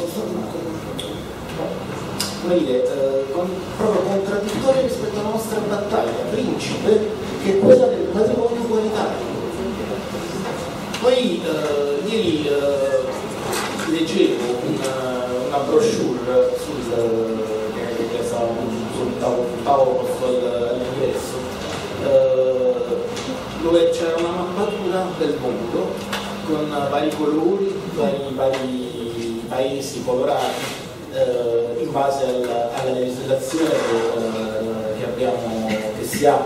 come dire, proprio contraddittoria rispetto alla nostra battaglia principe, che è quella del matrimonio egualitario. Poi ieri leggevo una brochure che stava sul tavolo posto all'ingresso, dove c'era una mappatura del mondo con vari colori, vari paesi colorati in base alla legislazione che abbiamo, che si ha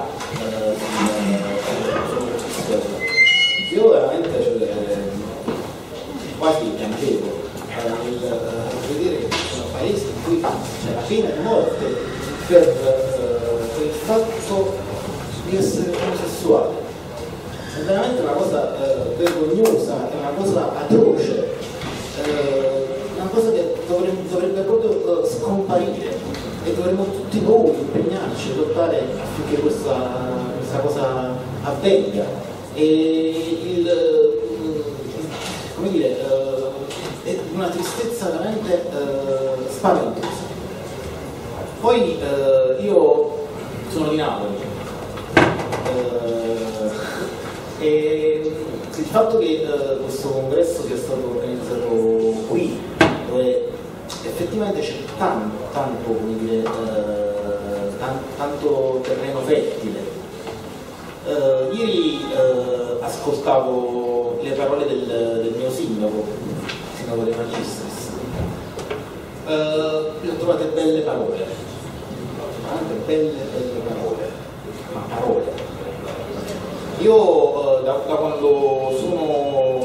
io veramente quasi piangevo nel vedere che ci sono paesi in cui c'è la pena di morte per il fatto di essere omosessuale. È veramente una cosa vergognosa, è una cosa atroce, una cosa che dovrebbe proprio scomparire e dovremmo tutti noi impegnarci a lottare affinché questa cosa avvenga. E come dire, è una tristezza veramente spaventosa. Poi io sono di Napoli e il fatto che questo congresso sia stato organizzato qui, dove effettivamente c'è tanto come dire, tanto terreno fertile. Ieri ascoltavo le parole del mio sindaco De Magistris. Le ho trovate belle parole, veramente belle parole, ma parole. Io da quando sono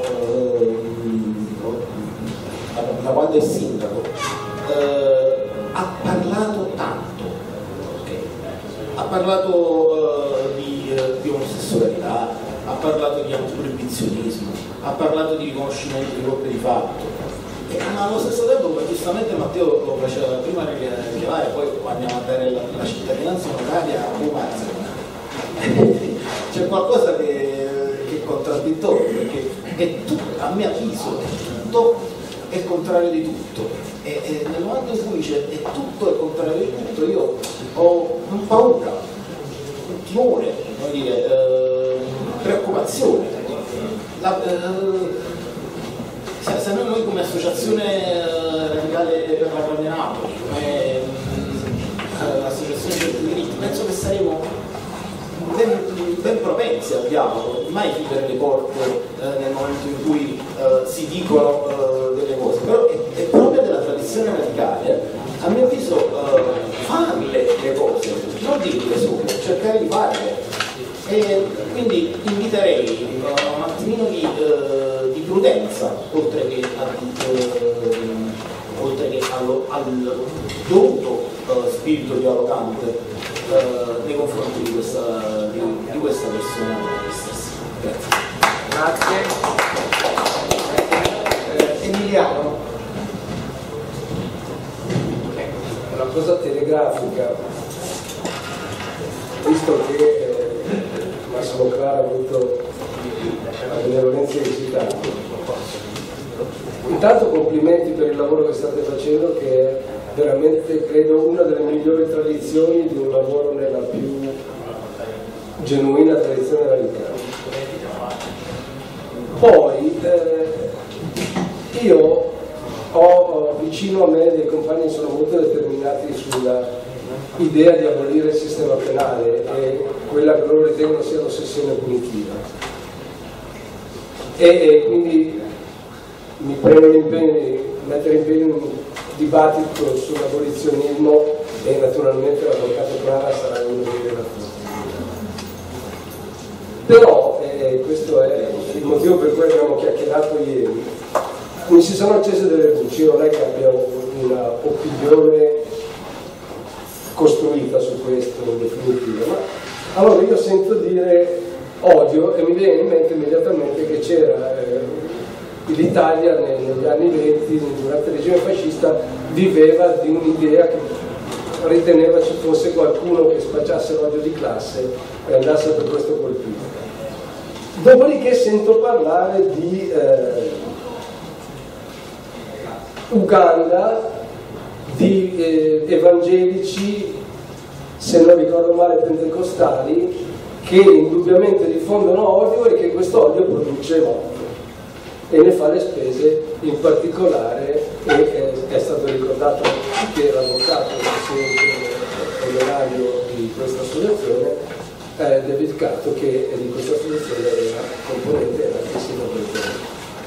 da quando è sindaco ha parlato tanto, okay? Ha parlato di omosessualità, ha parlato di antiproibizionismo, ha parlato di riconoscimento di colpe di fatto, ma allo stesso tempo, come giustamente Matteo lo faceva prima rilevare, poi andiamo a dare la cittadinanza onoraria a Bumazzo. C'è qualcosa che è contraddittorio, perché a mio avviso tutto è il contrario di tutto, e nel momento in cui c'è tutto è il contrario di tutto, io ho paura, un timore, come dire, preoccupazione. Se noi come associazione radicale per la Grande Napoli, come associazione per i diritti, penso che saremo ben propensi al dialogo, mai chiudere le porte nel momento in cui si dicono delle cose, però è proprio della tradizione radicale, a mio avviso, farle le cose, non dirle solo, cercare di farle. E quindi inviterei un attimino di prudenza, oltre che al dovuto spirito dialogante nei confronti di questa persona stessa. Grazie. Emiliano. Una cosa telegrafica, visto che Massimo Clara ha avuto la benevolenza di citarlo. Intanto complimenti per il lavoro che state facendo, che è veramente, credo, una delle migliori tradizioni di un lavoro nella più genuina tradizione radicale. Poi io ho vicino a me dei compagni che sono molto determinati sulla idea di abolire il sistema penale e quella che loro ritengono sia l'ossessione punitiva, e quindi mi prendo l'impegno di mettere in piedi un dibattito sull'abolizionismo, e naturalmente l'avvocato Clara sarà uno dei relatori. Però questo è il motivo per cui abbiamo chiacchierato ieri. Mi si sono accese delle luci, non è che abbia una opinione costruita su questo in definitiva, ma allora io sento dire odio e mi viene in mente immediatamente che c'era l'Italia negli anni 20, durante il regime fascista, viveva di un'idea che riteneva ci fosse qualcuno che spacciasse l'odio di classe e andasse per questo colpito. Dopodiché sento parlare di Uganda, di evangelici, se non ricordo male pentecostali, che indubbiamente diffondono odio e che questo odio produce odio e ne fa le spese, in particolare, e è stato ricordato che l'avvocato, il presidente onorario di questa associazione, David Cato, che di questa associazione era componente e anche sindaco.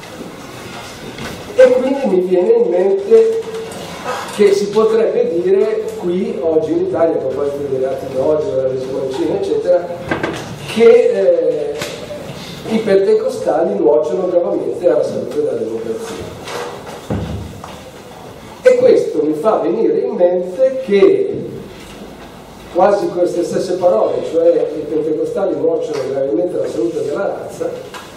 E quindi mi viene in mente che si potrebbe dire qui oggi in Italia, a proposito dei reati d'odio, della risoluzione eccetera, che i pentecostali nuociono gravemente alla salute della democrazia. E questo mi fa venire in mente che quasi queste stesse parole, cioè i pentecostali nuociono gravemente alla salute della razza,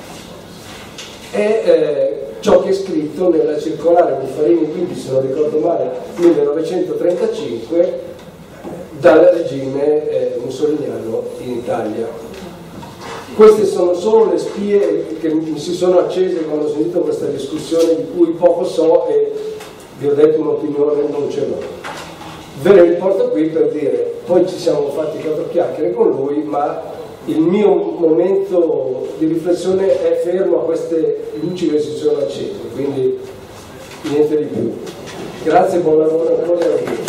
è ciò che è scritto nella circolare Buffarini 15, se non ricordo male, 1935, dal regime mussoliniano in Italia. Queste sono solo le spie che mi si sono accese quando ho sentito questa discussione, di cui poco so e vi ho detto un'opinione, non ce l'ho. Ve le riporto qui per dire, poi ci siamo fatti 4 chiacchiere con lui, ma il mio momento di riflessione è fermo a queste luci che si sono accese, quindi niente di più. Grazie, buon lavoro ancora a tutti.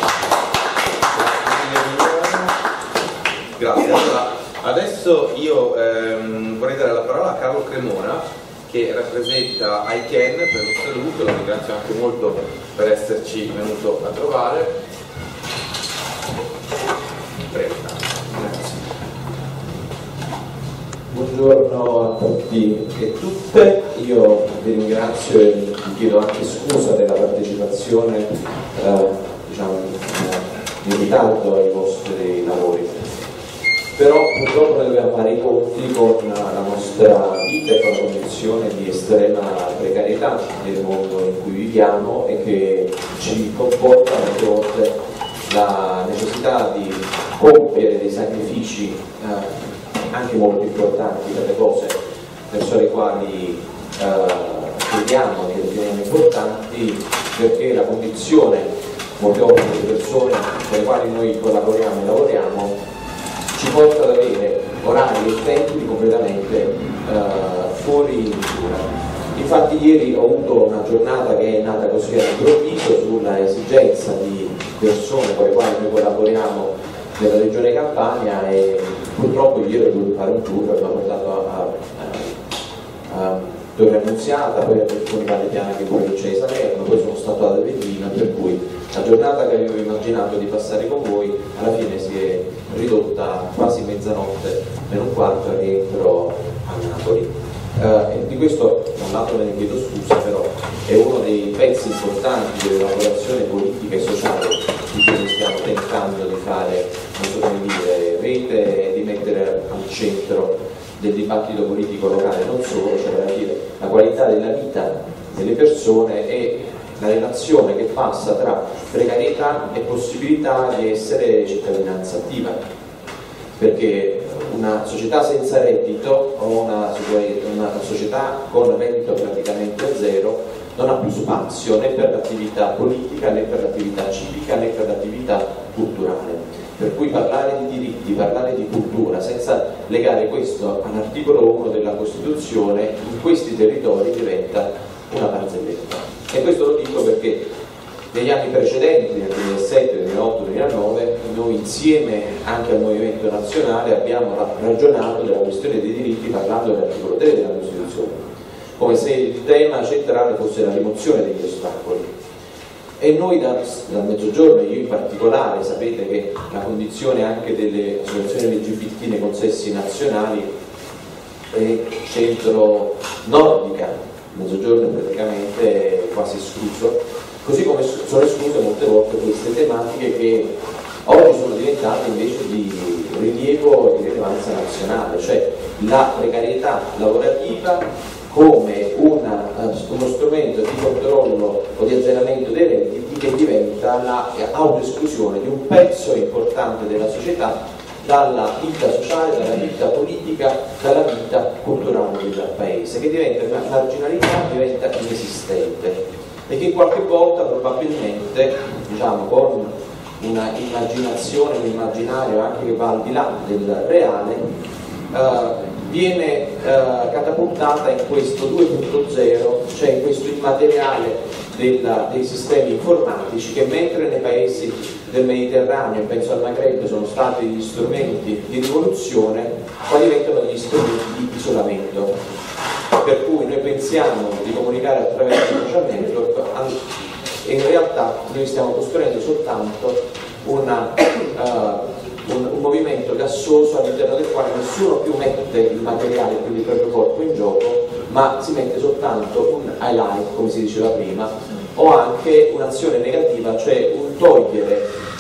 Grazie. Allora, adesso io vorrei dare la parola a Carlo Cremona, che rappresenta ICANN per un saluto, lo ringrazio anche molto per esserci venuto a trovare. Prego. Grazie. Buongiorno a tutti e tutte, io vi ringrazio e vi chiedo anche scusa della partecipazione in ritardo ai vostri lavori, però purtroppo noi dobbiamo fare i conti con la nostra vita e con la condizione di estrema precarietà del mondo in cui viviamo e che ci comporta molte volte la necessità di compiere dei sacrifici anche molto importanti per le cose verso le quali crediamo che riteniamo importanti, perché la condizione molte volte delle persone con le quali noi collaboriamo e lavoriamo ci porta ad avere orari e tempi completamente fuori misura. Infatti ieri ho avuto una giornata che è nata così all'improvviso sulla esigenza di persone con le quali noi collaboriamo nella regione Campania, e purtroppo ieri ho dovuto fare un tour, l'ho portato a Torre Annunziata, poi a Comunità Piana che poi c'è Salerno, poi sono stato ad Avellino, per cui la giornata che avevo immaginato di passare con voi alla fine si è ridotta a quasi mezzanotte meno un quarto e rientro a Napoli. E di questo da un lato me ne chiedo scusa, però è uno dei pezzi importanti dell'elaborazione politica e sociale di cui stiamo tentando di fare, non so come dire, rete e di mettere al centro del dibattito politico locale, non solo, cioè per dire la qualità della vita delle persone e la relazione che passa tra precarietà e possibilità di essere cittadinanza attiva, perché una società senza reddito o una società con reddito praticamente a zero non ha più spazio né per l'attività politica, né per l'attività civica, né per l'attività culturale. Per cui parlare di diritti, parlare di cultura, senza legare questo all'articolo 1 della Costituzione, in questi territori diventa una barzelletta. E questo lo dico perché negli anni precedenti, nel 2007, 2008, 2009, noi insieme anche al Movimento Nazionale abbiamo ragionato della questione dei diritti parlando dell'articolo 3 della Costituzione, come se il tema centrale fosse la rimozione degli ostacoli. E noi dal Mezzogiorno, io in particolare, sapete che la condizione anche delle associazioni LGBT nei consessi nazionali è centro nordica, il Mezzogiorno è praticamente quasi escluso, così come sono escluse molte volte queste tematiche che oggi sono diventate invece di rilievo e di rilevanza nazionale, cioè la precarietà lavorativa come uno strumento di controllo o di azzeramento dei redditi che diventa l'autoesclusione di un pezzo importante della società dalla vita sociale, dalla vita politica, dalla vita culturale del paese, che diventa una marginalità, diventa inesistente e che qualche volta probabilmente, diciamo, con una immaginazione, un immaginario anche che va al di là del reale, viene catapultata in questo 2.0, cioè in questo immateriale dei sistemi informatici che, mentre nei paesi del Mediterraneo, penso al Maghreb, sono stati gli strumenti di rivoluzione, poi diventano gli strumenti di isolamento, per cui noi pensiamo di comunicare attraverso i social network e in realtà noi stiamo costruendo soltanto un movimento gassoso all'interno del quale nessuno più mette il materiale, quindi il proprio corpo, in gioco, ma si mette soltanto un highlight, come si diceva prima, o anche un'azione negativa, cioè un togliere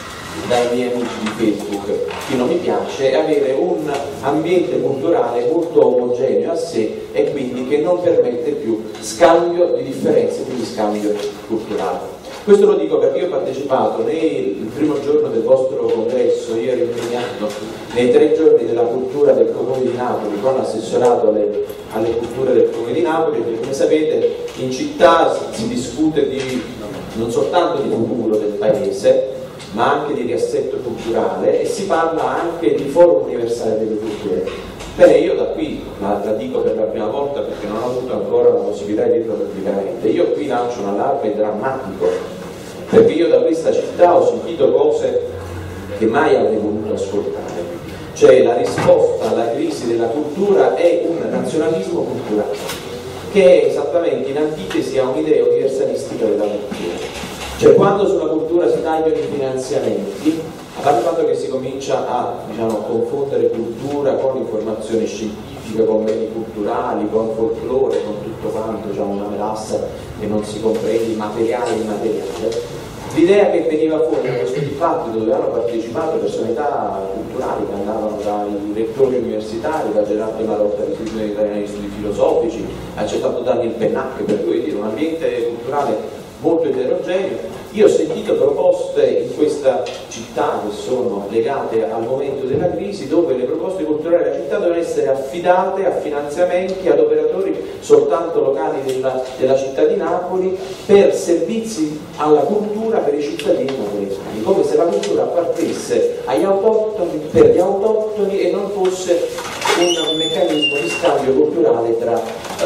dai miei amici di Facebook chi non mi piace, è avere un ambiente culturale molto omogeneo a sé e quindi che non permette più scambio di differenze, quindi scambio culturale. Questo lo dico perché io ho partecipato nel primo giorno del vostro congresso, io ero impegnato nei 3 giorni della cultura del Comune di Napoli con l'assessorato alle culture del Comune di Napoli, perché come sapete in città si discute non soltanto di futuro del paese, ma anche di riassetto culturale e si parla anche di forum universale delle culture. Bene, io da qui la dico per la prima volta perché non ho avuto ancora la possibilità di dirlo pubblicamente, io qui lancio un allarme drammatico, perché io da questa città ho sentito cose che mai avrei voluto ascoltare, cioè la risposta alla crisi della cultura è un nazionalismo culturale, che è esattamente in antitesi a un'idea universalistica della cultura. Cioè quando sulla cultura si tagliano i finanziamenti, a parte il fatto che si comincia a confondere cultura con informazione scientifica, con beni culturali, con folklore, con tutto quanto, una melassa che non si comprende, materiale e immateriale, l'idea che veniva fuori da questo dibattito dove hanno partecipato personalità culturali che andavano dai rettori universitari, da Gerardo Marotta dell'Istituto Italiano di Studi Filosofici, ha citato Daniel Pennac, per cui dire un ambiente culturale molto eterogeneo. Io ho sentito proposte in questa città che sono legate al momento della crisi, dove le proposte culturali della città devono essere affidate a finanziamenti, ad operatori soltanto locali della città di Napoli per servizi alla cultura per i cittadini napoletani, come se la cultura partisse agli autoctoni, per gli autoctoni e non fosse un meccanismo di scambio culturale tra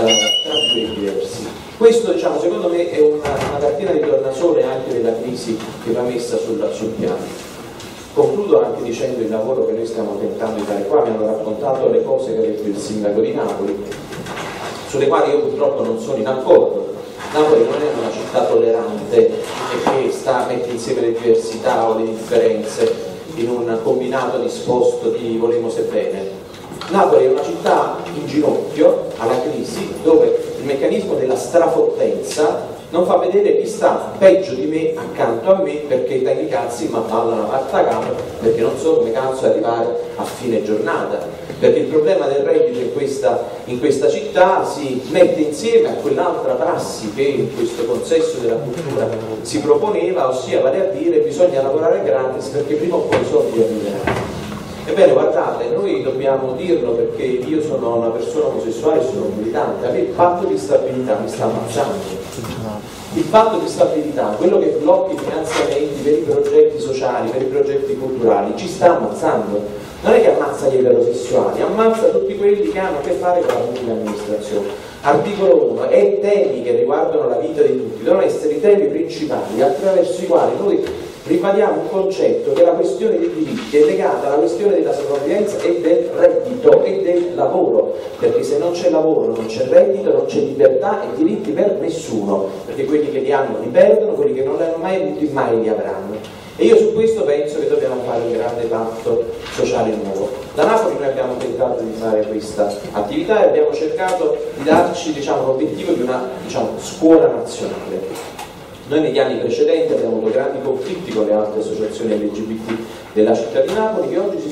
due diversi. Questo secondo me è una cartina di tornasole anche della crisi che va messa sul piano. Concludo anche dicendo il lavoro che noi stiamo tentando di fare qua. Mi hanno raccontato le cose che ha detto il sindaco di Napoli, sulle quali io purtroppo non sono in accordo. Napoli non è una città tollerante e che mette insieme le diversità o le differenze in un combinato disposto di volemo se bene. Napoli è una città in ginocchio alla crisi, dove il meccanismo della strafottenza non fa vedere chi sta peggio di me accanto a me, perché dai cazzi ma ballano a partagano, perché non so come cazzo arrivare a fine giornata, perché il problema del reddito in questa città si mette insieme a quell'altra prassi che in questo consesso della cultura si proponeva, ossia vale a dire bisogna lavorare gratis perché prima o poi i soldi arriveranno. Ebbene, guardate, noi dobbiamo dirlo perché io sono una persona omosessuale e sono militante, a me il patto di stabilità mi sta ammazzando. Il patto di stabilità, quello che blocca i finanziamenti per i progetti sociali, per i progetti culturali, ci sta ammazzando. Non è che ammazza gli eterosessuali, ammazza tutti quelli che hanno a che fare con la pubblica amministrazione. Articolo 1, e temi che riguardano la vita di tutti devono essere i temi principali attraverso i quali noi ribadiamo un concetto che la questione dei diritti è legata alla questione della sopravvivenza e del reddito e del lavoro, perché se non c'è lavoro, non c'è reddito, non c'è libertà e diritti per nessuno, perché quelli che li hanno li perdono, quelli che non li hanno mai avuti mai li avranno. E io su questo penso che dobbiamo fare un grande patto sociale nuovo. Da Napoli noi abbiamo tentato di fare questa attività e abbiamo cercato di darci l'obiettivo di una scuola nazionale. Noi negli anni precedenti abbiamo avuto grandi conflitti con le altre associazioni LGBT della città di Napoli che oggi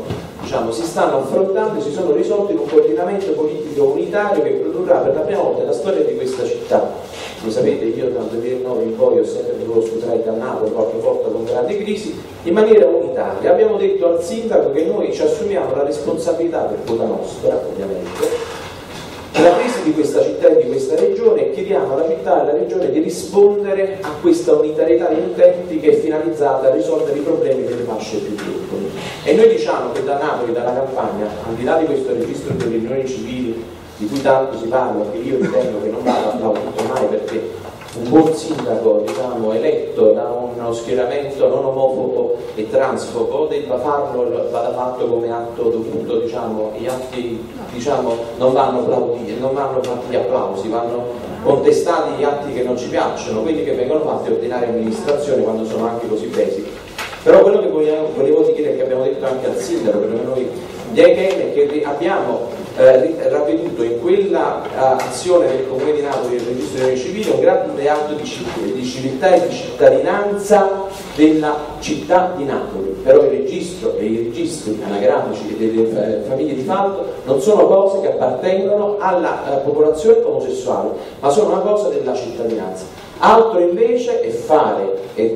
si stanno affrontando e si sono risolti in un coordinamento politico unitario che produrrà per la prima volta nella storia di questa città. Lo sapete, io dal 2009 in poi ho sempre dovuto scusare da Napoli qualche volta con grandi crisi, in maniera unitaria. Abbiamo detto al sindaco che noi ci assumiamo la responsabilità per quota nostra, ovviamente, la crisi di questa città e di questa regione e chiediamo alla città e alla regione di rispondere a questa unitarietà di intenti che è finalizzata a risolvere i problemi delle fasce più deboli. E noi diciamo che da Napoli, dalla Campania, al di là di questo registro delle riunioni civili di cui tanto si parla, che io ritengo che non vada applaudito mai perché un buon sindaco eletto da uno schieramento non omofobo e transfobo debba vada fatto come atto dovuto, gli atti non vanno applauditi, non vanno fatti gli applausi, vanno contestati gli atti che non ci piacciono, quelli che vengono fatti ordinaria amministrazione quando sono anche così basic. Però quello che volevo dire, che abbiamo detto anche al sindaco, perché noi di Echele, che abbiamo ravveduto in quella azione del Comune di Napoli del registro dei beni civili un grande atto di civiltà e di cittadinanza della città di Napoli. Però il registro e i registri anagrafici delle famiglie di falco non sono cose che appartengono alla popolazione omosessuale, ma sono una cosa della cittadinanza. Altro invece è fare,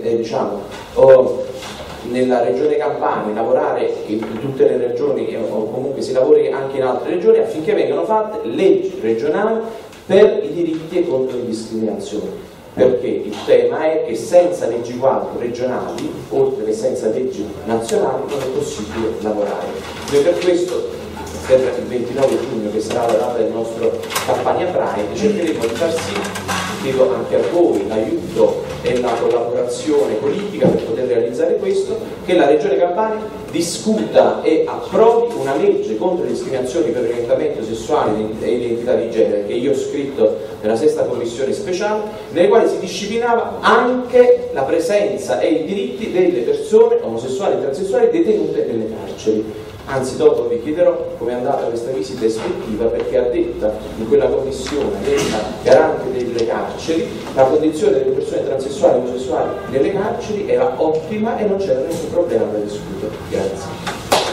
nella regione Campania, lavorare in tutte le regioni o comunque si lavori anche in altre regioni affinché vengano fatte leggi regionali per i diritti e contro le discriminazioni, perché il tema è che senza leggi quadro regionali, oltre che senza leggi nazionali, non è possibile lavorare. Noi per questo, per il 29 giugno, che sarà la data del nostro Campania Pride, cercheremo di far sì, chiedo anche a voi l'aiuto e la collaborazione politica per poter realizzare questo, che la Regione Campania discuta e approvi una legge contro le discriminazioni per orientamento sessuale e identità di genere, che io ho scritto nella 6ª commissione speciale, nelle quali si disciplinava anche la presenza e i diritti delle persone omosessuali e transessuali detenute nelle carceri. Anzi, dopo vi chiederò come è andata questa visita ispettiva, perché a detta in quella commissione della garante delle carceri, la condizione delle persone transessuali e omosessuali nelle carceri era ottima e non c'era nessun problema da discutere. Grazie.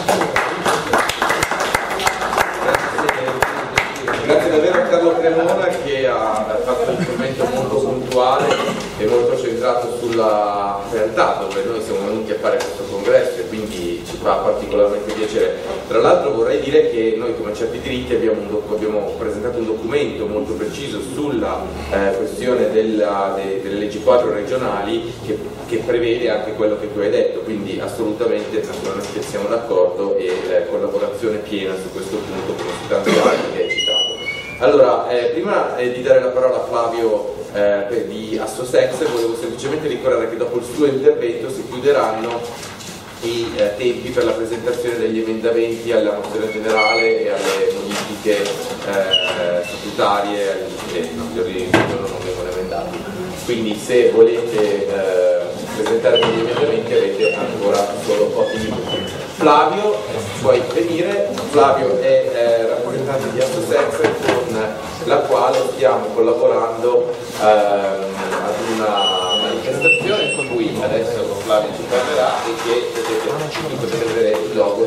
Grazie davvero a Carlo Cremona, che ha fatto un commento molto puntuale e molto centrato sulla realtà dove noi siamo venuti a fare questo congresso, e quindi ci fa particolarmente piacere. Tra l'altro vorrei dire che noi come Certi Diritti abbiamo presentato un documento molto preciso sulla questione delle leggi quadro regionali che prevede anche quello che tu hai detto, quindi assolutamente, naturalmente siamo d'accordo, e collaborazione piena su questo punto come su tanti altri che hai citato. Allora, prima di dare la parola a Flavio di Assosex, volevo semplicemente ricordare che dopo il suo intervento si chiuderanno i tempi per la presentazione degli emendamenti alla mozione generale e alle modifiche statutarie che non vengono emendati. Quindi se volete presentare degli emendamenti avete ancora solo pochi minuti. Flavio, puoi venire. Flavio è rappresentante di Assosex, con la quale stiamo collaborando ad una manifestazione con cui adesso Flavio ci parlerà e che potete vedere il logo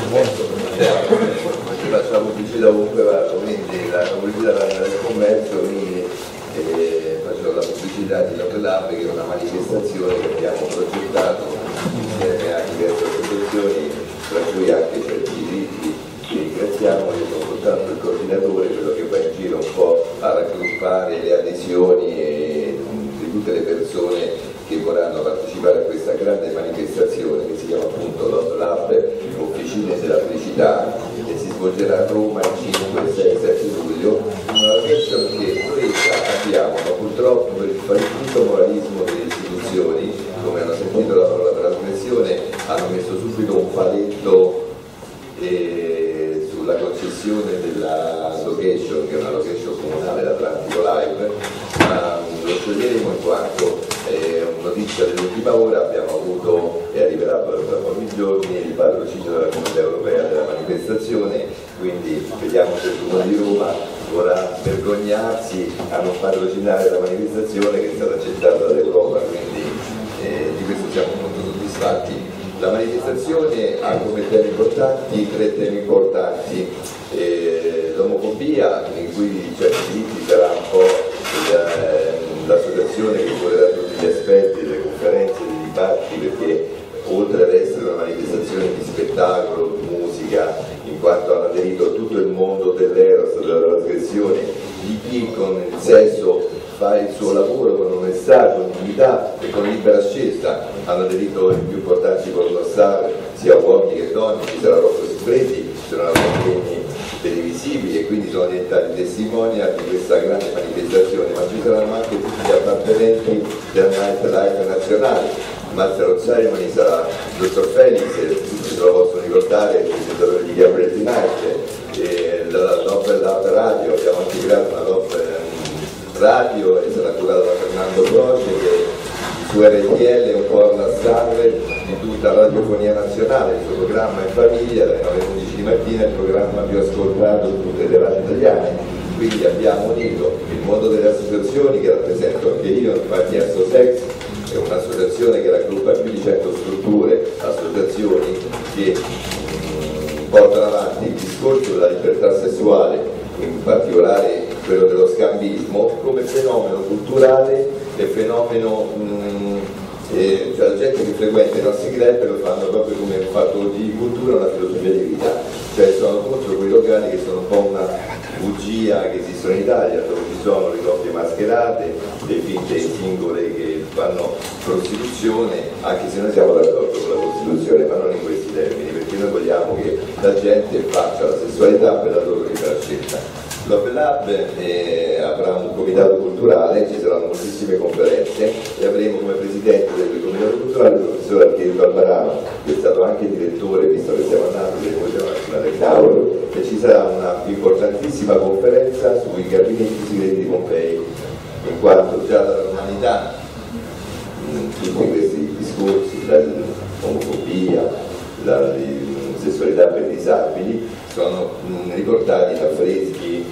faccio la pubblicità ovunque vado, quindi la pubblicità del commercio, quindi faccio la pubblicità di Love Lab, che è una manifestazione che abbiamo progettato insieme a diverse associazioni, tra cui anche Certi Diritti, che ringraziamo. Io sono soltanto il coordinatore, quello che va in giro un po' a raggruppare le adesioni di tutte le persone che vorranno partecipare a questa grande manifestazione che si chiama appunto Love Lab, Officine della Felicità, e si svolgerà a Roma il 5, 6 e 7 luglio. Una location che noi già abbiamo, ma purtroppo per il fallito moralismo delle istituzioni, come hanno sentito la parola trasgressione, hanno messo subito un paletto sulla concessione della location, che è una location comunale d'Atlantico Live, ma lo sceglieremo in quanto notizia dell'ultima ora abbiamo avuto, e arriverà tra pochi giorni, il patrocinio della Comunità Europea della manifestazione, quindi vediamo se il Comune di Roma vorrà vergognarsi a non patrocinare la manifestazione che è stata accettata dall'Europa, quindi di questo siamo molto soddisfatti. La manifestazione ha come temi importanti 3 temi importanti: l'omofobia, in cui Certi Diritti sarà un po' l'associazione che curerà tutti gli aspetti delle conferenze, dei dibattiti, perché oltre ad essere una manifestazione di spettacolo, di musica, in quanto hanno aderito tutto il mondo dell'eros, della trasgressione, di chi con il sesso fa il suo lavoro con onestà, con dignità e con libera scelta, hanno aderito i più importanti pornostar, sia uomini che donne. Ci sarà Rocco Siffredi, ci saranno impegni televisivi e quindi sono diventati testimonial di questa grande manifestazione, ma ci saranno anche tutti gli appartenenti della Nightlife nazionale. Master of Ceremony sarà il dottor Felix, tutti se lo possono ricordare, il presentatore di Gabriel Night, la Love Lab Radio, abbiamo anche creato una Love Radio e sarà curata da Fernando Croce, che su RTL è un po' la star di tutta la radiofonia nazionale. Il suo programma in famiglia dalle 9:11 di mattina il programma più ascoltato di tutte le radio italiane. Quindi abbiamo unito il mondo delle associazioni, che rappresento anche io, infatti Assosex è un'associazione che raggruppa più di 100 strutture, associazioni che portano avanti il discorso della libertà sessuale, in particolare quello dello scambismo, come fenomeno culturale e fenomeno, cioè la gente che frequenta i nostri club lo fanno proprio come un fatto di cultura, una filosofia di vita, cioè sono contro quei locali che sono un po' una bugia che esistono in Italia, dove ci sono le coppie mascherate, le finte singole che fanno prostituzione, anche se noi siamo d'accordo con la prostituzione, ma non in questi termini, perché noi vogliamo che la gente faccia la sessualità per la loro libera scelta. L'Open Lab avrà un comitato culturale, ci saranno moltissime conferenze e avremo come presidente del comitato culturale il professor Archieto Albarano, che è stato anche direttore, visto che siamo andati del Museo Nazionale del Cavolo, e ci sarà una importantissima conferenza sui gabinetti segreti di Pompei, in quanto già dall'umanità tutti questi discorsi, l'omofobia, la sessualità per disabili, sono riportati da affreschi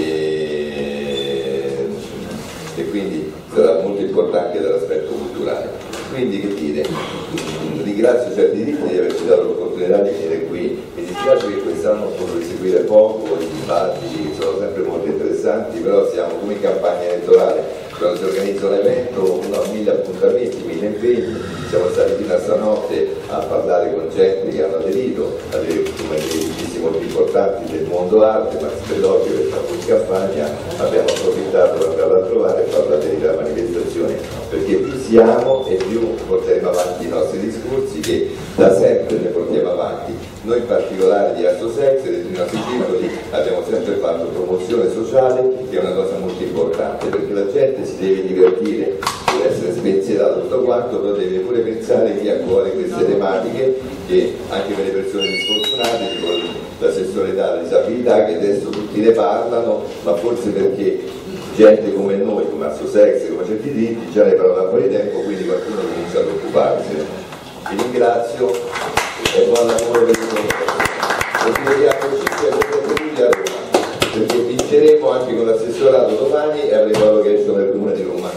e quindi sarà molto importante dall'aspetto culturale. Quindi che dire, ringrazio certi diritti di averci dato l'opportunità di venire qui, mi dispiace che quest'anno ho potuto seguire poco, i dibattiti sono sempre molto interessanti, però siamo come in campagna elettorale, quando si organizza un evento uno ha 1000 appuntamenti, 1000 impegni, siamo stati fino a stanotte a parlare con gente che hanno aderito a dei documenti molto importanti del mondo arte, ma spero che per stare in campagna abbiamo approfittato per andarla a trovare e farla aderire alla manifestazione, perché più siamo e più porteremo avanti i nostri discorsi che da sempre ne portiamo avanti. Noi in particolare di Assosex e dei nostri circoli abbiamo sempre fatto promozione sociale, che è una cosa molto importante, perché la gente si deve divertire, deve essere spensierato tutto quanto, però deve pure pensare chi ha a cuore queste tematiche, che anche per le persone disfortunate, tipo la sessualità, la disabilità, che adesso tutti ne parlano, ma forse perché gente come noi, come Assosex, come certi diritti, già ne parlano da un po' di tempo, quindi qualcuno comincia ad occuparsene. Vi ringrazio e buon lavoro per il concorso. E ci vediamo il 5 luglio a Roma, perché vinceremo anche con l'assessorato domani e avremo la location del Comune di Roma.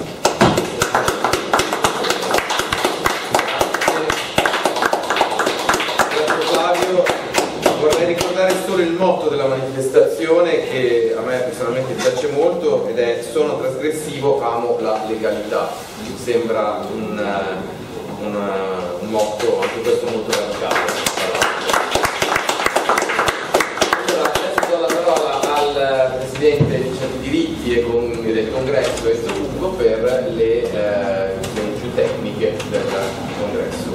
Grazie Flavio. Vorrei ricordare solo il motto della manifestazione, che a me personalmente piace molto, ed è: sono trasgressivo, amo la legalità. Mi sembra un motto anche questo molto radicale. Allora, adesso do la parola al Presidente di certi diritti e del Congresso, Enzo Ugo, per le più tecniche del Congresso.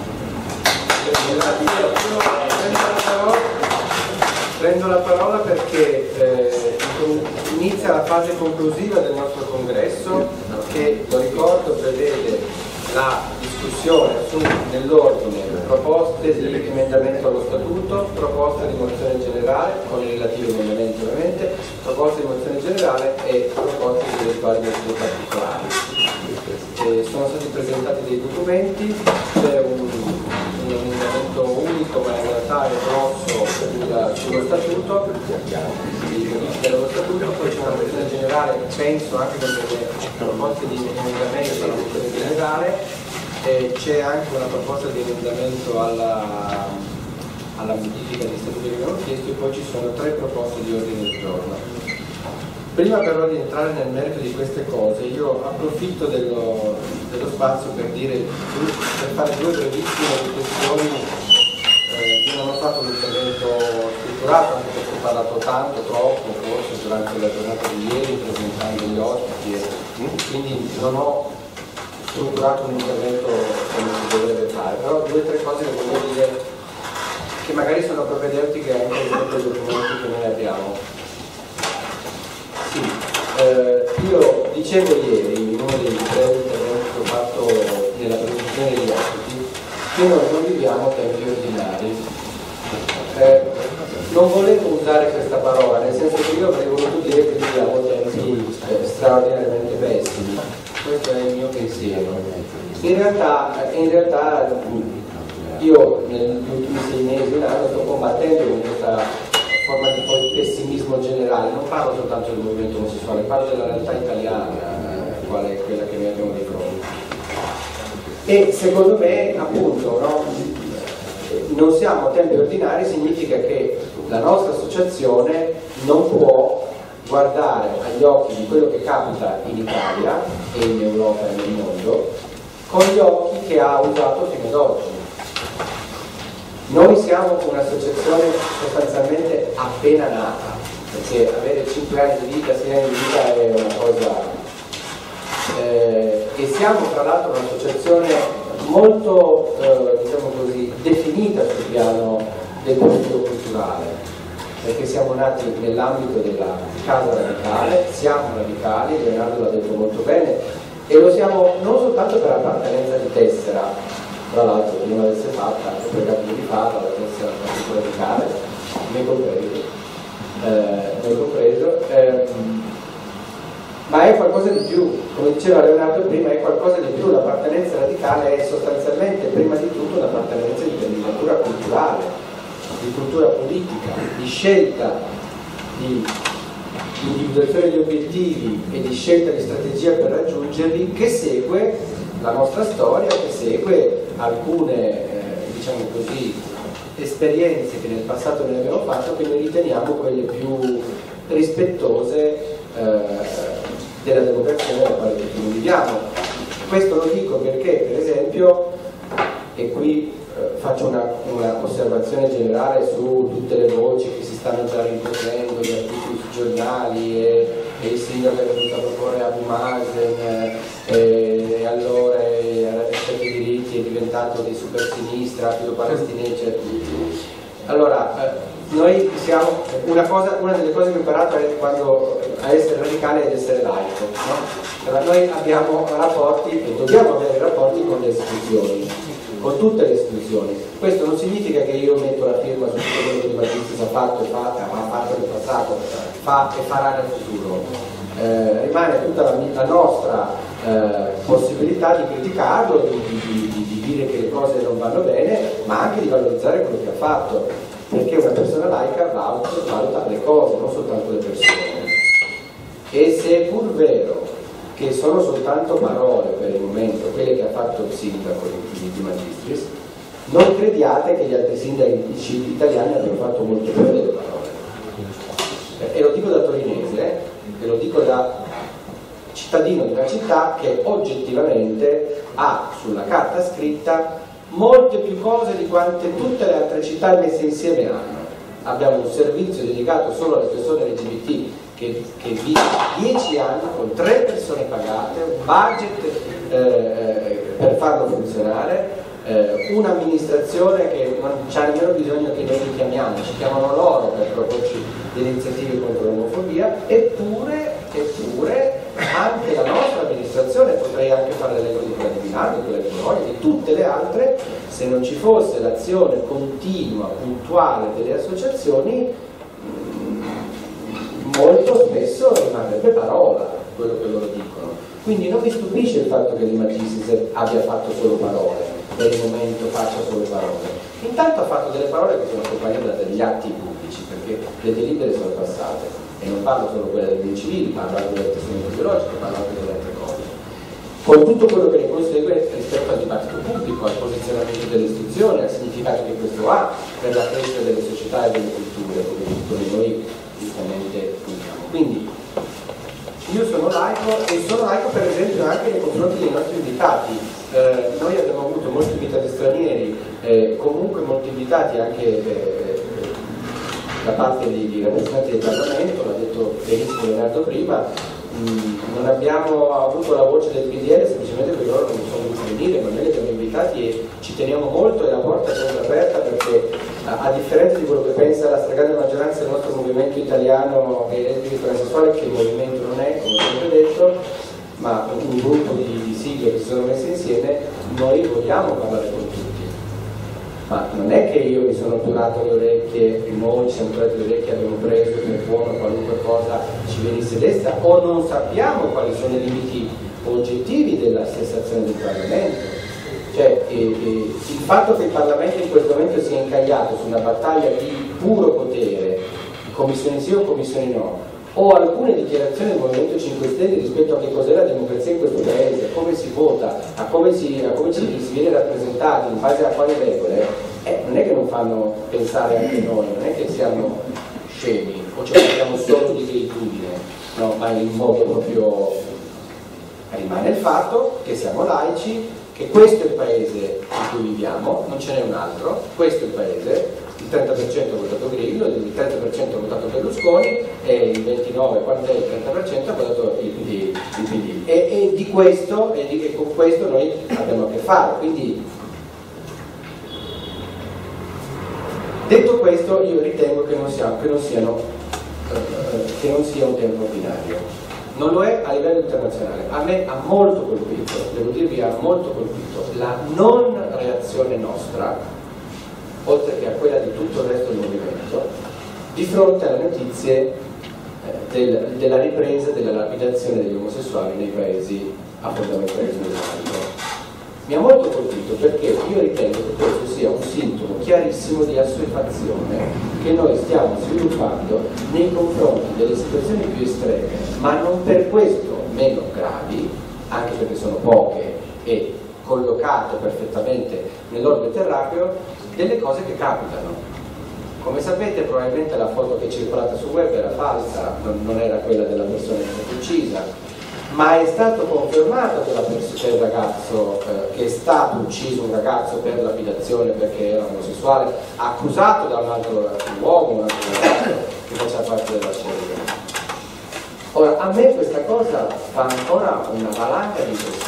Prendo la parola perché inizia la fase conclusiva del nostro congresso, che, lo ricordo, prevede la discussione nell'ordine proposte di emendamento allo statuto, proposte di mozione generale con i relativi emendamenti ovviamente, proposte di mozione generale e proposte di eventuali mozioni particolari. Sono stati presentati dei documenti, c'è un emendamento unico ma in realtà è grosso sullo statuto, di modifica dello statuto, poi c'è una mozione generale, penso anche con delle proposte di emendamento alla mozione generale, c'è anche una proposta di emendamento alla modifica di statuto che abbiamo chiesto, e poi ci sono 3 proposte di ordine del giorno. Prima però di entrare nel merito di queste cose, io approfitto dello spazio per fare 2 brevissime riflessioni. Io non ho fatto un intervento strutturato, anche perché ho parlato tanto, troppo, forse durante la giornata di ieri, presentando gli ospiti, quindi non ho strutturato un intervento come si dovrebbe fare, però 2 o 3 cose che voglio dire, che magari sono propedeutiche anche rispetto ai documenti che noi abbiamo. Io dicevo ieri, in uno dei brevi interventi che ho fatto nella presentazione degli ospiti, che noi non viviamo tempi ordinari. Non volevo usare questa parola, nel senso che io avrei voluto dire che viviamo tempi straordinariamente pessimi. Questo è il mio pensiero. In realtà io negli ultimi 6 mesi, un anno, sto combattendo con questa forma di pessimismo generale. Non parlo soltanto del movimento omosessuale, parlo della realtà italiana, qual è quella che noi abbiamo di fronte. E secondo me, appunto, no, non siamo tempi ordinari significa che la nostra associazione non può guardare agli occhi di quello che capita in Italia e in Europa e nel mondo con gli occhi che ha usato fino ad oggi. Noi siamo un'associazione sostanzialmente appena nata, perché avere 5 anni di vita, 6 anni di vita è una cosa... e siamo tra l'altro un'associazione molto, diciamo così, definita sul piano del profilo culturale, perché siamo nati nell'ambito della casa radicale, siamo radicali, Leonardo l'ha detto molto bene, e lo siamo non soltanto per appartenenza di tessera, tra l'altro se non l'avesse fatta, ho pregato di farla, la tessera radicale, me compreso, ma è qualcosa di più, come diceva Leonardo prima, è qualcosa di più. L'appartenenza radicale è sostanzialmente prima di tutto un'appartenenza di natura culturale, di cultura politica, di scelta, di individuazione di obiettivi e di scelta di strategia per raggiungerli, che segue la nostra storia, che segue alcune, diciamo così, esperienze che nel passato noi abbiamo fatto, che noi riteniamo quelle più rispettose della democrazia nella quale tutti noi viviamo. Questo lo dico perché, per esempio, e qui faccio una osservazione generale su tutte le voci che si stanno già rincorrendo, gli articoli sui giornali e il sindaco è venuto a proporre Abu Mazen e allora ha rispettato i diritti, è diventato di super sinistra, filo palestinese. Allora, noi siamo, una delle cose che ho imparato è quando a essere radicale ed essere laico, no? Allora, noi abbiamo rapporti e dobbiamo avere rapporti con le istituzioni, con tutte le istituzioni. Questo non significa che io metto la firma su tutto quello che De Magistris ha fatto e ha fatto nel passato, fa e farà nel futuro. Rimane tutta la nostra possibilità di criticarlo, di dire che le cose non vanno bene, ma anche di valorizzare quello che ha fatto, perché una persona laica valuta le cose, non soltanto le persone. E se è pur vero che sono soltanto parole per il momento, quelle che ha fatto il sindaco di Magistris, non crediate che gli altri sindaci italiani abbiano fatto molto più delle parole. E lo dico da torinese, e lo dico da cittadino di una città che oggettivamente ha sulla carta scritta molte più cose di quante tutte le altre città messe insieme hanno. Abbiamo un servizio dedicato solo alle persone LGBT che vive 10 anni con 3 persone pagate, un budget per farlo funzionare, un'amministrazione che non c'ha nemmeno bisogno che noi li chiamiamo, ci chiamano loro per proporci delle iniziative contro l'omofobia, eppure anche la nostra amministrazione, potrei anche fare l'elenco di quella di Milano, di quella di Bologna, di tutte le altre, se non ci fosse l'azione continua, puntuale delle associazioni, molto spesso rimarrebbe parola quello che loro dicono. Quindi non mi stupisce il fatto che De Magistris abbia fatto solo parole, per il momento faccia solo parole. Intanto ha fatto delle parole che sono accompagnate da degli atti pubblici, perché le delibere sono passate, e non parlo solo quelle dei beni civili, parlo anche del testamento biologico, parlo anche delle altre cose. Con tutto quello che ne consegue rispetto al dibattito pubblico, al posizionamento dell'istruzione, al significato che questo ha per la crescita delle società e delle culture, come tutti noi giustamente diciamo. Quindi io sono laico e sono laico per esempio anche nei confronti dei nostri invitati. Noi abbiamo avuto molti invitati stranieri, comunque molti invitati anche da parte di rappresentanti del Parlamento, l'ha detto benissimo Leonardo prima. Non abbiamo avuto la voce del PDL semplicemente perché loro non sono voluti venire, ma noi li abbiamo invitati e ci teniamo molto e la porta è sempre aperta, perché a differenza di quello che pensa la stragrande maggioranza del nostro movimento italiano che è lesbico transessuale, che il movimento non è, come ho sempre detto, ma un gruppo di sigle che si sono messe insieme, noi vogliamo parlare con tutti. Ma non è che io mi sono turato le orecchie, noi ci siamo turati le orecchie, abbiamo preso come buono qualunque cosa ci venisse destra, o non sappiamo quali sono i limiti oggettivi della stessa azione del Parlamento. Cioè, il fatto che il Parlamento in questo momento sia incagliato su una battaglia di puro potere, commissioni sì o commissioni no, o alcune dichiarazioni del Movimento 5 Stelle rispetto a che cos'è la democrazia in questo paese, a come si vota, a come si viene rappresentati, in base a quali regole, non è che non fanno pensare anche noi, non è che siamo scemi o ci parliamo solo di gratitudine, no, ma in modo proprio rimane il fatto che siamo laici, che questo è il paese in cui viviamo, non ce n'è un altro, questo è il paese. Il 30% ha votato Grillo, il 30% ha votato Berlusconi e il 29%, quando è il 30% ha votato il PD. E di questo, e con questo noi abbiamo a che fare. Quindi, detto questo, io ritengo che non sia un tempo ordinario. Non lo è a livello internazionale. A me ha molto colpito, devo dirvi, ha molto colpito la non reazione nostra, oltre che a quella di tutto il resto del movimento, di fronte alle notizie della ripresa della lapidazione degli omosessuali nei paesi a fondamentalismo islamico. Mi ha molto colpito perché io ritengo che questo sia un sintomo chiarissimo di assuefazione che noi stiamo sviluppando nei confronti delle situazioni più estreme, ma non per questo meno gravi, anche perché sono poche e collocate perfettamente nell'orbe terracqueo, delle cose che capitano. Come sapete, probabilmente la foto che è circolata sul web era falsa, non era quella della persona che è stata uccisa, ma è stato confermato che il ragazzo, che è stato ucciso un ragazzo per lapidazione perché era omosessuale, accusato da un altro uomo, un altro ragazzo che faceva parte della scelta. Ora, a me questa cosa fa ancora una valanga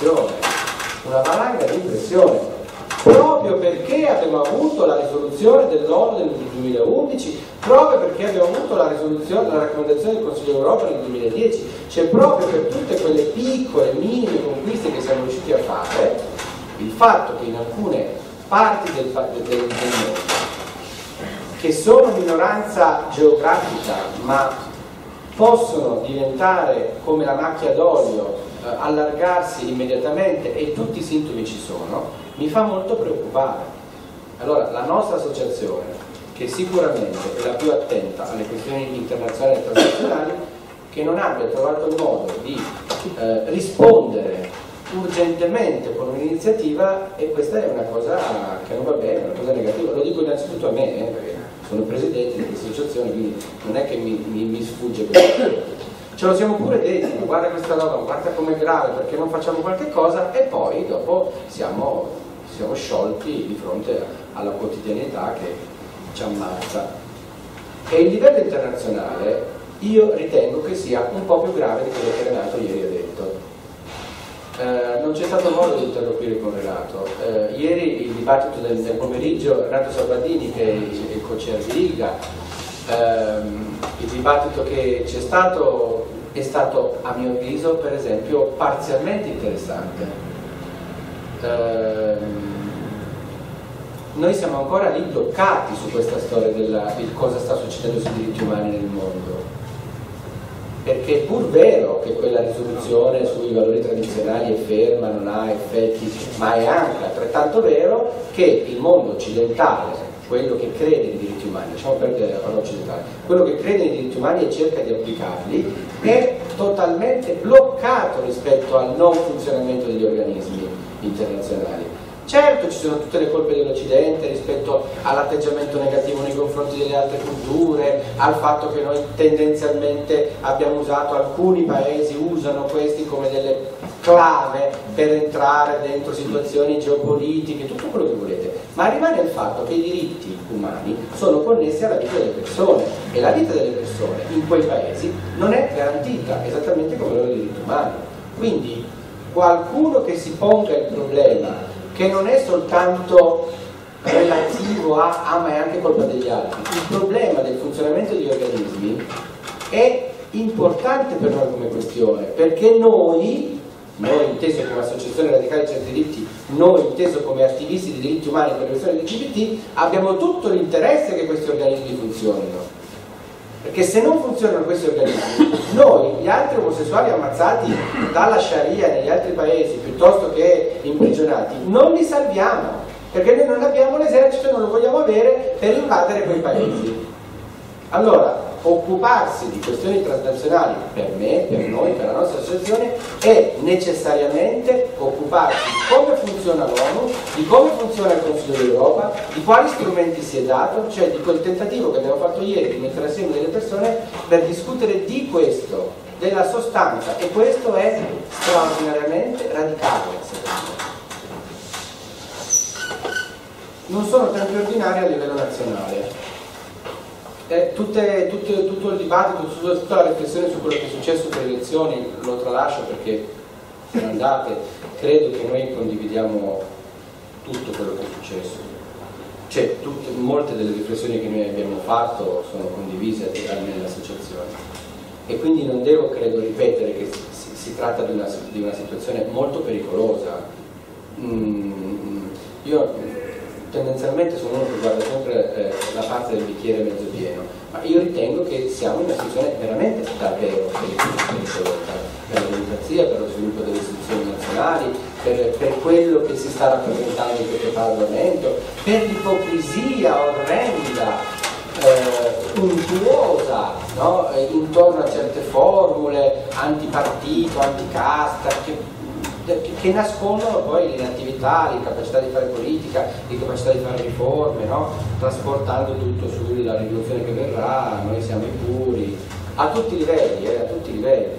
di impressione, proprio perché abbiamo avuto la risoluzione dell'ONU del 2011, proprio perché abbiamo avuto la raccomandazione del Consiglio d'Europa nel 2010, cioè proprio per tutte quelle piccole, minime conquiste che siamo riusciti a fare, il fatto che in alcune parti del mondo, che sono minoranza geografica, ma possono diventare come la macchia d'olio, allargarsi immediatamente e tutti i sintomi ci sono, mi fa molto preoccupare. Allora, la nostra associazione, che sicuramente è la più attenta alle questioni internazionali e transnazionali, che non abbia trovato il modo di rispondere urgentemente con un'iniziativa, e questa è una cosa che non va bene, una cosa negativa. Lo dico innanzitutto a me, perché sono presidente di questa associazione, quindi non è che mi sfugge questo. Ce lo siamo pure detti, ma guarda questa roba, guarda com'è grave, perché non facciamo qualche cosa, e poi dopo siamo sciolti di fronte alla quotidianità che ci ammazza. E il livello internazionale io ritengo che sia un po' più grave di quello che Renato ieri ha detto. Non c'è stato modo di interloquire con Renato. Ieri il dibattito del pomeriggio, Renato Salvadini, che è il co-chair di ILGA, il dibattito che c'è stato è stato, a mio avviso, per esempio, parzialmente interessante. Noi siamo ancora lì bloccati su questa storia di cosa sta succedendo sui diritti umani nel mondo, perché è pur vero che quella risoluzione sui valori tradizionali è ferma, non ha effetti, ma è anche altrettanto vero che il mondo occidentale, quello che crede nei diritti umani, lasciamo perdere la parola occidentale, quello che crede nei diritti umani e cerca di applicarli, è totalmente bloccato rispetto al non funzionamento degli organismi internazionali. Certo, ci sono tutte le colpe dell'Occidente rispetto all'atteggiamento negativo nei confronti delle altre culture, al fatto che noi tendenzialmente abbiamo usato, alcuni paesi usano questi come delle clave per entrare dentro situazioni geopolitiche, tutto quello che volete, ma rimane il fatto che i diritti umani sono connessi alla vita delle persone, e la vita delle persone in quei paesi non è garantita esattamente come loro diritti umani. Quindi qualcuno che si ponga il problema, che non è soltanto relativo ma è anche colpa degli altri, il problema del funzionamento degli organismi è importante per noi come questione, perché noi inteso come associazione radicale dei certi diritti, noi inteso come attivisti dei diritti umani per le persone LGBT, abbiamo tutto l'interesse che questi organismi funzionino, perché se non funzionano questi organismi, noi, gli altri omosessuali ammazzati dalla Sharia negli altri paesi piuttosto che imprigionati, non li salviamo. perché noi non abbiamo l'esercito e non lo vogliamo avere per invadere quei paesi. Allora, occuparsi di questioni transnazionali per me, per noi, per la nostra associazione è necessariamente occuparsi di come funziona l'ONU, di come funziona il Consiglio d'Europa, di quali strumenti si è dato, cioè di quel tentativo che abbiamo fatto ieri di mettere assieme delle persone per discutere di questo, della sostanza, e questo è straordinariamente radicale, secondo me. Non sono tempi ordinari a livello nazionale. Tutto il dibattito, tutta la riflessione su quello che è successo per le elezioni lo tralascio, perché se andate credo che noi condividiamo tutto quello che è successo, cioè molte delle riflessioni che noi abbiamo fatto sono condivise nell'associazione, e quindi non devo, credo, ripetere che si tratta di una situazione molto pericolosa. Io tendenzialmente sono uno che guarda sempre la parte del bicchiere mezzo pieno, ma io ritengo che siamo in una situazione veramente davvero pericolosa per la democrazia, per lo sviluppo delle istituzioni nazionali, per quello che si sta rappresentando in questo Parlamento, per l'ipocrisia orrenda, untuosa, no? Intorno a certe formule antipartito, anticasta, che nascondono poi l'inattività, l'incapacità di fare politica, l'incapacità di fare riforme, no? Trasportando tutto sulla rivoluzione che verrà, noi siamo i puri, a tutti i livelli, a tutti i livelli.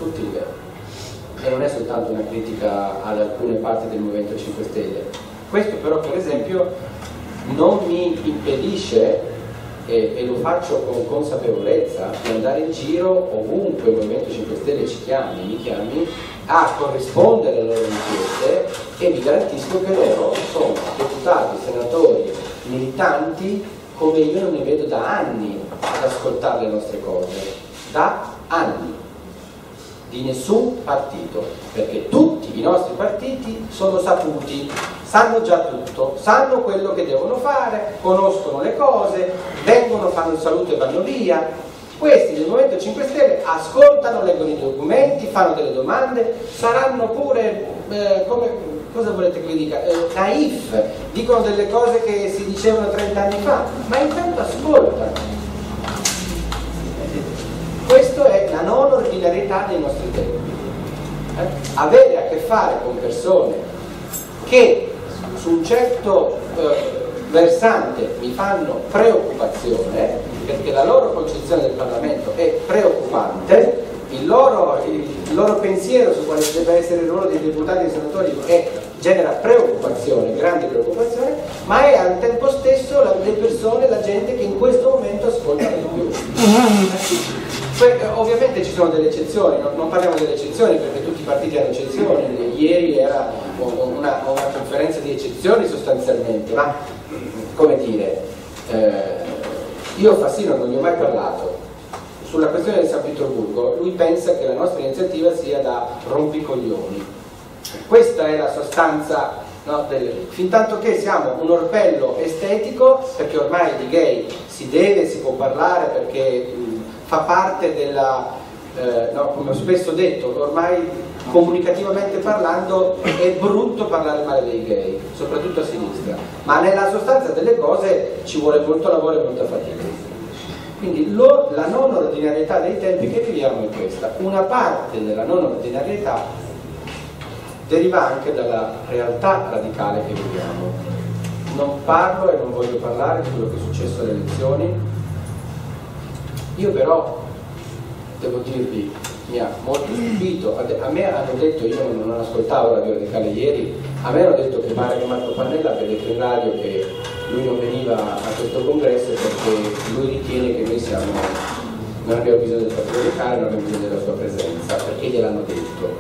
E non è soltanto una critica ad alcune parti del Movimento 5 Stelle. Questo però, per esempio, non mi impedisce, e lo faccio con consapevolezza, di andare in giro ovunque il Movimento 5 Stelle mi chiami, a corrispondere alle loro richieste, e vi garantisco che loro sono deputati, senatori, militanti come io non ne vedo da anni ad ascoltare le nostre cose, da anni, di nessun partito, perché tutti i nostri partiti sono saputi, sanno già tutto, sanno quello che devono fare, conoscono le cose, vengono, fanno il saluto e vanno via. Questi del Movimento 5 Stelle ascoltano, leggono i documenti, fanno delle domande, saranno pure, cosa volete che vi dica, naif, dicono delle cose che si dicevano 30 anni fa, ma intanto ascoltano. Questa è la non ordinarietà dei nostri tempi. Avere a che fare con persone che su un certo versante mi fanno preoccupazione, perché la loro concezione del Parlamento è preoccupante, il loro pensiero su quale deve essere il ruolo dei deputati e dei senatori genera preoccupazione, grande preoccupazione, ma è al tempo stesso le persone, la gente che in questo momento ascolta di più. Ovviamente ci sono delle eccezioni, non parliamo delle eccezioni perché tutti i partiti hanno eccezioni, ieri era una conferenza di eccezioni sostanzialmente, ma come dire, io Fassino non gli ho mai parlato sulla questione del San Pietroburgo, lui pensa che la nostra iniziativa sia da rompicoglioni, questa è la sostanza, no, fin tanto che siamo un orpello estetico, perché ormai di gay si può parlare perché fa parte della, no, come ho spesso detto, ormai comunicativamente parlando è brutto parlare male dei gay, soprattutto a sinistra, ma nella sostanza delle cose ci vuole molto lavoro e molta fatica. Quindi la non ordinarietà dei tempi che viviamo è questa. Una parte della non ordinarietà deriva anche dalla realtà radicale che viviamo. Non parlo e non voglio parlare di quello che è successo alle elezioni. Io però, devo dirvi, mi ha molto stupito. A me hanno detto, io non ascoltavo Radio Radicale ieri, a me hanno detto che Marco Pannella aveva detto in radio che lui non veniva a questo congresso perché lui ritiene che noi non abbiamo bisogno del Partito Radicale, non abbiamo bisogno della sua presenza, perché gliel'hanno detto.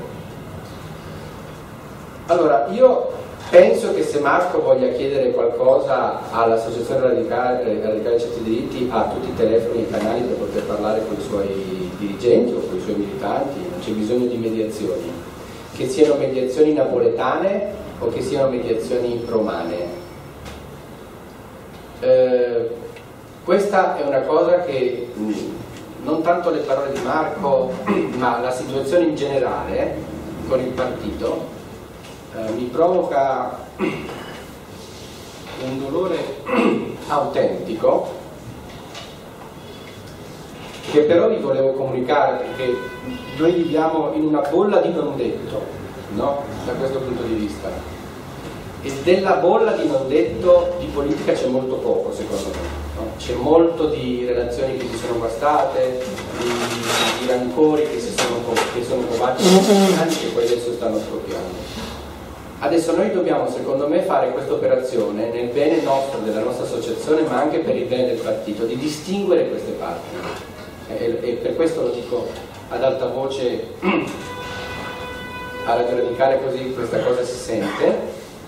Allora, io penso che se Marco voglia chiedere qualcosa all'Associazione Radicale Certi Diritti, ha tutti i telefoni e i canali per poter parlare con i suoi dirigenti o con i suoi militanti, non c'è bisogno di mediazioni, che siano mediazioni napoletane o che siano mediazioni romane. Questa è una cosa che non tanto le parole di Marco, ma la situazione in generale con il partito mi provoca un dolore autentico che però vi volevo comunicare, perché noi viviamo in una bolla di non detto, no? Da questo punto di vista, e della bolla di non detto di politica c'è molto poco, secondo me, no? C'è molto di relazioni che si sono guastate, di rancori che sono covati anche che poi adesso stanno scoppiando. Adesso noi dobbiamo, secondo me, fare questa operazione nel bene nostro, della nostra associazione, ma anche per il bene del partito, di distinguere queste parti. E per questo lo dico ad alta voce a Radio Radicale, così questa cosa si sente,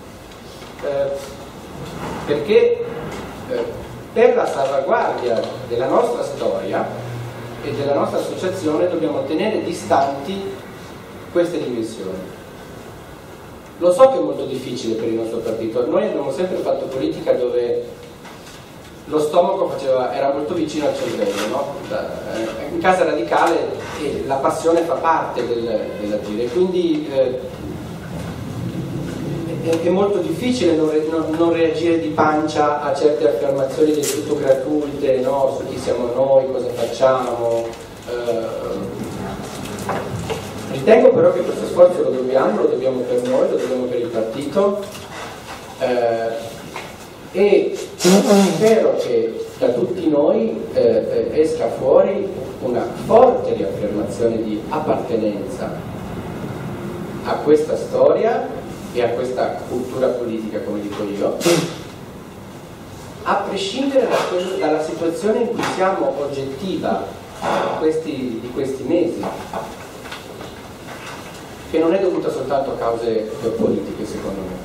perché per la salvaguardia della nostra storia e della nostra associazione dobbiamo tenere distanti queste dimensioni. Lo so che è molto difficile per il nostro partito, noi abbiamo sempre fatto politica dove lo stomaco era molto vicino al cervello, no? In Casa Radicale la passione fa parte dell'agire, quindi è molto difficile non reagire di pancia a certe affermazioni del tutto gratuite, no? Su chi siamo noi, cosa facciamo. Ritengo però che questo sforzo lo dobbiamo per noi, lo dobbiamo per il partito, e spero che da tutti noi esca fuori una forte riaffermazione di appartenenza a questa storia e a questa cultura politica, come dico io, a prescindere dalla situazione in cui siamo oggettiva di questi mesi, che non è dovuta soltanto a cause geopolitiche, secondo me.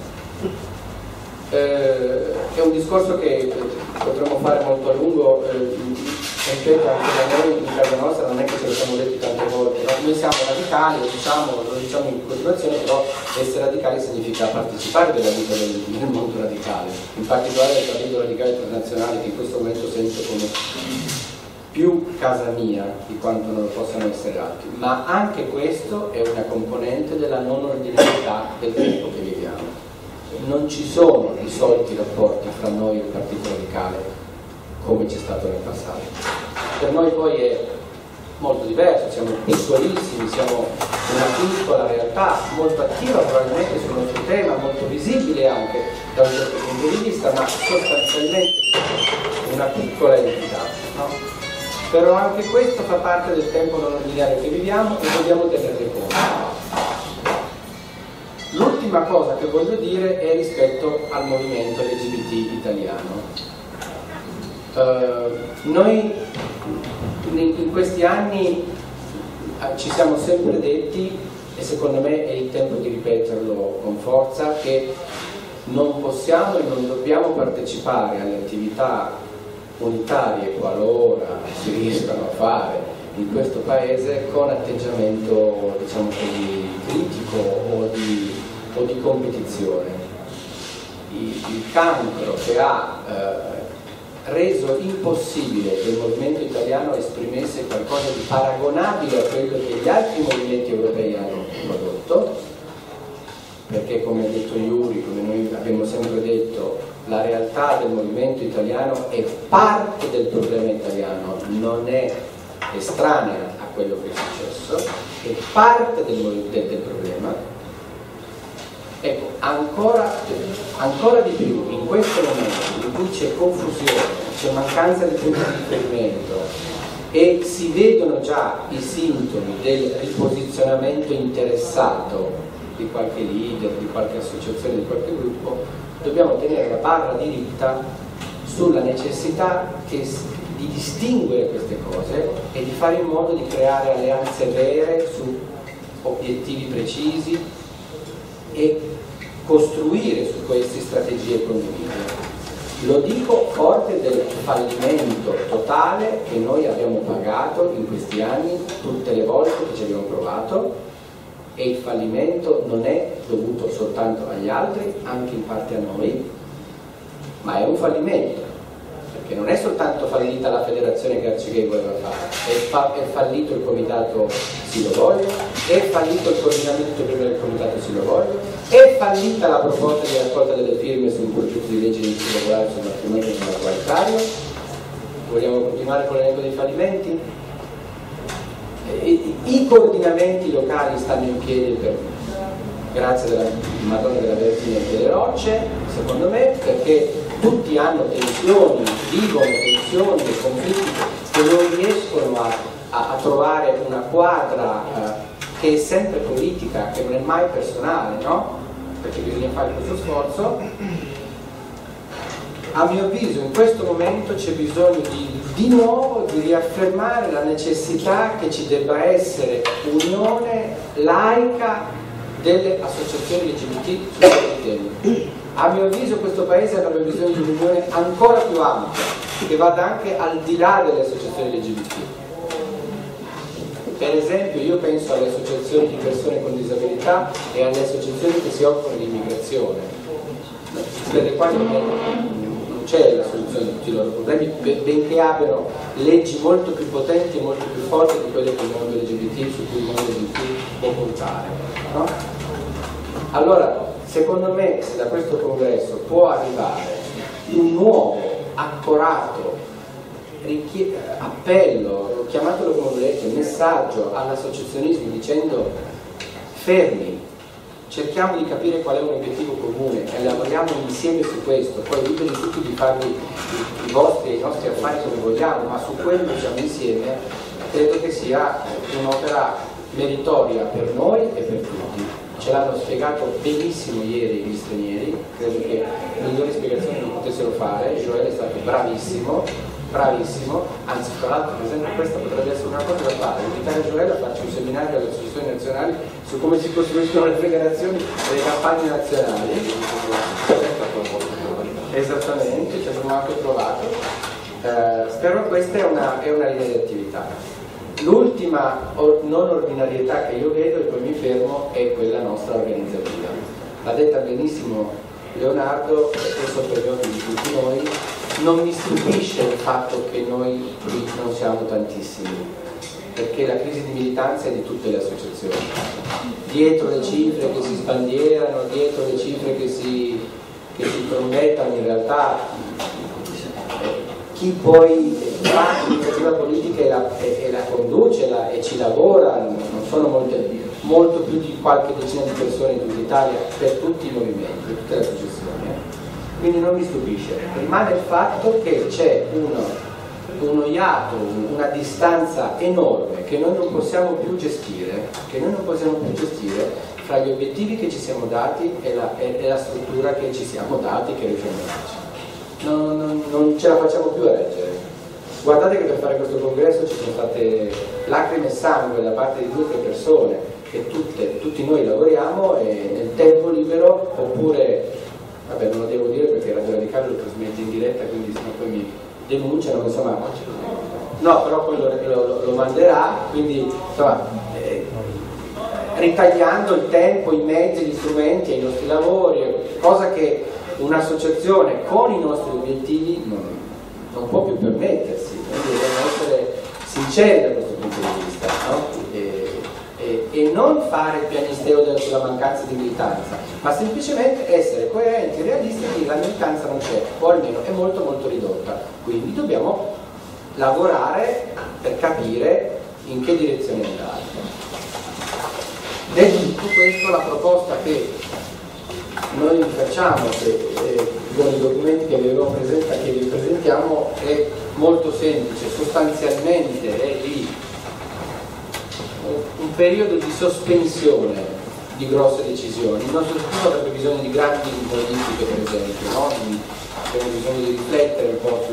È un discorso che potremmo fare molto a lungo, ripeto, anche da noi in casa nostra non è che ce lo siamo detti tante volte, no? Noi siamo radicali, lo diciamo in continuazione, però essere radicali significa partecipare della vita del mondo radicale, in particolare del Partito Radicale Internazionale, che in questo momento sento come più casa mia di quanto non lo possano essere altri, ma anche questo è una componente della non ordinarietà del tempo che viviamo. Non ci sono risolti rapporti fra noi e il Partito Radicale come c'è stato nel passato. Per noi poi è molto diverso, siamo piccolissimi, siamo una piccola realtà, molto attiva probabilmente sul nostro tema, molto visibile anche da un certo punto di vista, ma sostanzialmente una piccola entità, no? Però anche questo fa parte del tempo non ordinario che viviamo e dobbiamo tenerne conto. L'ultima cosa che voglio dire è rispetto al movimento LGBT italiano. Noi in questi anni ci siamo sempre detti, e secondo me è il tempo di ripeterlo con forza, che non possiamo e non dobbiamo partecipare alle attività unitarie qualora si riescano a fare in questo paese con atteggiamento, diciamo così, critico o di competizione. Il cancro che ha reso impossibile che il movimento italiano esprimesse qualcosa di paragonabile a quello che gli altri movimenti europei hanno prodotto, perché come ha detto Iuri, come noi abbiamo sempre detto, la realtà del movimento italiano è parte del problema italiano, non è estranea a quello che è successo, è parte del problema. Ecco, ancora di più in questo momento in cui c'è confusione, c'è mancanza di punti di riferimento e si vedono già i sintomi del riposizionamento interessato di qualche leader, di qualche associazione, di qualche gruppo, dobbiamo tenere la barra diritta sulla necessità di distinguere queste cose e di fare in modo di creare alleanze vere su obiettivi precisi e costruire su queste strategie condivise. Lo dico forte del fallimento totale che noi abbiamo pagato in questi anni tutte le volte che ci abbiamo provato, e il fallimento non è dovuto soltanto agli altri, anche in parte a noi, ma è un fallimento, perché non è soltanto fallita la federazione che Arcigay voleva fare, è fallito il comitato Sì lo voglio, è fallito il coordinamento prima del comitato Sì lo voglio, È fallita la proposta di raccolta delle firme sul progetto di legge di regolare sul matrimonio egualitario? Vogliamo continuare con l'elenco dei fallimenti? I coordinamenti locali stanno in piedi grazie alla Madonna della Vergine delle Rocce, secondo me, perché tutti hanno tensioni, vivono tensioni e conflitti che non riescono a trovare una quadra che è sempre politica, che non è mai personale, no? Perché bisogna fare questo sforzo. A mio avviso in questo momento c'è bisogno di nuovo di riaffermare la necessità che ci debba essere unione laica delle associazioni LGBT su questi temi. A mio avviso questo Paese avrebbe bisogno di un'unione ancora più ampia, che vada anche al di là delle associazioni LGBT. Per esempio io penso alle associazioni di persone con disabilità e alle associazioni che si occupano di immigrazione, per le quali non c'è la soluzione di tutti i loro problemi, benché abbiano leggi molto più potenti e molto più forti di quelle che il mondo LGBT, su cui il mondo LGBT può contare, no? Allora, secondo me, se da questo congresso può arrivare un nuovo, accorato appello, chiamatelo come volete, messaggio all'associazionismo dicendo fermi, cerchiamo di capire qual è un obiettivo comune e lavoriamo insieme su questo, poi liberi tutti di farvi i nostri affari come vogliamo, ma su quello siamo insieme, credo che sia un'opera meritoria per noi e per tutti. Ce l'hanno spiegato benissimo ieri gli stranieri, credo che migliori spiegazioni non potessero fare. Joel è stato bravissimo, anzi tra l'altro per esempio questa potrebbe essere una cosa da fare, invitare Joel a farci un seminario alle associazioni nazionali su come si costruiscono le federazioni e le campagne nazionali. Esattamente, ci abbiamo anche provato, però questa è una linea di attività. L'ultima non ordinarietà che io vedo, e poi mi fermo, è quella nostra organizzativa. L'ha detta benissimo Leonardo, e sotto gli occhi di tutti noi. Non mi stupisce il fatto che noi qui non siamo tantissimi, perché la crisi di militanza è di tutte le associazioni. Dietro le cifre che si sbandierano, dietro le cifre che si promettano, in realtà chi poi fa l'iniziativa politica e la conduce e ci lavora non sono molto più di qualche decina di persone in tutta Italia, per tutti i movimenti, per tutte le associazioni. Quindi non mi stupisce. Rimane il fatto che c'è uno iato, una distanza enorme che noi non possiamo più gestire, fra gli obiettivi che ci siamo dati e la struttura che ci siamo dati, che riusciamo a darci. Non ce la facciamo più a reggere. Guardate che per fare questo congresso ci sono state lacrime e sangue da parte di 2 o 3 persone che tutti noi lavoriamo e nel tempo libero, oppure, vabbè non lo devo dire perché Radio Radicale lo trasmette in diretta, quindi sennò poi mi denunciano, insomma, no, però poi lo manderà, quindi insomma, ritagliando il tempo, i mezzi, gli strumenti ai nostri lavori, cosa che un'associazione con i nostri obiettivi non può più permettersi, quindi dobbiamo essere sinceri da questo punto di vista, no? E non fare il piagnisteo sulla mancanza di militanza, ma semplicemente essere coerenti e realisti e dire la militanza non c'è, o almeno è molto molto ridotta, quindi dobbiamo lavorare per capire in che direzione andare. Detto tutto questo, la proposta che noi facciamo con i documenti che vi presentiamo è molto semplice, sostanzialmente è di un periodo di sospensione di grosse decisioni. Il nostro studio avrebbe bisogno di grandi politiche, per esempio, no? Abbiamo bisogno di riflettere un po'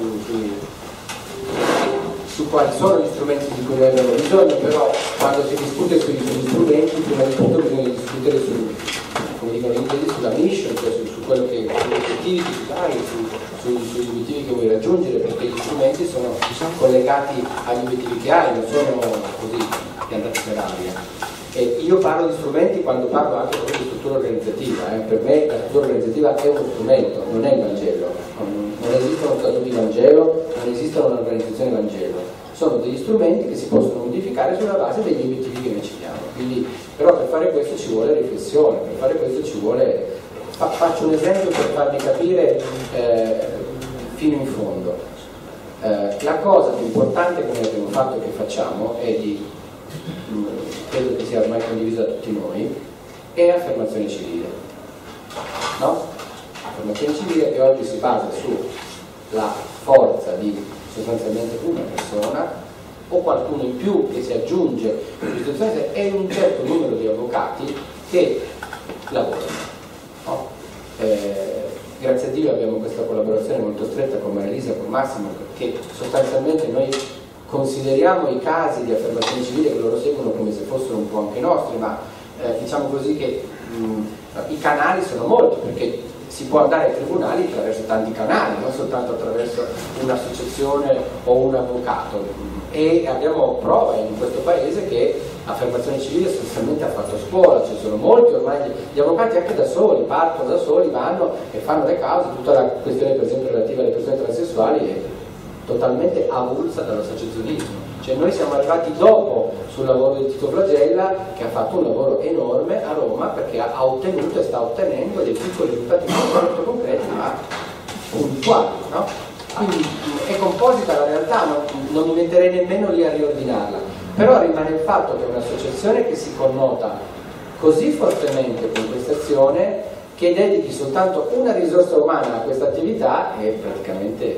su quali sono gli strumenti di cui noi abbiamo bisogno, però quando si discute sugli strumenti prima di tutto bisogna discutere come dicono gli inglesi, sulla mission, cioè su quello che sugli obiettivi che ti dai, sugli obiettivi che vuoi raggiungere, perché gli strumenti sono collegati agli obiettivi che hai, non sono così piantati per aria. E io parlo di strumenti quando parlo anche proprio di struttura organizzativa, per me la struttura organizzativa è uno strumento, non è il Vangelo, non esistono statuti Vangelo, non esistono un'organizzazione Vangelo. sono degli strumenti che si possono modificare sulla base degli obiettivi che noi ci diamo. Quindi, però per fare questo ci vuole riflessione, per fare questo ci vuole... Faccio un esempio per farvi capire fino in fondo. La cosa più importante che noi abbiamo fatto e che facciamo è di, credo che sia ormai condivisa da tutti noi, è affermazione civile. No? Affermazione civile che oggi si basa sulla forza di sostanzialmente una persona o qualcuno in più che si aggiunge e un certo numero di avvocati che lavorano. No? Grazie a Dio abbiamo questa collaborazione molto stretta con Maria Elisa e con Massimo, che sostanzialmente noi consideriamo i casi di affermazione civile che loro seguono come se fossero un po' anche nostri, ma diciamo così che i canali sono molti, perché si può andare ai tribunali attraverso tanti canali, non soltanto attraverso un'associazione o un avvocato, e abbiamo prova in questo paese che affermazione civile sostanzialmente ha fatto scuola, ci sono molti ormai, gli avvocati anche da soli, partono da soli, vanno e fanno le cause. Tutta la questione per esempio relativa alle persone transessuali è totalmente avulsa dall'associazionismo, cioè noi siamo arrivati dopo sul lavoro di Tito Flagella, che ha fatto un lavoro enorme a Roma, perché ha ottenuto e sta ottenendo dei piccoli risultati molto concreti ma puntuali, no? Quindi è composita la realtà, non mi metterei nemmeno lì a riordinarla, però rimane il fatto che è un'associazione che si connota così fortemente con questa azione che dedichi soltanto una risorsa umana a questa attività è praticamente,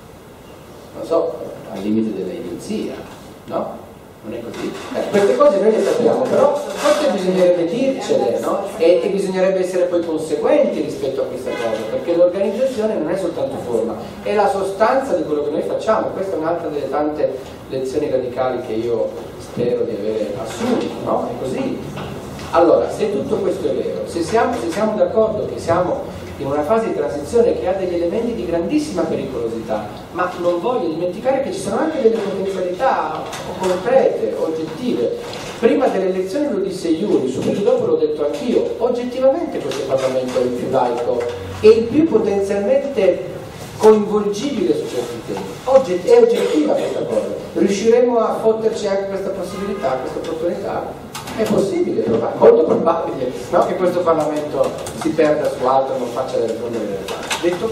non so, al limite dell'idiozia, no? Non è così? Queste cose noi le sappiamo, però forse bisognerebbe dircele, no? E bisognerebbe essere poi conseguenti rispetto a questa cosa, perché l'organizzazione non è soltanto forma, è la sostanza di quello che noi facciamo. Questa è un'altra delle tante lezioni radicali che io spero di avere assunto, no? È così. Allora, se tutto questo è vero, se siamo d'accordo che siamo in una fase di transizione che ha degli elementi di grandissima pericolosità, ma non voglio dimenticare che ci sono anche delle potenzialità concrete, oggettive. Prima delle elezioni lo disse Iuri, subito dopo l'ho detto anch'io, oggettivamente questo Parlamento è il più laico e il più potenzialmente coinvolgibile su certi temi. È oggettiva questa cosa. Riusciremo a fotterci anche questa possibilità, questa opportunità? È possibile, molto probabile, no? Che questo Parlamento si perda su altro e non faccia le riforme delle realtà. Detto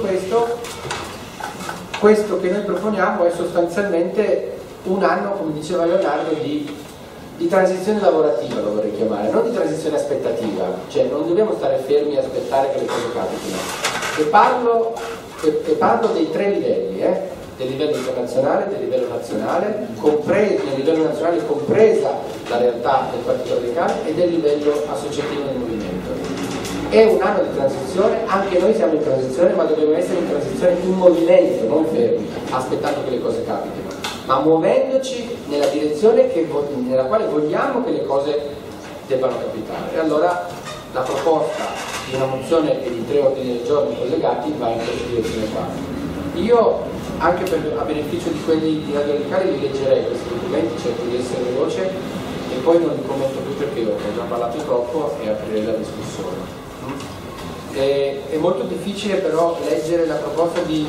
questo che noi proponiamo è sostanzialmente un anno, come diceva Leonardo, di transizione lavorativa, lo vorrei chiamare, non di transizione aspettativa, cioè non dobbiamo stare fermi e aspettare che le cose capitino. E parlo dei tre livelli, del livello internazionale, del livello nazionale, nel livello nazionale compresa la realtà del Partito Radicale, e del livello associativo del movimento. È un anno di transizione, anche noi siamo in transizione, ma dobbiamo essere in transizione in movimento, non fermi, aspettando che le cose capitino, ma muovendoci nella direzione nella quale vogliamo che le cose debbano capitare. E allora la proposta di una mozione e di 3 ordini del giorno collegati va in questa direzione qua. Io, anche a beneficio di quelli di Radio Radicale, li leggerei questi documenti, cerco di essere veloce e poi non li commento più perché ho già parlato troppo e aprirei la discussione. È molto difficile però leggere la proposta di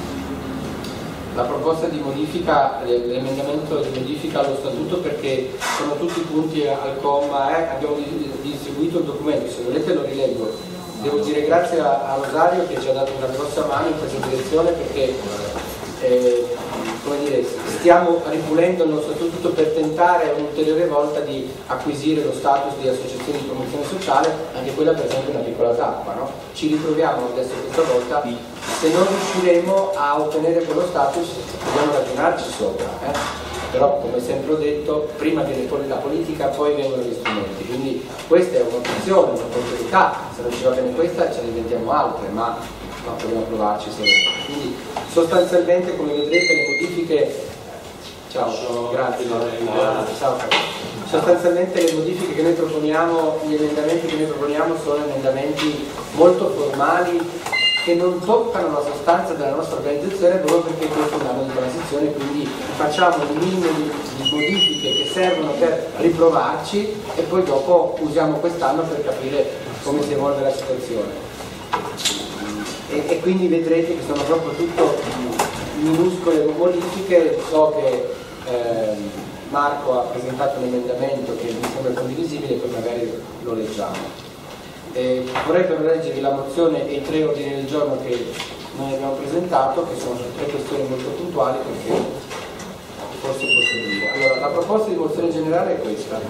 modifica, l'emendamento di modifica allo statuto, perché sono tutti punti al comma, abbiamo distribuito il documento, se volete lo rileggo. Devo dire grazie a Rosario che ci ha dato una grossa mano in questa direzione, perché come dire, stiamo ripulendo il nostro statuto per tentare un'ulteriore volta di acquisire lo status di associazione di promozione sociale, anche quella per esempio è una piccola tappa, no? Ci ritroviamo adesso questa volta, se non riusciremo a ottenere quello status dobbiamo ragionarci sopra, però come sempre ho detto, prima viene la politica, poi vengono gli strumenti, quindi questa è un'opzione, un'opportunità, se non ci va bene questa ce ne inventiamo altre, ma no, dobbiamo provarci seriamente. Quindi sostanzialmente, come vedrete, le modifiche, grazie, ciao. Sostanzialmente le modifiche che noi proponiamo, gli emendamenti che noi proponiamo sono emendamenti molto formali che non toccano la sostanza della nostra organizzazione, proprio perché questo è un anno di transizione, quindi facciamo il minimo di modifiche che servono per riprovarci e poi dopo usiamo quest'anno per capire come si evolve la situazione. E quindi vedrete che sono proprio tutto minuscole modifiche. So che Marco ha presentato un emendamento che mi sembra condivisibile, poi magari lo leggiamo. Vorrei però leggervi la mozione e i 3 ordini del giorno che noi abbiamo presentato, che sono 3 questioni molto puntuali, perché forse può servire. Allora, la proposta di mozione generale è questa.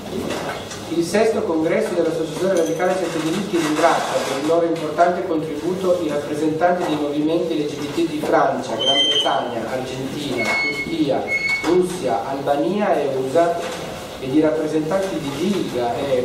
Il 6º congresso dell'Associazione Radicale Senza Diritti ringrazia per il loro importante contributo i rappresentanti dei movimenti LGBT di Francia, Gran Bretagna, Argentina, Turchia, Russia, Albania e USA ed i rappresentanti di DILGA e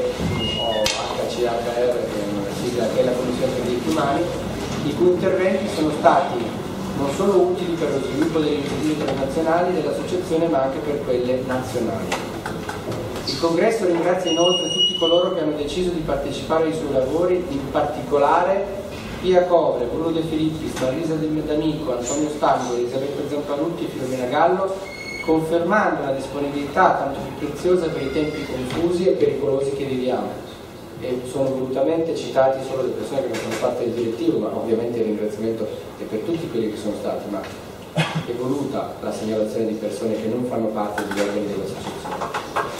HCHR, che è la Commissione per i diritti umani, i cui interventi sono stati non solo utili per lo sviluppo delle iniziative internazionali dell'associazione ma anche per quelle nazionali. Il Congresso ringrazia inoltre tutti coloro che hanno deciso di partecipare ai suoi lavori, in particolare Pia Covre, Bruno De Filippis, Marisa D'Amico, Antonio Stangoli, Elisabetta Zampanutti e Filomena Gallo, confermando una disponibilità tanto più preziosa per i tempi confusi e pericolosi che viviamo. E sono volutamente citati solo le persone che non sono parte del direttivo, ma ovviamente il ringraziamento è per tutti quelli che sono stati, ma è voluta la segnalazione di persone che non fanno parte degli organi dell'associazione.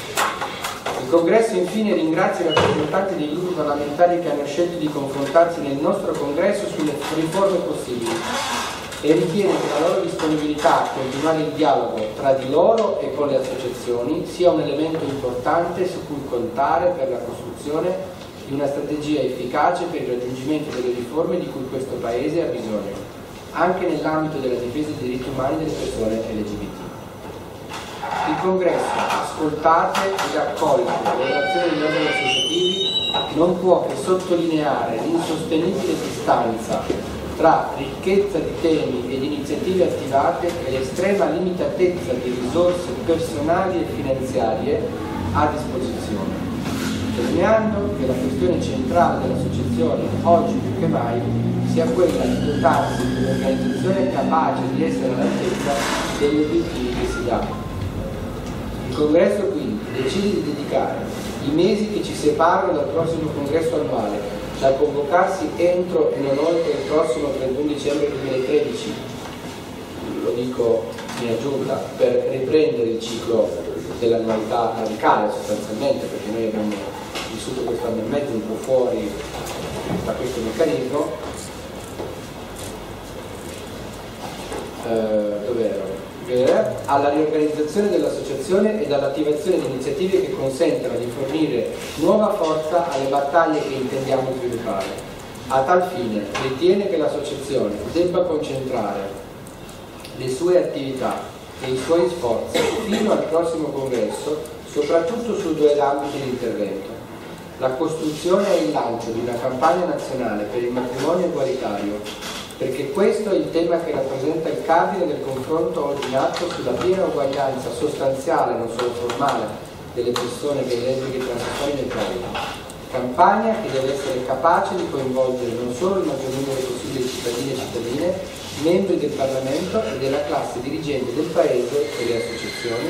Il Congresso infine ringrazia i rappresentanti dei gruppi parlamentari che hanno scelto di confrontarsi nel nostro Congresso sulle riforme possibili e ritiene che la loro disponibilità a continuare il dialogo tra di loro e con le associazioni sia un elemento importante su cui contare per la costruzione di una strategia efficace per il raggiungimento delle riforme di cui questo Paese ha bisogno, anche nell'ambito della difesa dei diritti umani delle persone LGBT. Il Congresso, ascoltate ed accolte le relazioni degli organi associativi, non può che sottolineare l'insostenibile distanza tra ricchezza di temi e di iniziative attivate e l'estrema limitatezza di risorse personali e finanziarie a disposizione, sottolineando che la questione centrale dell'associazione oggi più che mai sia quella di dotarsi di un'organizzazione capace di essere all'altezza degli obiettivi che si dà. Il Congresso quindi decide di dedicare i mesi che ci separano dal prossimo congresso annuale, da convocarsi entro e non oltre il prossimo 31 dicembre 2013, lo dico in aggiunta, per riprendere il ciclo dell'annualità radicale sostanzialmente, perché noi abbiamo vissuto questo anno e mezzo un po' fuori da questo meccanismo. Alla riorganizzazione dell'associazione ed all'attivazione di iniziative che consentano di fornire nuova forza alle battaglie che intendiamo sviluppare. A tal fine ritiene che l'associazione debba concentrare le sue attività e i suoi sforzi fino al prossimo congresso soprattutto su 2 ambiti di intervento: la costruzione e il lancio di una campagna nazionale per il matrimonio egualitario, perché questo è il tema che rappresenta il cardine del confronto oggi in atto sulla piena uguaglianza sostanziale, non solo formale, delle persone gay, lesbiche e transessuali nel Paese. Campagna che deve essere capace di coinvolgere non solo il maggior numero possibile di cittadini e cittadine, membri del Parlamento e della classe dirigente del Paese e le associazioni.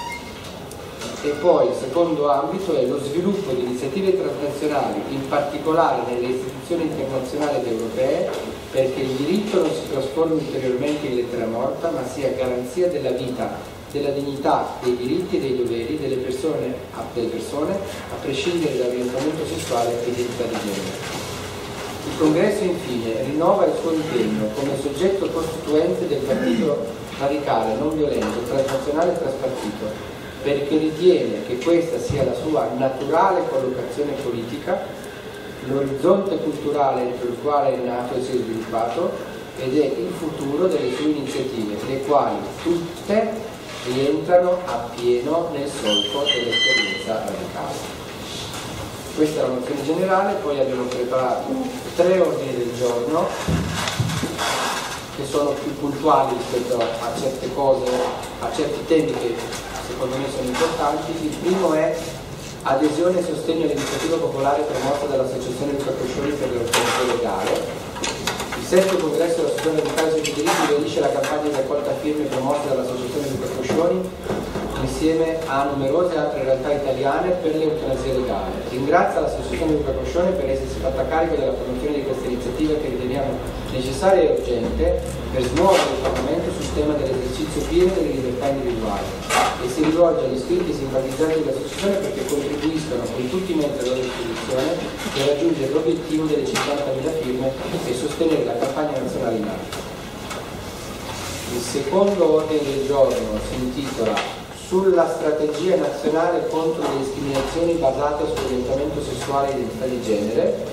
E poi il secondo ambito è lo sviluppo di iniziative transnazionali, in particolare nelle istituzioni internazionali ed europee, perché il diritto non si trasformi ulteriormente in lettera morta, ma sia garanzia della vita, della dignità, dei diritti e dei doveri delle persone, a prescindere dall'orientamento sessuale e identità di genere. Il Congresso infine rinnova il suo impegno come soggetto costituente del Partito Radicale Non Violento, Transnazionale e Traspartito, perché ritiene che questa sia la sua naturale collocazione politica, l'orizzonte culturale entro il quale è nato e si è sviluppato ed è il futuro delle sue iniziative, le quali tutte rientrano appieno nel solco dell'esperienza radicale. Questa è la mozione generale, poi abbiamo preparato 3 ordini del giorno che sono più puntuali rispetto a certe cose, a certi temi che secondo me sono importanti. Il primo è adesione e sostegno all'iniziativa popolare promossa dall'Associazione Luca Coscioni per l'organizzazione legale. Il 6º congresso dell'Associazione Radicale Senza Diritti riferisce la campagna di raccolta firme promossa dall'Associazione Luca Coscioni insieme a numerose altre realtà italiane per l'eutanasia legale. Ringrazia l'associazione Luca Coscione per essersi fatta carico della promozione di questa iniziativa che riteniamo necessaria e urgente per smuovere il Parlamento sul tema dell'esercizio pieno delle libertà individuali, e si rivolge agli iscritti e simpatizzanti dell'associazione perché contribuiscano con tutti i mezzi a loro disposizione per raggiungere l'obiettivo delle 50.000 firme e sostenere la campagna nazionale in atto. Il secondo ordine del giorno si intitola Sulla strategia nazionale contro le discriminazioni basate sull'orientamento sessuale e identità di genere.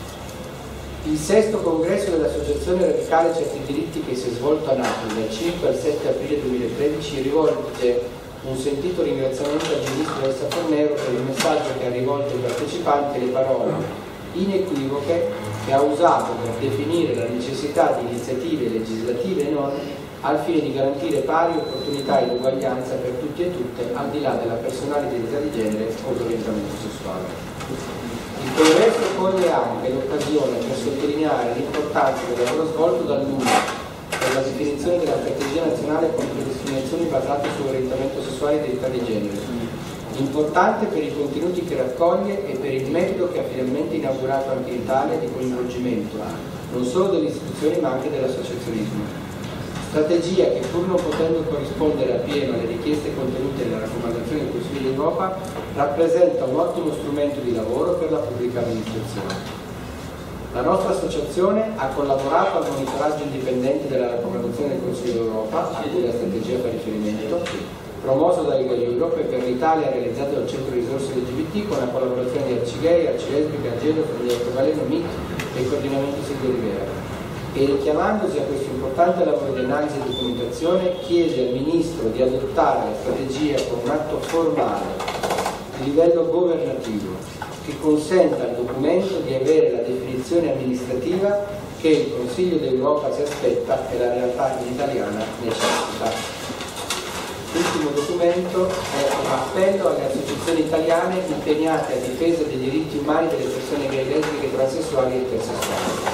Il sesto congresso dell'Associazione Radicale Certi Diritti, che si è svolto a Napoli dal 5 al 7 aprile 2013, rivolge un sentito ringraziamento al Ministro Elsa Fornero per il messaggio che ha rivolto ai partecipanti e le parole inequivoche che ha usato per definire la necessità di iniziative legislative e non al fine di garantire pari opportunità e uguaglianza per tutti e tutte, al di là della personale identità di genere o dell'orientamento sessuale. Il congresso coglie anche l'occasione per sottolineare l'importanza del lavoro svolto dall'UNA per la definizione della strategia nazionale contro le discriminazioni basate sull'orientamento sessuale e identità di genere, importante per i contenuti che raccoglie e per il metodo che ha finalmente inaugurato anche in Italia di coinvolgimento non solo delle istituzioni ma anche dell'associazionismo. Strategia che, pur non potendo corrispondere appieno alle richieste contenute nella raccomandazione del Consiglio d'Europa, rappresenta un ottimo strumento di lavoro per la pubblica amministrazione. La nostra associazione ha collaborato al monitoraggio indipendente della raccomandazione del Consiglio d'Europa, a cui la strategia fa riferimento, promosso da Lega Europe e per l'Italia realizzato dal Centro Risorse LGBT con la collaborazione di Arcigay, Arcilesbica, Argedo, Famiglia Valeno, MIC e Coordinamento Silvio Rivera. E richiamandosi a questo importante lavoro di analisi e documentazione, chiede al Ministro di adottare la strategia con un atto formale di livello governativo che consenta al documento di avere la definizione amministrativa che il Consiglio d'Europa si aspetta e la realtà italiana necessita. L'ultimo documento è un appello alle associazioni italiane impegnate a difesa dei diritti umani delle persone gay, lesbiche, transessuali e intersessuali.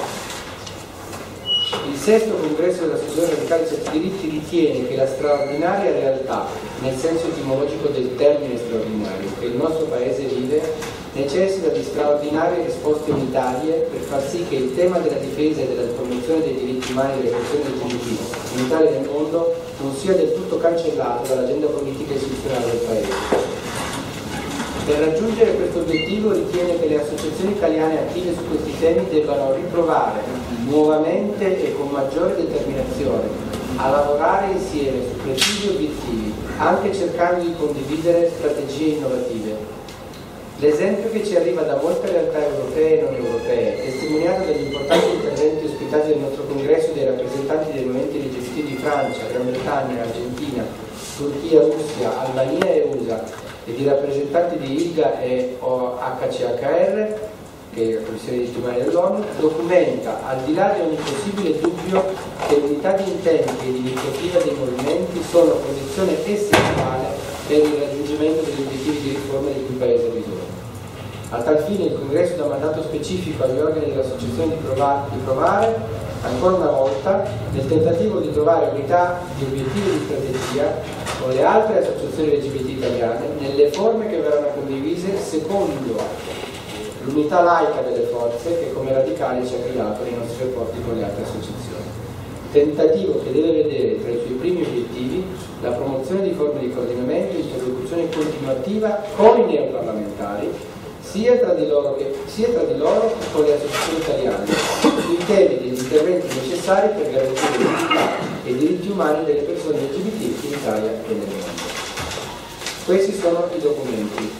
Il sesto congresso dell'Associazione Radicale Certi Diritti ritiene che la straordinaria realtà, nel senso etimologico del termine straordinario, che il nostro Paese vive, necessita di straordinarie risposte unitarie per far sì che il tema della difesa e della promozione dei diritti umani delle persone LGBT in Italia e nel mondo non sia del tutto cancellato dall'agenda politica e istituzionale del Paese. Per raggiungere questo obiettivo ritiene che le associazioni italiane attive su questi temi debbano riprovare nuovamente e con maggiore determinazione a lavorare insieme su precisi obiettivi, anche cercando di condividere strategie innovative. L'esempio che ci arriva da molte realtà europee e non europee, testimoniato dagli importanti interventi ospitati nel nostro congresso dei rappresentanti dei movimenti LGBT di Francia, Gran Bretagna, Argentina, Turchia, Russia, Albania e USA, e di rappresentanti di ILGA e HCHR, che è la Commissione dei diritti umani dell'ONU, documenta, al di là di ogni possibile dubbio, che l'unità di intenti e di iniziativa dei movimenti sono condizione essenziale per il raggiungimento degli obiettivi di riforma di cui il Paese ha bisogno. A tal fine il Congresso dà mandato specifico agli organi dell'Associazione di provare, ancora una volta, nel tentativo di trovare unità di obiettivi e di strategia con le altre associazioni LGBT italiane nelle forme che verranno condivise secondo l'unità laica delle forze che come radicali ci ha guidato nei nostri rapporti con le altre associazioni. Tentativo che deve vedere tra i suoi primi obiettivi la promozione di forme di coordinamento e interlocuzione continuativa con i neoparlamentari, sia tra di loro che con le associazioni italiane, sui temi degli interventi necessari per garantire l'unità e i diritti umani delle persone LGBT in Italia e nel mondo. Questi sono i documenti.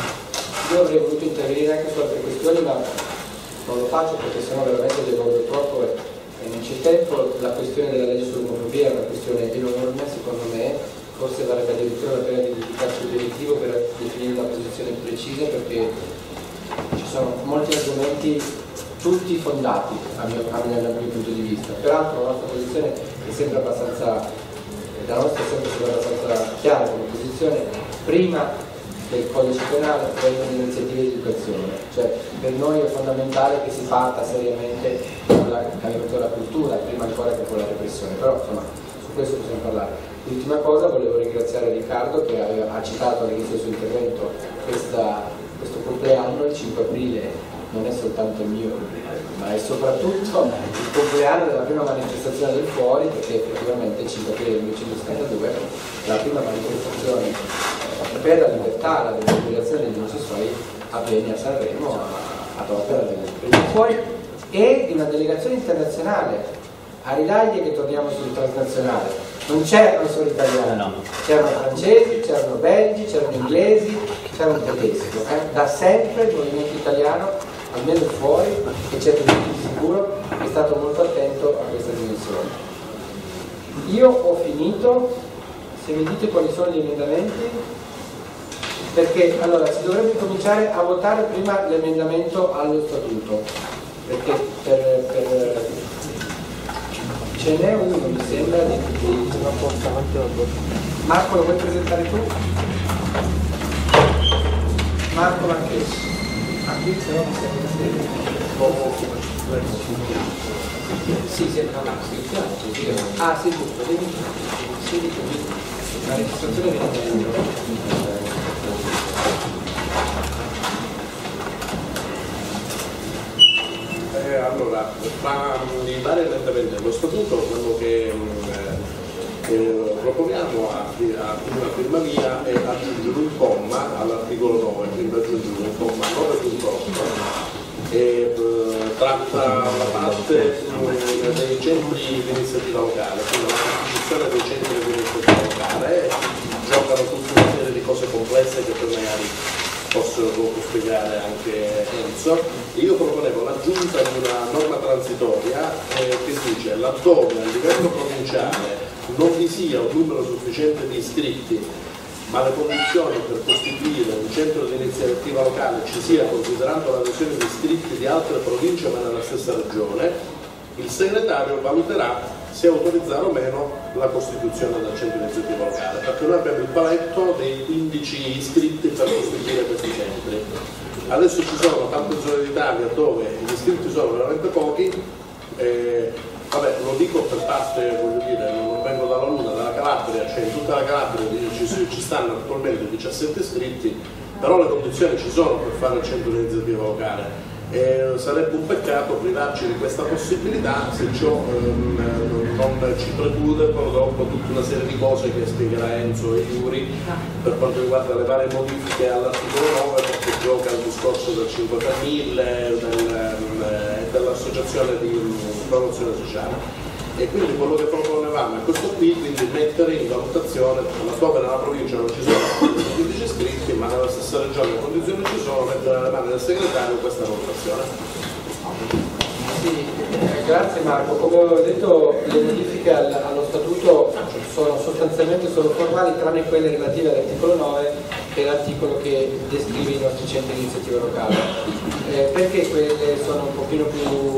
Io avrei voluto intervenire anche su altre questioni, ma non lo faccio perché sennò veramente devo troppo e non c'è tempo. La questione della legge sull'omofobia è una questione enorme, secondo me, forse varrebbe addirittura la pena di dedicarsi un direttivo per definire una posizione precisa, perché ci sono molti argomenti tutti fondati dal mio punto di vista. Peraltro la nostra posizione è sempre abbastanza, la nostra è sempre stata abbastanza chiara come posizione, prima del codice penale, poi delle iniziative di educazione. Cioè per noi è fondamentale che si parta seriamente con la candidatura alla cultura, prima ancora che con la repressione, però insomma su questo possiamo parlare. L'ultima cosa, volevo ringraziare Riccardo che ha citato all'inizio del suo intervento questo compleanno, il 5 aprile non è soltanto il mio, ma è soprattutto il compleanno della prima manifestazione del Fuori, perché effettivamente il 5 aprile del 1972 la prima manifestazione per la libertà, la liberazione degli omosessuali avvenne a Sanremo ad opera del primo Fuori e di una delegazione internazionale. A ridaglie che torniamo sul transnazionale. Non c'erano solo italiani, no. C'erano francesi, c'erano belgi, c'erano inglesi, c'era un tedesco. Da sempre il movimento italiano, almeno Fuori, e certo di sicuro, è stato molto attento a questa dimensione. Io ho finito, se mi dite quali sono gli emendamenti, perché allora si dovrebbe cominciare a votare prima l'emendamento allo statuto, perché ce n'è uno, mi sembra, di Marco, lo vuoi presentare tu? Marco Marchesi. Qui però mi sembra sì, sembra ah, sì, giusto, vedi? Sì, la registrazione viene allora, i vari emendamenti allo statuto, quello che proponiamo a prima firma mia è aggiungere un comma all'articolo 9, quindi aggiungere un comma 9.8 e tratta la parte dei centri di iniziativa locale, quindi la costituzione dei centri di iniziativa locale giocano tutta una serie di cose complesse che per magari possono spiegare anche Enzo. Io proponevo l'aggiunta di una norma transitoria che dice laddove a livello provinciale non vi sia un numero sufficiente di iscritti ma le condizioni per costituire un centro di iniziativa locale ci sia considerando l'adesione di iscritti di altre province ma nella stessa regione, il segretario valuterà se autorizzare o meno la costituzione del centro di iniziativa locale, perché noi abbiamo il paletto dei 15 iscritti per costituire questi centri. Adesso ci sono tante zone d'Italia dove gli iscritti sono veramente pochi, vabbè, lo dico per parte, voglio dire, non vengo dalla Luna, dalla Calabria, cioè in tutta la Calabria ci stanno attualmente 17 iscritti, però le condizioni ci sono per fare il centro di iniziativa locale. Sarebbe un peccato privarci di questa possibilità se ciò non ci preclude poi dopo tutta una serie di cose che spiegherà Enzo e Iuri per quanto riguarda le varie modifiche all'articolo 9, perché gioca il discorso del 5 per 1000 e dell'associazione di promozione sociale. E quindi quello che proponevamo è questo qui, quindi mettere in valutazione, laddove nella provincia non ci sono 15 iscritti, ma nella stessa regione le condizioni ci sono, mettere nelle mani del segretario questa valutazione. Sì, grazie Marco. Come avevo detto, le modifiche allo statuto sono sostanzialmente formali, tranne quelle relative all'articolo 9, che è l'articolo che descrive i nostri centri di iniziativa locale. Perché quelle sono un pochino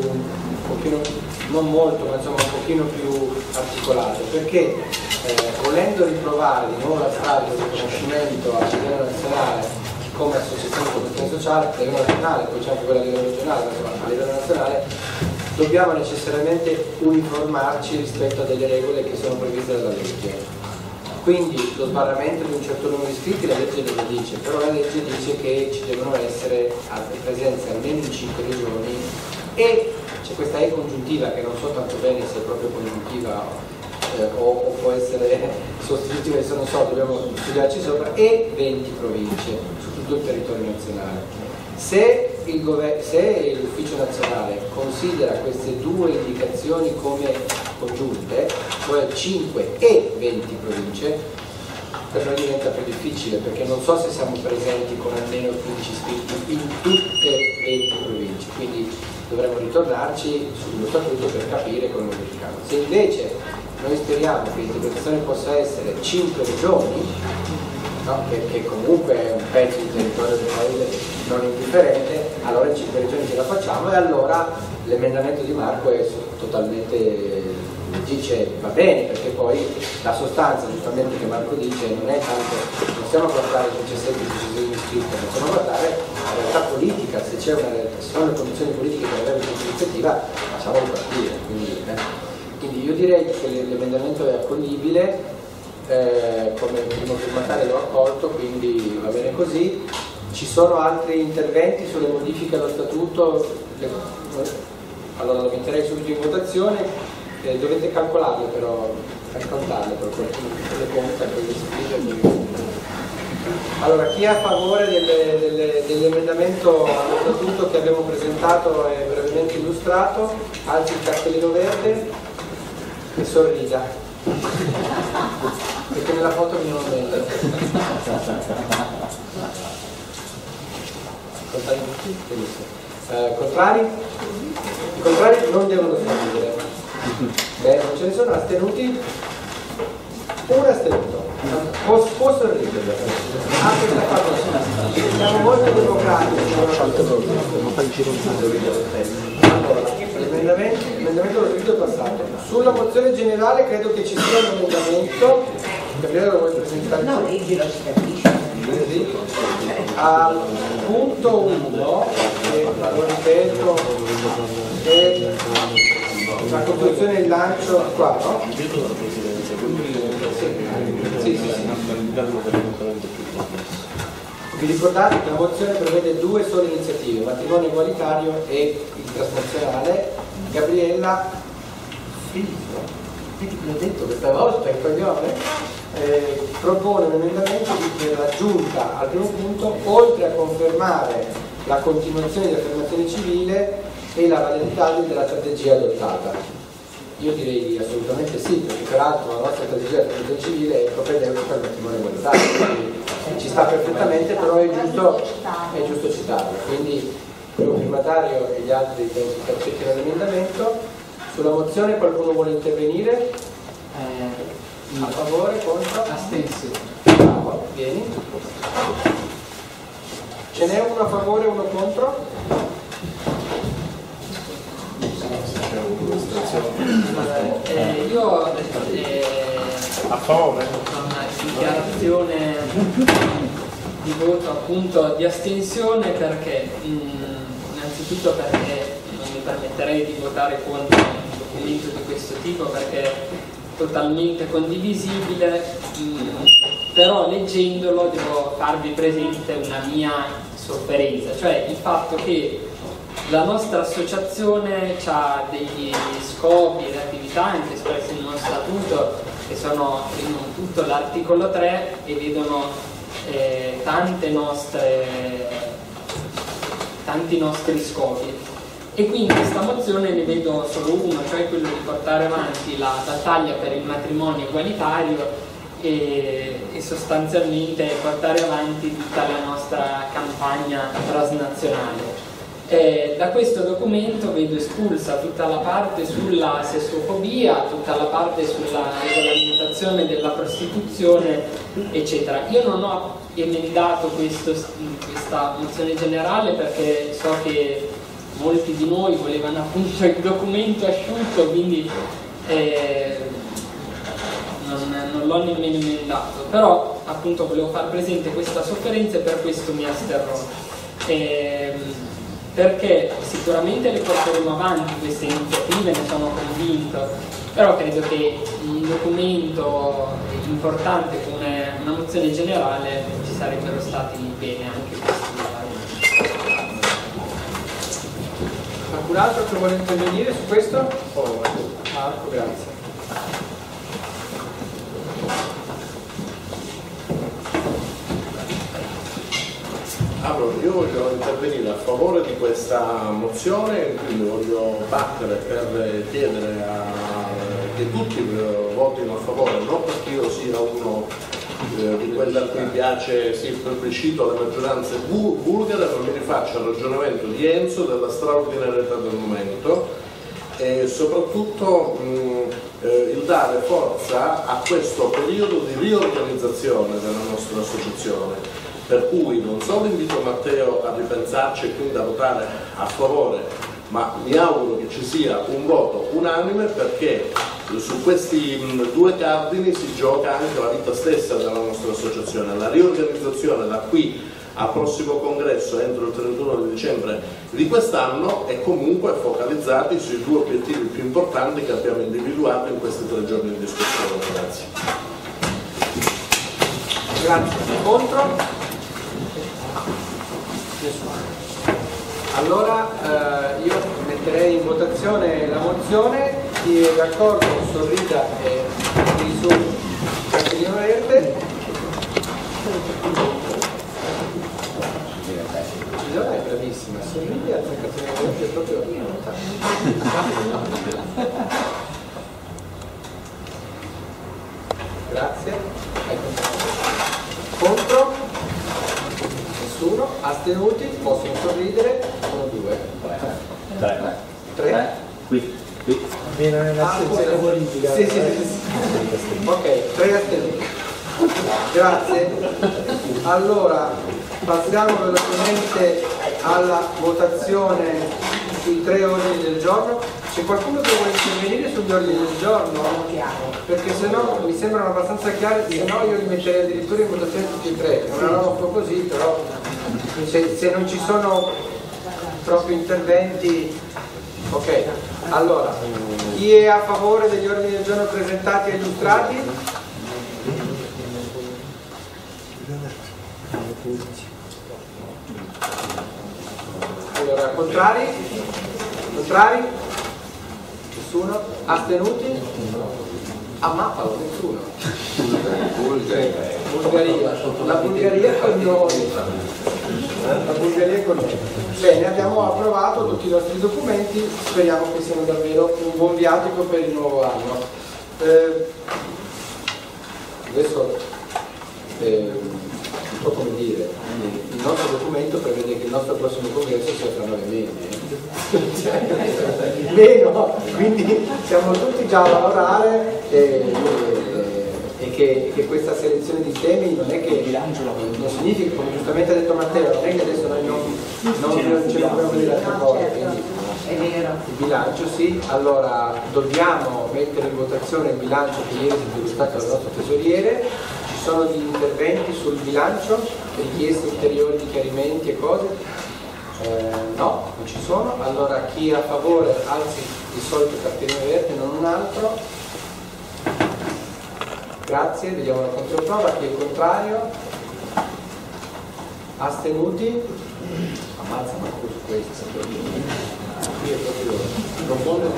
non molto, ma insomma un pochino più articolate, perché volendo riprovare di nuovo la strada del riconoscimento a livello nazionale come associazione di protezione sociale, a livello nazionale, poi c'è anche quella a livello regionale, ma a livello nazionale dobbiamo necessariamente uniformarci rispetto a delle regole che sono previste dalla legge. Quindi lo sbarramento di un certo numero di iscritti la legge non lo dice, però la legge dice che ci devono essere presenze almeno in 5 regioni e c'è questa E congiuntiva che non so tanto bene se è proprio congiuntiva o può essere sostitutiva, adesso non so, dobbiamo studiarci sopra, e 20 province su tutto il territorio nazionale. Se l'ufficio nazionale considera queste due indicazioni come congiunte, cioè 5 e 20 province, per noi diventa più difficile, perché non so se siamo presenti con almeno 15 iscritti in tutte le 20 province, quindi dovremmo ritornarci sullo statuto per capire come modificarlo. Se invece noi speriamo che l'interpretazione possa essere 5 regioni, no? che comunque è un pezzo di territorio del paese non indifferente, allora in 5 regioni ce la facciamo e allora l'emendamento di Marco è totalmente, dice va bene, perché poi la sostanza giustamente che Marco dice non è tanto, non stiamo a guardare 17 decisioni iscritte, ma stiamo a guardare la realtà politica, se c'è una realtà, se sono le condizioni politiche per avere questa iniziativa, facciamolo partire. Quindi io direi che l'emendamento è accoglibile, come primo firmatario l'ho accolto, quindi va bene così. Ci sono altri interventi sulle modifiche allo statuto? Allora lo metterei subito in votazione, dovete calcolarle però, accontarle per le conta, quelle scritte. Allora, chi è a favore dell'emendamento allo statuto che abbiamo presentato e brevemente illustrato, alzi il cartellino verde e sorrida, perché nella foto mi non vedo. Contrari tutti? Benissimo. Contrari? I contrari non devono sorridere. Bene, non ce ne sono. Astenuti? Un astenuto. Può sorridere. Siamo molto democratici. Allora, l'emendamento lo è passato. Sulla mozione generale credo che ci sia un emendamento. Gabriele lo vuoi presentare? No, leggilo, si capisce. Al punto 1, lo ripeto, è la costruzione e il lancio qua, no? Sì. Vi ricordate che la mozione prevede due sole iniziative, matrimonio egualitario e il transnazionale. Gabriella, l'ho detto questa volta, il cognome, propone un emendamento per l'aggiunta al primo punto, oltre a confermare la continuazione dell'affermazione civile e la validità della strategia adottata. Io direi assolutamente sì, perché peraltro la nostra strategia dell'affermazione civile è propedeutica al matrimonio egualitario, quindi ci sta perfettamente, però è giusto citarlo. Quindi il primo firmatario e gli altri che accettano l'emendamento. Sulla mozione qualcuno vuole intervenire? A favore, contro? Astensione. Bravo, vieni. Ce n'è uno a favore e uno contro? Io a favore. Una dichiarazione di voto appunto di astensione perché innanzitutto perché non mi permetterei di votare contro un documento di questo tipo perché è totalmente condivisibile, però leggendolo devo farvi presente una mia sofferenza, cioè il fatto che la nostra associazione ha degli scopi ed attività anche espressi in uno statuto che sono prima di tutto l'articolo 3 e vedono tanti nostri scopi, e quindi questa mozione ne vedo solo uno, cioè quello di portare avanti la battaglia per il matrimonio egualitario e sostanzialmente portare avanti tutta la nostra campagna transnazionale. Da questo documento vedo espulsa tutta la parte sulla sessofobia, tutta la parte sulla regolamentazione della prostituzione, eccetera. Io non ho emendato questa mozione generale perché so che molti di noi volevano appunto il documento asciutto, quindi non l'ho nemmeno emendato, però appunto volevo far presente questa sofferenza e per questo mi asterrò. Perché sicuramente le porteremo avanti queste iniziative, ne sono convinto, però credo che un documento importante come una mozione generale ci sarebbero stati bene anche questi. Qualcun altro che vuole intervenire su questo? Marco, grazie. Allora, io voglio intervenire a favore di questa mozione, quindi voglio battere per chiedere che tutti votino a favore, non perché io sia uno di quelli a cui piace il plebiscito alle maggioranze bulgare, ma mi rifaccio al ragionamento di Enzo della straordinarietà del momento e soprattutto il dare forza a questo periodo di riorganizzazione della nostra associazione. Per cui non solo invito Matteo a ripensarci e quindi a votare a favore, ma mi auguro che ci sia un voto unanime perché su questi due cardini si gioca anche la vita stessa della nostra associazione. La riorganizzazione da qui al prossimo congresso entro il 31 di dicembre di quest'anno è comunque focalizzati sui due obiettivi più importanti che abbiamo individuato in questi 3 giorni di discussione. Grazie. Grazie. Contro? Nessuno. Allora io metterei in votazione la mozione. Chi è d'accordo sorrida e tiri su cartellino verde. Giulia è bravissima, sorride e alza il cartellino verde è proprio grazie. Contro? Nessuno. Astenuti? Possono sorridere? Sono 2. 3? Qui. Viene nella sezione politica. Sì. Ok, 3 astenuti. Grazie. Allora, passiamo velocemente alla votazione sui 3 ordini del giorno. C'è qualcuno che vuole intervenire sugli ordini del giorno? Perché se no mi sembrano abbastanza chiari, se no io li metterei addirittura in votazione tutti e 3. Non la offro così, però se non ci sono proprio interventi. Ok, allora, chi è a favore degli ordini del giorno presentati e illustrati? Allora, contrari? Contrari? Nessuno? Astenuti? Ammappalo, nessuno. Bulgaria. La Bulgaria è con noi. La Bulgaria è con noi. Bene, abbiamo approvato tutti i nostri documenti, speriamo che siano davvero un buon viatico per il nuovo anno. Adesso non so come dire, il nostro documento prevede che il nostro prossimo congresso sia tra 9 mesi. Meno, quindi siamo tutti già a lavorare e che questa selezione di temi non è che non significa, come giustamente ha detto Matteo, non è che adesso noi non ce lo dobbiamo dire altre cose, quindi è vero. Il bilancio sì, allora dobbiamo mettere in votazione il bilancio che ieri è stato illustrato dal nostro tesoriere. Ci sono degli interventi sul bilancio, richieste ulteriori di chiarimenti e cose? No, non ci sono. Allora chi è a favore alzi il solito cartellino verde, non un altro. Grazie, vediamo la controprova. Chi è contrario? Astenuti? Ammazza Marco su questo. Qui è proprio profondo.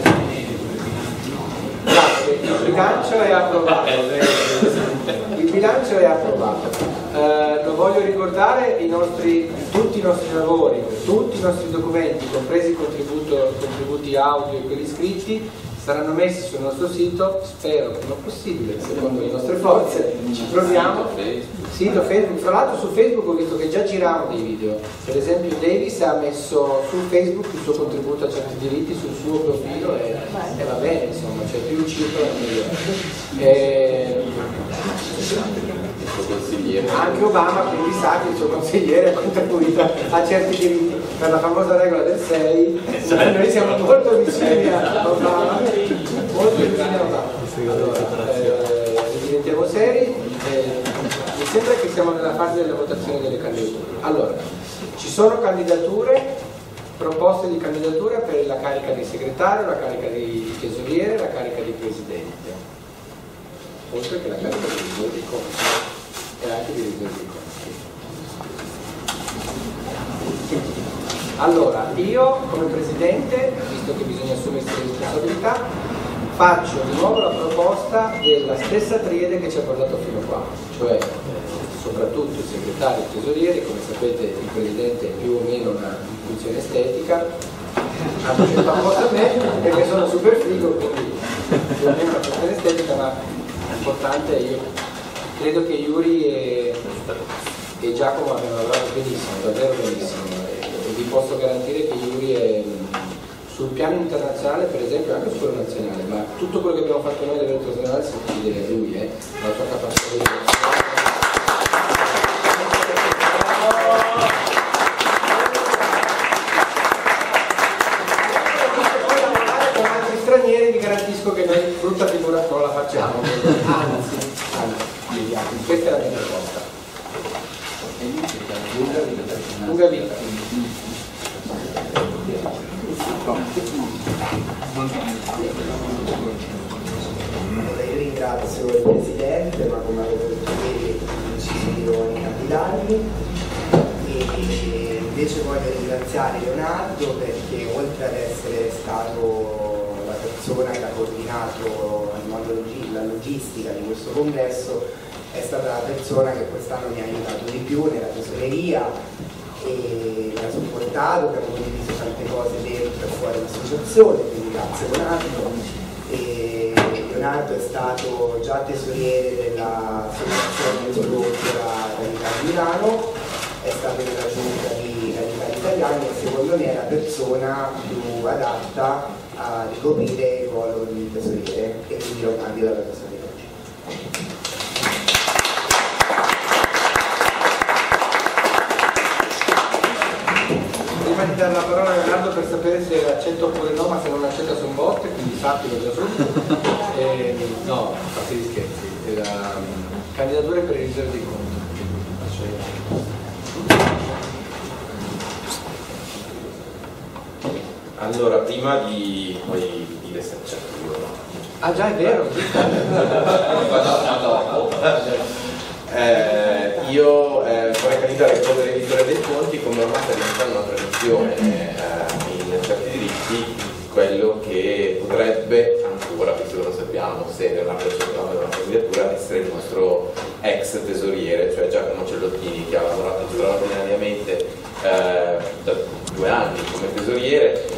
Grazie, il bilancio è approvato. Il bilancio è approvato. Lo voglio ricordare, tutti i nostri lavori, tutti i nostri documenti, compresi i contributi audio e quelli scritti, saranno messi sul nostro sito, spero prima possibile, secondo le nostre forze, ci proviamo. Sito Facebook, tra l'altro su Facebook ho visto che già giravano dei video, per esempio Davis ha messo su Facebook il suo contributo a certi diritti sul suo profilo e va bene, insomma, c'è più cifra migliore. Anche Obama quindi sa che il suo consigliere ha contribuito a certi diritti per la famosa regola del 6. Noi siamo molto vicini a Obama, allora, diventiamo seri. Mi sembra che siamo nella fase della votazione delle candidature. Allora, ci sono candidature, proposte di candidatura per la carica di segretario, la carica di tesoriere, la carica di presidente, oltre che la carica di revisore di conti e anche di revisore di conti. Allora, io come presidente, visto che bisogna assumersi le responsabilità, faccio di nuovo la proposta della stessa triade che ci ha portato fino qua, cioè soprattutto il segretario e il tesoriere. Come sapete il presidente è più o meno una funzione estetica, hanno scelto apposta a me perché sono super figo, quindi più o meno una funzione estetica, ma l'importante è io credo che Yuri e Giacomo abbiano lavorato benissimo, davvero benissimo, e vi posso garantire che Yuri è sul piano internazionale, per esempio, anche su quello nazionale, ma tutto quello che abbiamo fatto noi a livello internazionale si deve a lui, la sua capacità di stranieri. Vi garantisco che noi brutta figura non la facciamo, anzi, questa è la mia proposta. Lunga vita. Io ringrazio il Presidente, ma come avete detto ieri non ci ci seguirono i candidarmi. E invece voglio ringraziare Leonardo perché oltre ad essere stato la persona che ha coordinato il mondo la logistica di questo congresso, è stata la persona che quest'anno mi ha aiutato di più nella tesoreria e mi ha supportato, abbiamo condiviso tante cose dentro e fuori l'associazione, quindi grazie Leonardo. E Leonardo è stato già tesoriere dell'associazione Zoologica Radicali Milano, è stato nella giunta di Radicali Italiani e secondo me è la persona più adatta a ricoprire il ruolo di tesoriere e quindi lo candido alla tesoreria. Prima di dare la parola a Leonardo per sapere se accetta oppure no, ma se non accetta sono botte, quindi sappilo già subito. No, a parte gli scherzi, era candidature per il revisore dei conti. Allora, prima di certo, io no. Ah già, è vero. Io vorrei candidare come revisore dei conti, come ormai sta diventando una tradizione in certi diritti, quello che potrebbe ancora, visto che lo sappiamo, se Leonardo accettava una candidatura, essere il nostro ex tesoriere, cioè Giacomo Cellottini, che ha lavorato straordinariamente da 2 anni come tesoriere.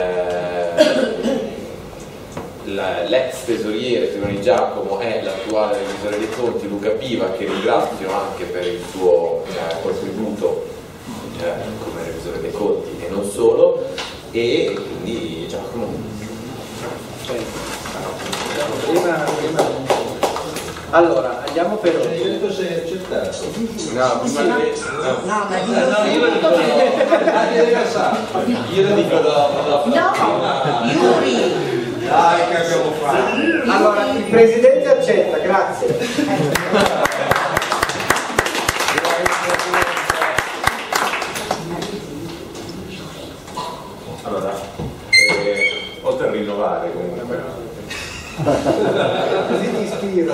L'ex tesoriere di Giacomo è l'attuale revisore dei conti Luca Piva, che ringrazio anche per il suo contributo come revisore dei conti e non solo, e quindi Giacomo. Allora, andiamo per ordine. Tu sei accettato? No, io lo dico io lo dico dopo. Yuri! Dai, che abbiamo fatto? Allora, il Presidente accetta, grazie. Allora, oltre a rinnovare comunque, così ti ispiro.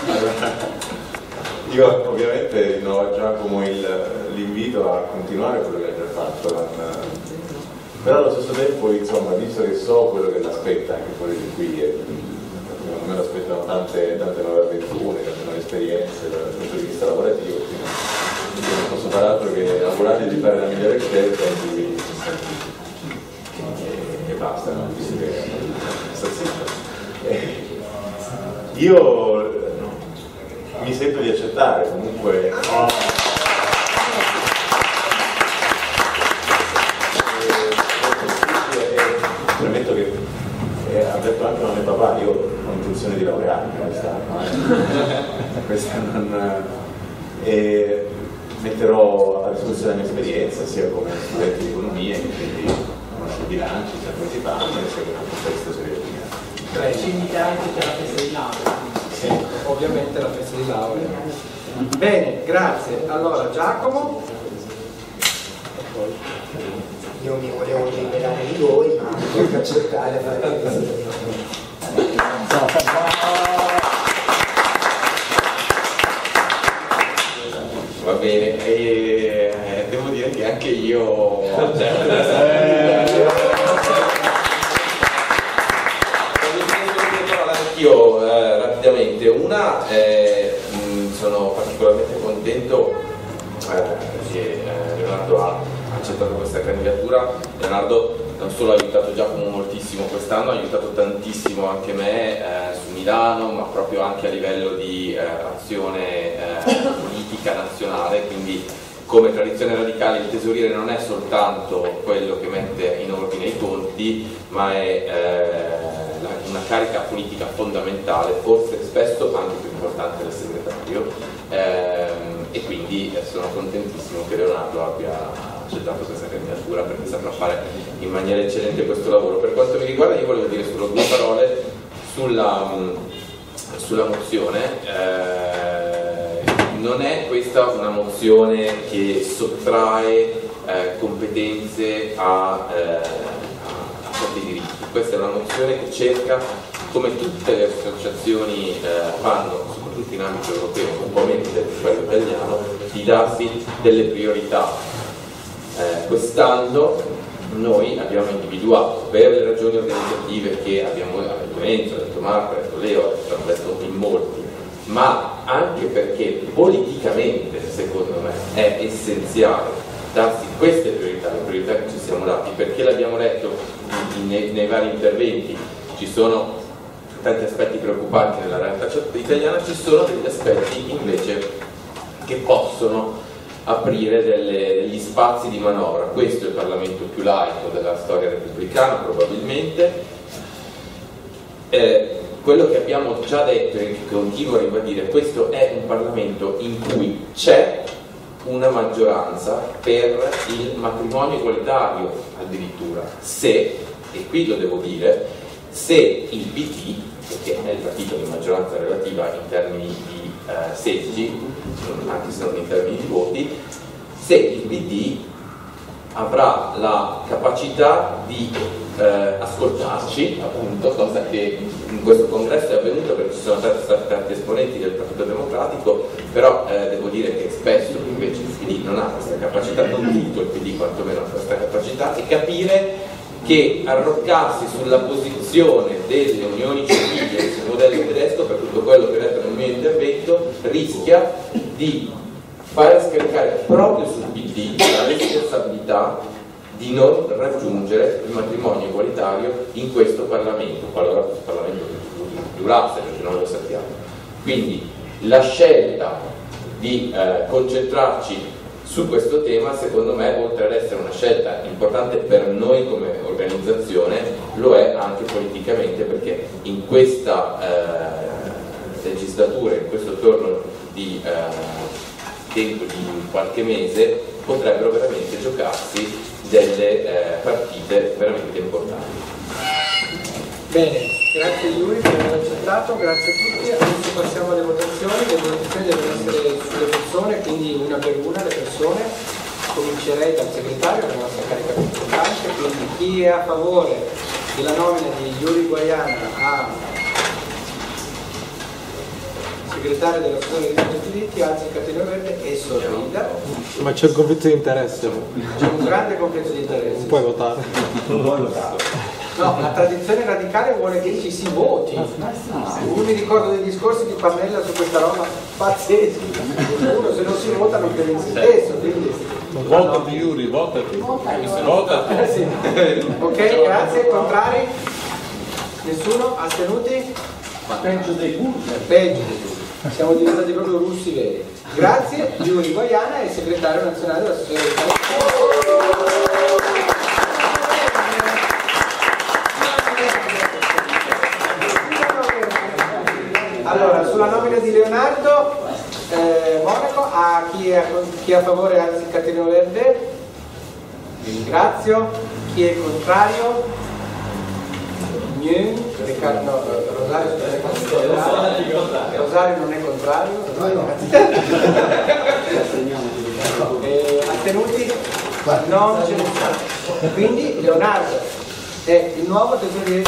io ovviamente rinnovo a Giacomo l'invito a continuare quello che ha già fatto, però allo stesso tempo, insomma, visto che so quello che l'aspetta anche fuori di qui, secondo me lo aspettano tante nuove avventure, tante nuove esperienze dal punto di vista lavorativo, quindi non posso fare altro che augurargli di fare la migliore scelta e basta, no? Visto che sta zitto. Io mi sento di accettare comunque. Premetto che ha detto anche mio papà, io ho intenzione di laurearmi quest'anno, e metterò a disposizione la mia esperienza sia come studente di economia, che quindi conosco i bilanci, sa come si fanno, e sia come contesto serio di mia. Ci inviterai tutti alla festa di laurea. Sì, ovviamente la festa di laurea. Bene, grazie. Allora Giacomo. Io mi volevo liberare di voi, ma devo accettare fare Va bene, e devo dire che anche io anch'io rapidamente. Una, sono particolarmente contento che Leonardo ha accettato questa candidatura. Leonardo non solo ha aiutato Giacomo moltissimo quest'anno, ha aiutato tantissimo anche me su Milano, ma proprio anche a livello di azione politica nazionale, quindi come tradizione radicale il tesoriere non è soltanto quello che mette in ordine i conti, ma è una carica politica fondamentale, forse spesso anche più importante del segretario, e quindi sono contentissimo che Leonardo abbia accettato questa candidatura, perché saprà fare in maniera eccellente questo lavoro. Per quanto mi riguarda, io volevo dire solo 2 parole sulla mozione. Non è questa una mozione che sottrae competenze a certi diritti, questa è una mozione che cerca, come tutte le associazioni fanno, soprattutto in ambito europeo, un po' meno di quello italiano, di darsi delle priorità. Quest'anno noi abbiamo individuato, per le ragioni organizzative che abbiamo detto Enzo, ha detto Marco, ha detto Leo, hanno detto in molti, ma anche perché politicamente, secondo me, è essenziale darsi queste priorità, le priorità che ci siamo dati, perché l'abbiamo letto nei vari interventi, ci sono tanti aspetti preoccupanti nella realtà italiana, ci sono degli aspetti invece che possono aprire degli spazi di manovra. Questo è il Parlamento più laico della storia repubblicana, probabilmente. Quello che abbiamo già detto e che continuo a ribadire, questo è un Parlamento in cui c'è una maggioranza per il matrimonio egualitario, addirittura se, e qui lo devo dire, se il PD, che è il partito di maggioranza relativa in termini di seggi, anche se non in termini di voti, se il PD avrà la capacità di ascoltarci, appunto, cosa che in questo congresso è avvenuta perché ci sono stati tanti esponenti del Partito Democratico, però devo dire che spesso invece il PD non ha questa capacità, non tutto il PD quantomeno ha questa capacità, e capire che arroccarsi sulla posizione delle unioni civili e sul modello tedesco, per tutto quello che ho detto nel mio intervento, rischia di far scaricare proprio sul PD la responsabilità di non raggiungere il matrimonio egualitario in questo Parlamento, qualora questo Parlamento durasse, perché non lo sappiamo. Quindi la scelta di concentrarci su questo tema, secondo me, oltre ad essere una scelta importante per noi come organizzazione, lo è anche politicamente, perché in questa legislatura, in questo torno di tempo di qualche mese, potrebbero veramente giocarsi delle partite veramente importanti. Bene, grazie Yuri per aver accettato, grazie a tutti. Adesso passiamo alle votazioni. Le votazioni devono essere sulle persone, quindi una per una le persone. Comincerei dal segretario, la nostra carica principale, quindi chi è a favore della nomina di Yuri Guaiana a segretario dell'Associazione dei Diritti Diritti, alzi il cartellino verde e sorrida. Ma c'è un conflitto di interesse. C'è un grande conflitto di interesse. Non puoi votare. Non puoi votare. No, la tradizione radicale vuole che ci si voti. Io mi ricordo dei discorsi di Pannella su questa roba pazzeschi. Uno se non si vota non crede in se stesso, quindi... Votati Yuri, votati. Votati. Sì. Ok, grazie, contrari? Nessuno? Astenuti? Peggio dei burger. Peggio dei burger. Siamo diventati proprio russi veri. Grazie, Yuri Guaiana è segretario nazionale dell'Associazione dei Allora, sulla nomina di Leonardo Monaco, a chi è a favore alzi il cartellino verde. Ringrazio. Chi è contrario? Riccardo, Rosario non è contrario. Astenuti? Non ce ne sono. Quindi Leonardo è il nuovo tesoriere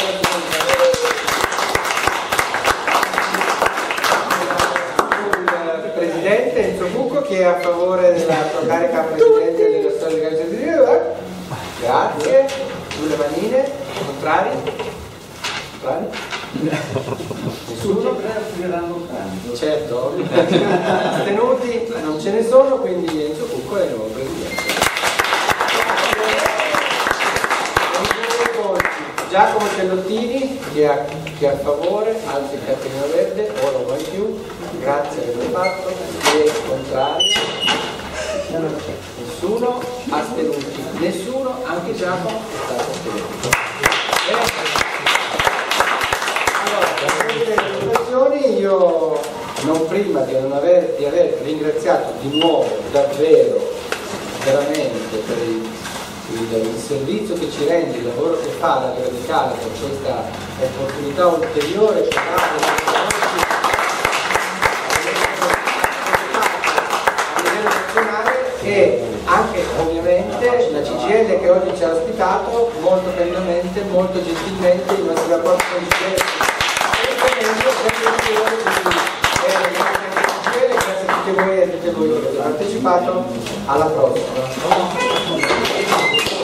il presidente Enzo Bucco, che è a favore della sua carica presidente della storia di Grazie. Sulle manine, contrari? Nessuno? Certo. Astenuti? Non ce ne sono, quindi Enzo Cucco è il nuovo presidente. Giacomo Cellottini, che è a favore, alzi il cartellino verde, ora non va più, grazie per aver fatto, chi è contrario? Nessuno, astenuti, nessuno, anche Giacomo è stato astenuto. Io non prima di aver ringraziato di nuovo davvero veramente per il servizio che ci rende, il lavoro che fa la Radicale per questa opportunità ulteriore che dà a livello nazionale, e anche ovviamente la CGIL che oggi ci ha ospitato molto carinamente, molto gentilmente in una rapporto con il partecipato, alla prossima.